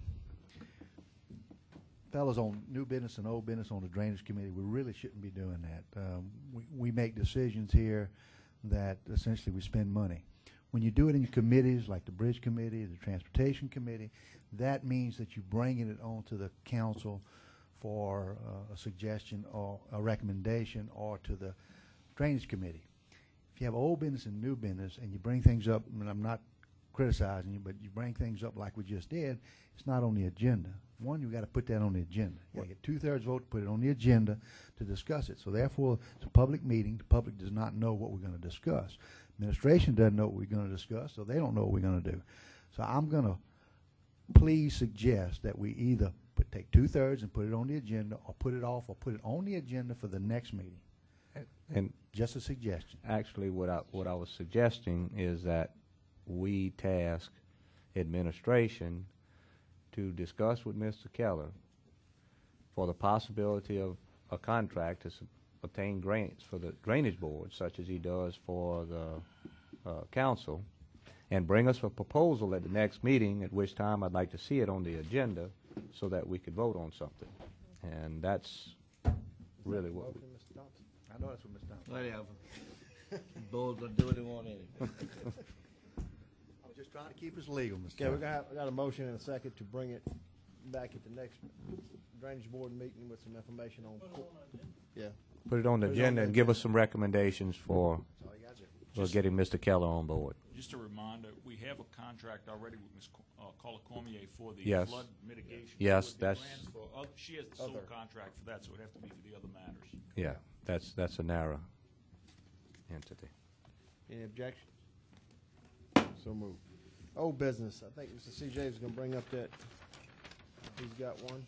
Fellas, on new business and old business on the Drainage Committee, we really shouldn't be doing that. We make decisions here that essentially we spend money. When you do it in committees like the Bridge Committee, the Transportation Committee, that means that you're bringing it onto the council for a suggestion or a recommendation, or to the Drainage Committee. If you have old business and new business and you bring things up, and I'm not criticizing you, but you bring things up like we just did, it's not on the agenda. One, you got to put that on the agenda. You got to get 2/3 vote to put it on the agenda to discuss it. So therefore, it's a public meeting. The public does not know what we're going to discuss. Administration doesn't know what we're going to discuss, so they don't know what we're going to do. So I'm going to please suggest that we either take 2/3 and put it on the agenda, or put it off, or put it on the agenda for the next meeting. And just a suggestion. Actually, what I was suggesting is that we task administration to discuss with Mr. Keller for the possibility of a contract to obtain grants for the Drainage Board, such as he does for the council, and bring us a proposal at the next meeting, at which time I'd like to see it on the agenda so that we could vote on something. And that's really what we... Mr. Thompson? I know that's what Mr. Thompson... Whatever. Board gonna do what they want anyway. I'm just trying to keep us legal, Mr. Okay, we Thompson. got a motion and a second to bring it back at the next Drainage Board meeting with some information on. Yeah. Put it on the agenda and give us some recommendations for getting Mr. Keller on board. Just a reminder, we have have a contract already with Ms. Carla Cormier for the Yes. flood mitigation? Yes, Would be that's- grants for she has the sole contract for that, so it'd have to be for the other matters. Yeah, that's a narrow entity. Any objection? So moved. Old business, I think Mr. CJ is gonna bring up that, he's got one.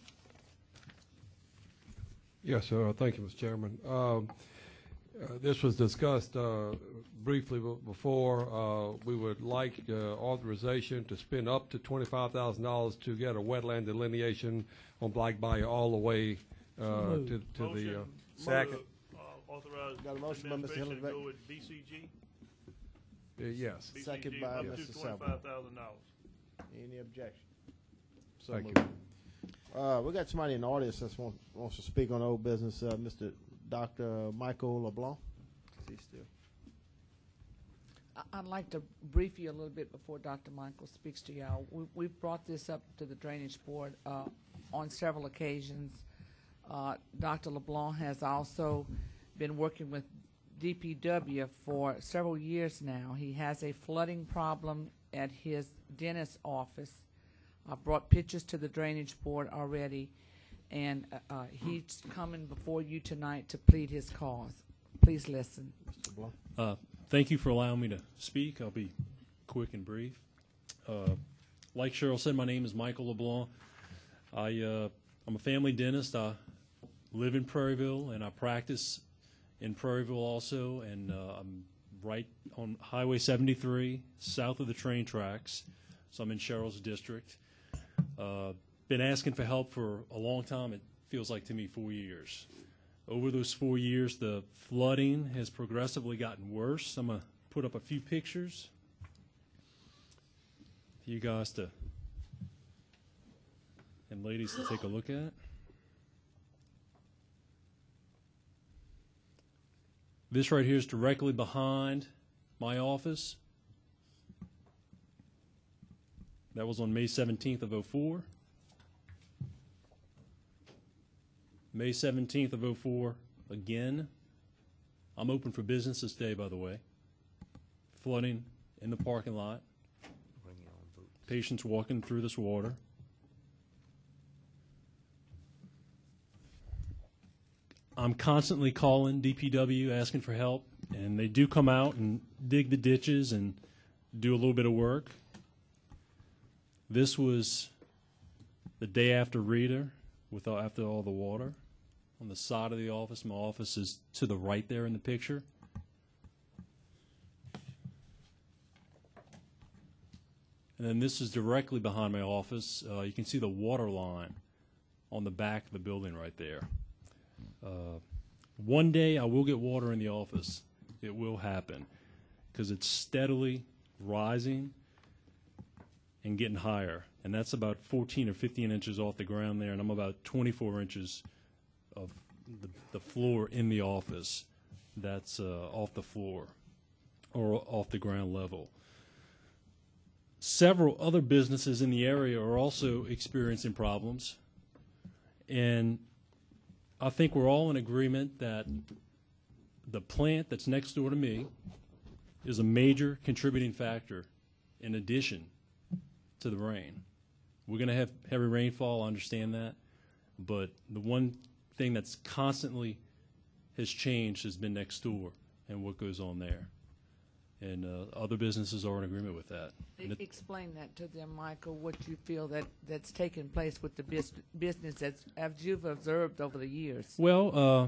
Yes, thank you, Mr. Chairman. This was discussed briefly before. We would like authorization to spend up to $25,000 to get a wetland delineation on Black Bayou all the way to the. Second. Authorize Got a motion by Mr. administration to Hillebeck. go with BCG. Yes. Second BCG by up Mr. to Salvo. $25,000. Any objection? So Thank moved. We got somebody in the audience that wants to speak on old business, Mr. Dr. Michael LeBlanc. Is he still? I'd like to brief you a little bit before Dr. Michael speaks to y'all. We've brought this up to the Drainage Board on several occasions. Dr. LeBlanc has also been working with DPW for several years now. He has a flooding problem at his dentist's office. I brought pictures to the Drainage Board already, and he's coming before you tonight to plead his cause. Please listen. Mr. LeBlanc. Thank you for allowing me to speak. I'll be quick and brief. Like Cheryl said, my name is Michael LeBlanc. I'm a family dentist. I live in Prairieville, and I practice in Prairieville also, and I'm right on Highway 73, south of the train tracks, so I'm in Cheryl's district. Been asking for help for a long time. It feels like to me 4 years. Over those 4 years, the flooding has progressively gotten worse. I'm going to put up a few pictures for you guys to and ladies to take a look at. This right here is directly behind my office. That was on May 17th of '04. May 17th of '04, again. I'm open for business this day, by the way. Flooding in the parking lot. Patients walking through this water. I'm constantly calling DPW asking for help, and they do come out and dig the ditches and do a little bit of work. This was the day after Rita, after all the water. On the side of the office, my office is to the right there in the picture. And then this is directly behind my office. You can see the water line on the back of the building right there. One day I will get water in the office. It will happen because it's steadily rising and getting higher. And that's about 14 or 15 inches off the ground there, and I'm about 24 inches of the floor in the office. That's off the floor or off the ground level. Several other businesses in the area are also experiencing problems, and I think we're all in agreement that the plant that's next door to me is a major contributing factor in addition to the rain. We're going to have heavy rainfall, I understand that, but the one thing that's constantly has changed has been next door and what goes on there. And other businesses are in agreement with that. Explain that to them, Michael, what you feel that's taking place with the business as you've observed over the years. Well,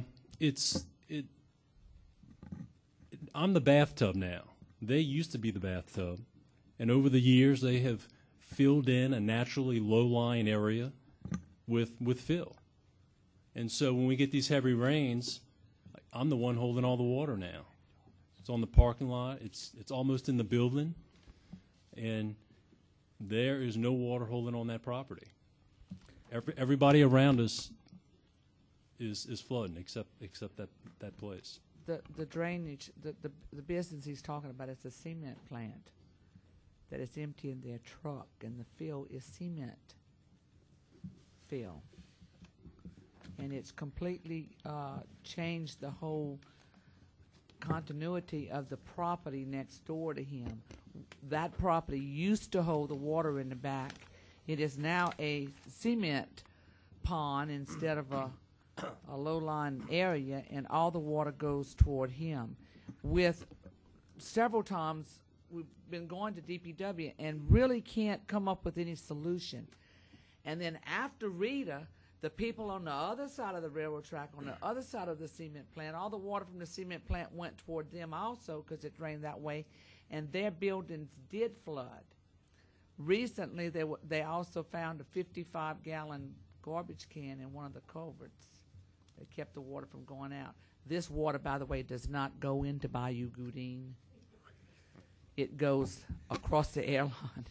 I'm the bathtub now. They used to be the bathtub, and over the years they have filled in a naturally low-lying area with fill. And so when we get these heavy rains, I'm the one holding all the water now. It's on the parking lot. It's almost in the building, and there is no water holding on that property. Everybody around us is flooding except that place. The drainage, the business he's talking about is a cement plant that is emptying their truck, and the fill is cement fill, and it's completely changed the whole continuity of the property next door to him. That property used to hold the water in the back. It is now a cement pond instead of a low-lying area, and all the water goes toward him. With several times we've been going to DPW and really can't come up with any solution. And then after Rita, the people on the other side of the railroad track, on the other side of the cement plant, all the water from the cement plant went toward them also because it drained that way, and their buildings did flood. Recently, they also found a 55-gallon garbage can in one of the culverts. They kept the water from going out. This water, by the way, does not go into Bayou Goudin. It goes across the airline.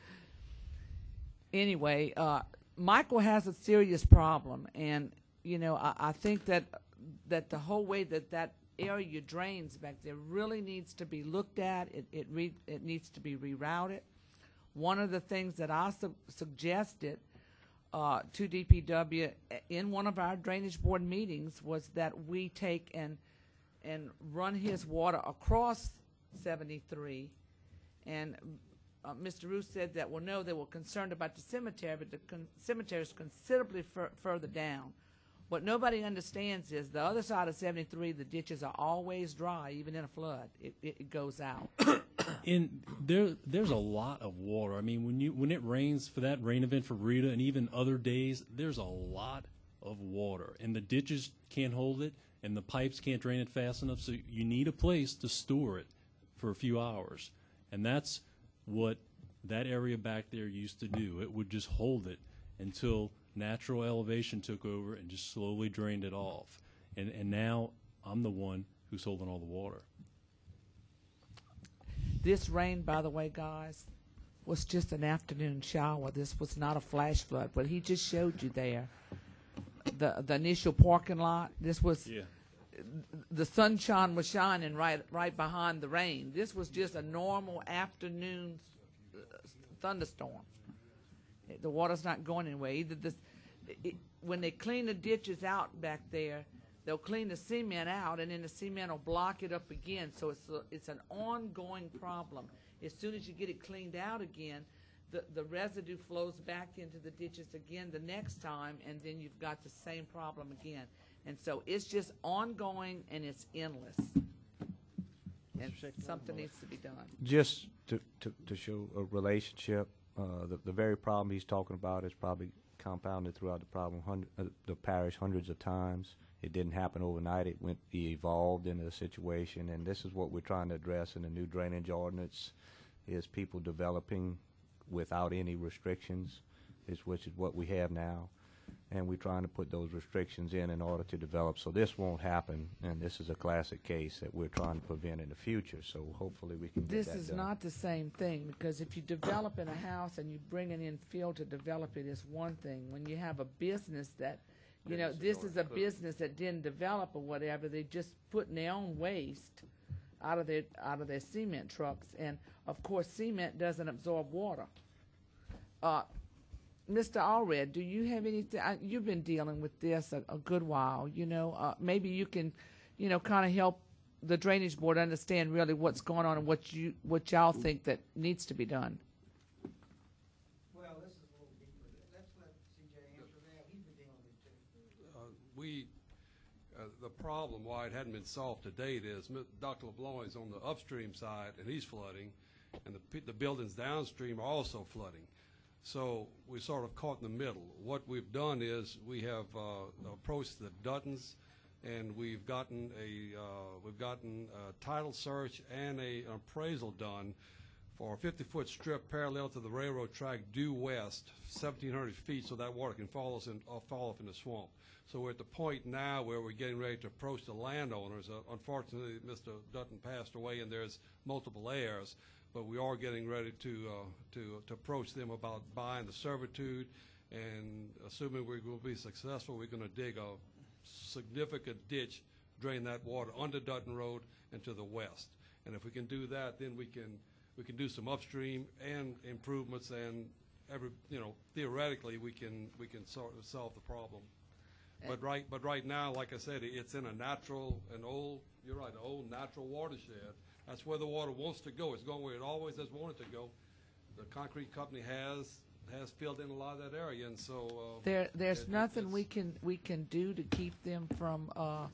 Anyway, Michael has a serious problem, and I think that the whole way that area drains back there really needs to be looked at. It needs to be rerouted. One of the things that I suggested to DPW in one of our drainage board meetings was that we take and run his water across 73, and Mr. Roos said that, well, no, they were concerned about the cemetery, but the cemetery is considerably further down. What nobody understands is the other side of 73, the ditches are always dry, even in a flood. It goes out. And there's a lot of water. I mean, when it rains for that rain event for Rita and even other days, there's a lot of water, and the ditches can't hold it, and the pipes can't drain it fast enough. So you need a place to store it for a few hours, and that's what that area back there used to do. It would just hold it until natural elevation took over and just slowly drained it off. And now I'm the one who's holding all the water. This rain, by the way, guys, was just an afternoon shower. This was not a flash flood. What he just showed you there, the initial parking lot, this was, the sunshine was shining right behind the rain. This was just a normal afternoon thunderstorm. The water's not going anywhere. Either when they clean the ditches out back there, they'll clean the cement out, and then the cement will block it up again. So it's an ongoing problem. As soon as you get it cleaned out again, the residue flows back into the ditches again the next time, and then you've got the same problem again. And so it's just ongoing, and it's endless. And something needs to be done. Just to show a relationship, the very problem he's talking about is probably compounded throughout the parish hundreds of times. It didn't happen overnight. It evolved into a situation, and this is what we're trying to address in the new drainage ordinance, is people developing without any restrictions, which is what we have now. And we're trying to put those restrictions in order to develop. So this won't happen, and this is a classic case that we're trying to prevent in the future. So hopefully we can get that done. This is not the same thing, because if you develop in a house and you bring it in field to develop it is one thing. When you have a business that, this is a business that didn't develop or whatever, they just put in their own waste out of their cement trucks, and of course cement doesn't absorb water. Mr. Allred, do you have anything? You've been dealing with this a good while. Maybe you can, kind of help the drainage board understand really what's going on and what y'all think that needs to be done. Well, this is a little deeper. Let's let CJ answer that. He's been dealing with it too. The problem why it hadn't been solved to date is Dr. LeBlanc is on the upstream side and he's flooding, and the buildings downstream are also flooding. So we're sort of caught in the middle. What we've done is we have approached the Duttons, and we've gotten a title search and an appraisal done for a 50-foot strip parallel to the railroad track due west, 1,700 feet, so that water can fall off in the swamp. So we're at the point now where we're getting ready to approach the landowners. Unfortunately, Mr. Dutton passed away, and there's multiple heirs. But we are getting ready to approach them about buying the servitude, and assuming we're going to be successful, we're going to dig a significant ditch, drain that water under Dutton Road and to the west. And if we can do that, then we can do some upstream and improvements, and theoretically we can sort of solve the problem. But right now, like I said, it's in a natural and old you're right, the old natural watershed. That's where the water wants to go. It's going where it always has wanted to go. The concrete company has filled in a lot of that area, and so there's nothing we can do to keep them from.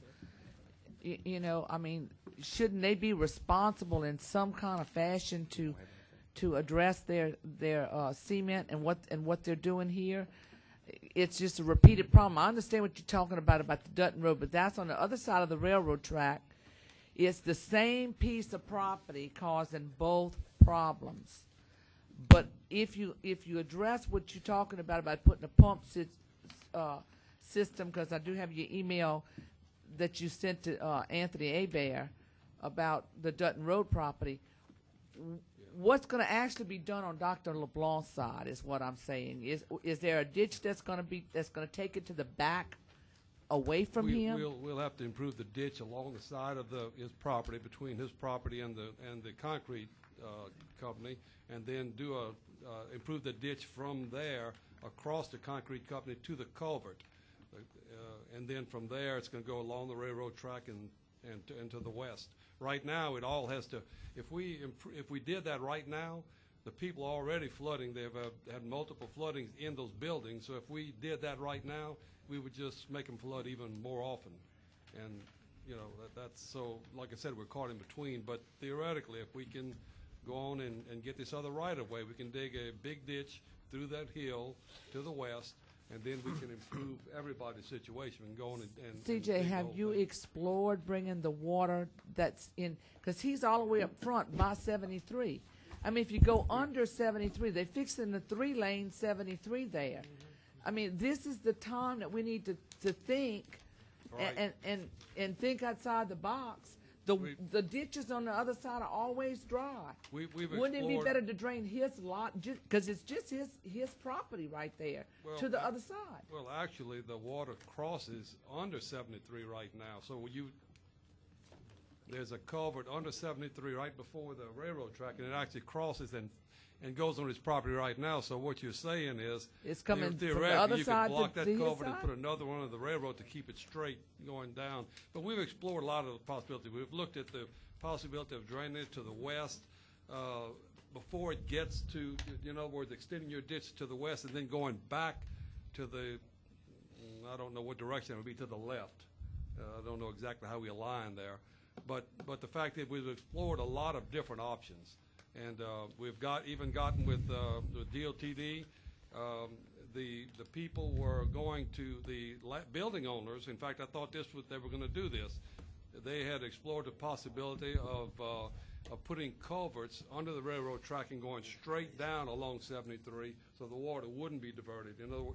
You know, I mean, shouldn't they be responsible in some kind of fashion to address their cement and what they're doing here? It's just a repeated problem. I understand what you're talking about the Dutton Road, but that's on the other side of the railroad track. It's the same piece of property causing both problems. But if you address what you're talking about putting a pump system, because I do have your email that you sent to Anthony Abair about the Dutton Road property, what's going to actually be done on Dr. LeBlanc's side is what I'm saying. Is there a ditch that's going to take it to the back, away from him? We'll have to improve the ditch along the side of his property, between his property and the concrete company, and then improve the ditch from there across the concrete company to the culvert, and then from there it's going to go along the railroad track and to the west. Right now, it all has to. If we did that right now, the people are already flooding. They've had multiple floodings in those buildings. So if we did that right now, we would just make them flood even more often. And you know that's so. Like I said, we're caught in between. But theoretically, if we can go on and get this other right of way, we can dig a big ditch through that hill to the west, and then we can improve everybody's situation and go on and CJ, have you explored bringing the water that's in, because he's all the way up front by 73. I mean, if you go under 73, they're fixing the 3-lane 73 there. I mean, this is the time that we need to think and think outside the box. The ditches on the other side are always dry. Wouldn't it be better to drain his lot, because it's just his property right there, to the other side? Well, actually, the water crosses under 73 right now. So there's a culvert under 73 right before the railroad track, and it actually crosses and goes on his property right now. So what you're saying is, it's coming from the theoretically, other you side could block to that his culvert side? and put another one on the railroad to keep it straight going down. But we've explored a lot of the possibilities. We've looked at the possibility of draining it to the west before it gets to, in other words, extending your ditch to the west and then going back to the, I don't know what direction it would be, to the left. I don't know exactly how we align there. But the fact that we've explored a lot of different options. And we've even gotten with the DOTD. The people were going to the building owners. In fact, I thought they were going to do this. They had explored the possibility of putting culverts under the railroad track and going straight down along 73, so the water wouldn't be diverted. In other words,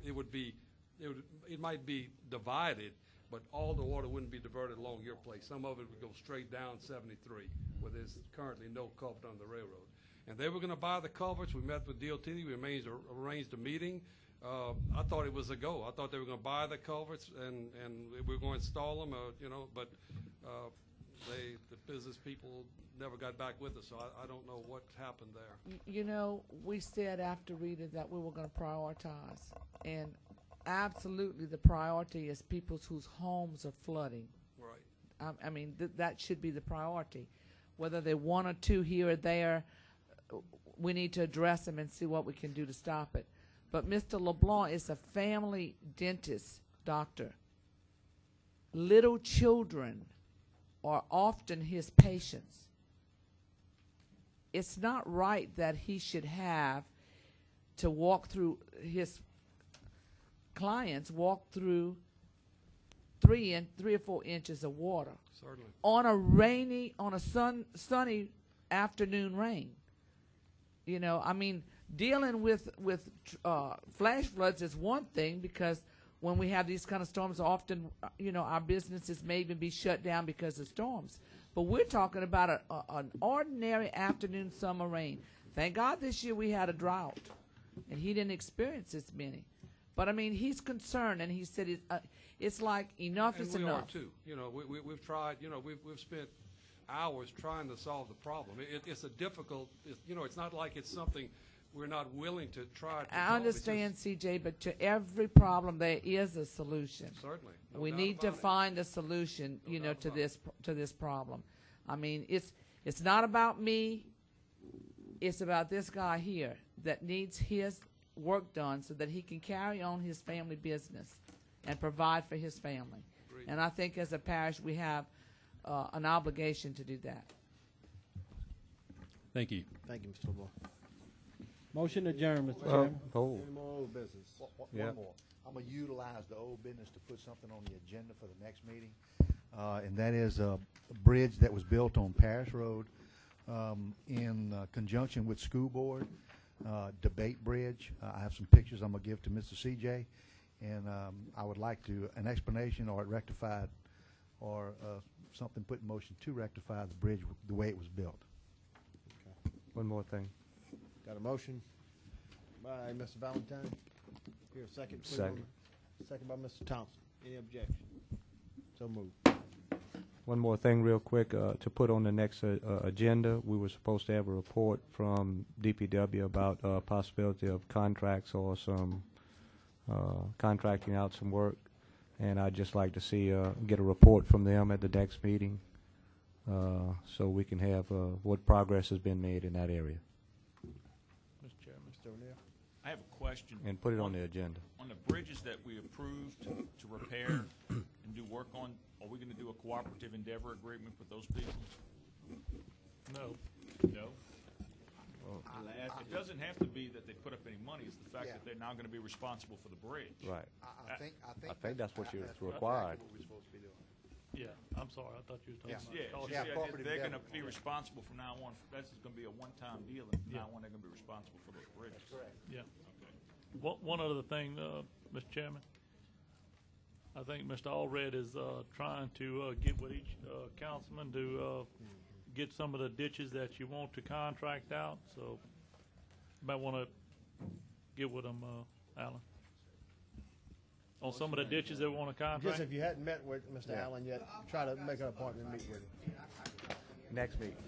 it might be divided, but all the water wouldn't be diverted along your place. Some of it would go straight down 73, where there's currently no culvert on the railroad. And they were going to buy the culverts. We met with DOT. We arranged a meeting. I thought it was a go. I thought they were going to buy the culverts and we were going to install them, but the business people never got back with us, so I don't know what happened there. You know, we said after Rita that we were going to prioritize, and absolutely the priority is people whose homes are flooding. Right. I mean, that should be the priority. Whether they're one or two here or there, we need to address them and see what we can do to stop it. But Mr. LeBlanc is a family dentist doctor. Little children are often his patients. It's not right that he should have to walk through, his clients walk through 3 or 4 inches of water. Certainly. On a sunny afternoon rain. You know, I mean, dealing with flash floods is one thing, because when we have these kind of storms, often, our businesses may even be shut down because of storms. But we're talking about an ordinary afternoon summer rain. Thank God this year we had a drought, and he didn't experience this many. But, I mean, he's concerned, and he said it's like enough is enough. And we are, too. We've tried, we've spent hours trying to solve the problem. It's a difficult, it's not like it's something we're not willing to try to. I understand, CJ, but to every problem there is a solution. Certainly. No We doubt need to about it. find a solution, you know, to this problem. I mean, it's not about me. It's about this guy here that needs his work done so that he can carry on his family business and provide for his family. And I think as a parish we have an obligation to do that. Thank you. Thank you, Mr. LeBlanc. Motion adjourned, Mr. Chairman. Any more old business? One more. I'm gonna utilize the old business to put something on the agenda for the next meeting. And that is a bridge that was built on Parish Road, in conjunction with school board, debate bridge. I have some pictures I'm gonna give to Mr. CJ. And, I would like an explanation or it rectified or, something put in motion to rectify the bridge the way it was built. One more thing. Got a motion by Mr. Valentine. Here, a second. Please. Second. Second by Mr. Thompson. Any objection? So moved. One more thing real quick, to put on the next agenda, we were supposed to have a report from DPW about possibility of contracts or some contracting out some work. And I'd just like to see, get a report from them at the next meeting, so we can have what progress has been made in that area. Mr. Chairman. Mr. O'Neill. I have a question. And put it on the agenda. On the bridges that we approved to repair and do work on, are we going to do a cooperative endeavor agreement with those people? No. No? It doesn't have to be that they put up any money. It's the fact that they're now going to be responsible for the bridge. Right. I think that's what you're required. What we're supposed to be doing. Yeah, I'm sorry. I thought you were talking Yeah, about they're going to be responsible from now on. That's going to be a one-time deal, and from now on they're going to be responsible for those bridges. That's correct. Yeah. One other thing, Mr. Chairman. I think Mr. Allred is trying to get with each councilman to get some of the ditches that you want to contract out. So you might want to get with them, Alan. On some of the ditches that we want to contract. Just if you hadn't met with Mr. Allen yet, try to make an appointment and meet with him. Next meeting.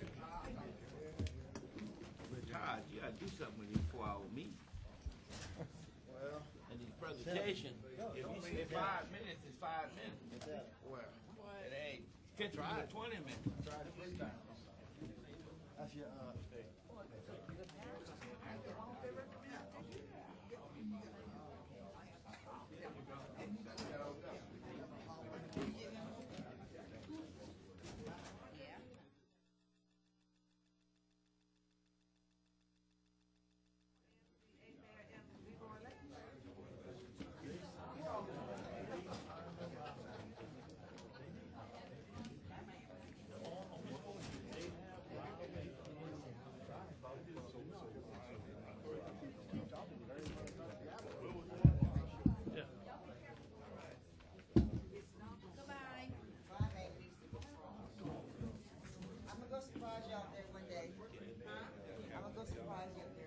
Todd, you gotta do something with these 4-hour meetings. Well, And these presentations, if you say 5 minutes, it's 5 minutes. Well, it ain't 15 to 20 minutes. Try to freestyle. That's your, I'm gonna go surprise you out there one day. Huh? I'm gonna go surprise you.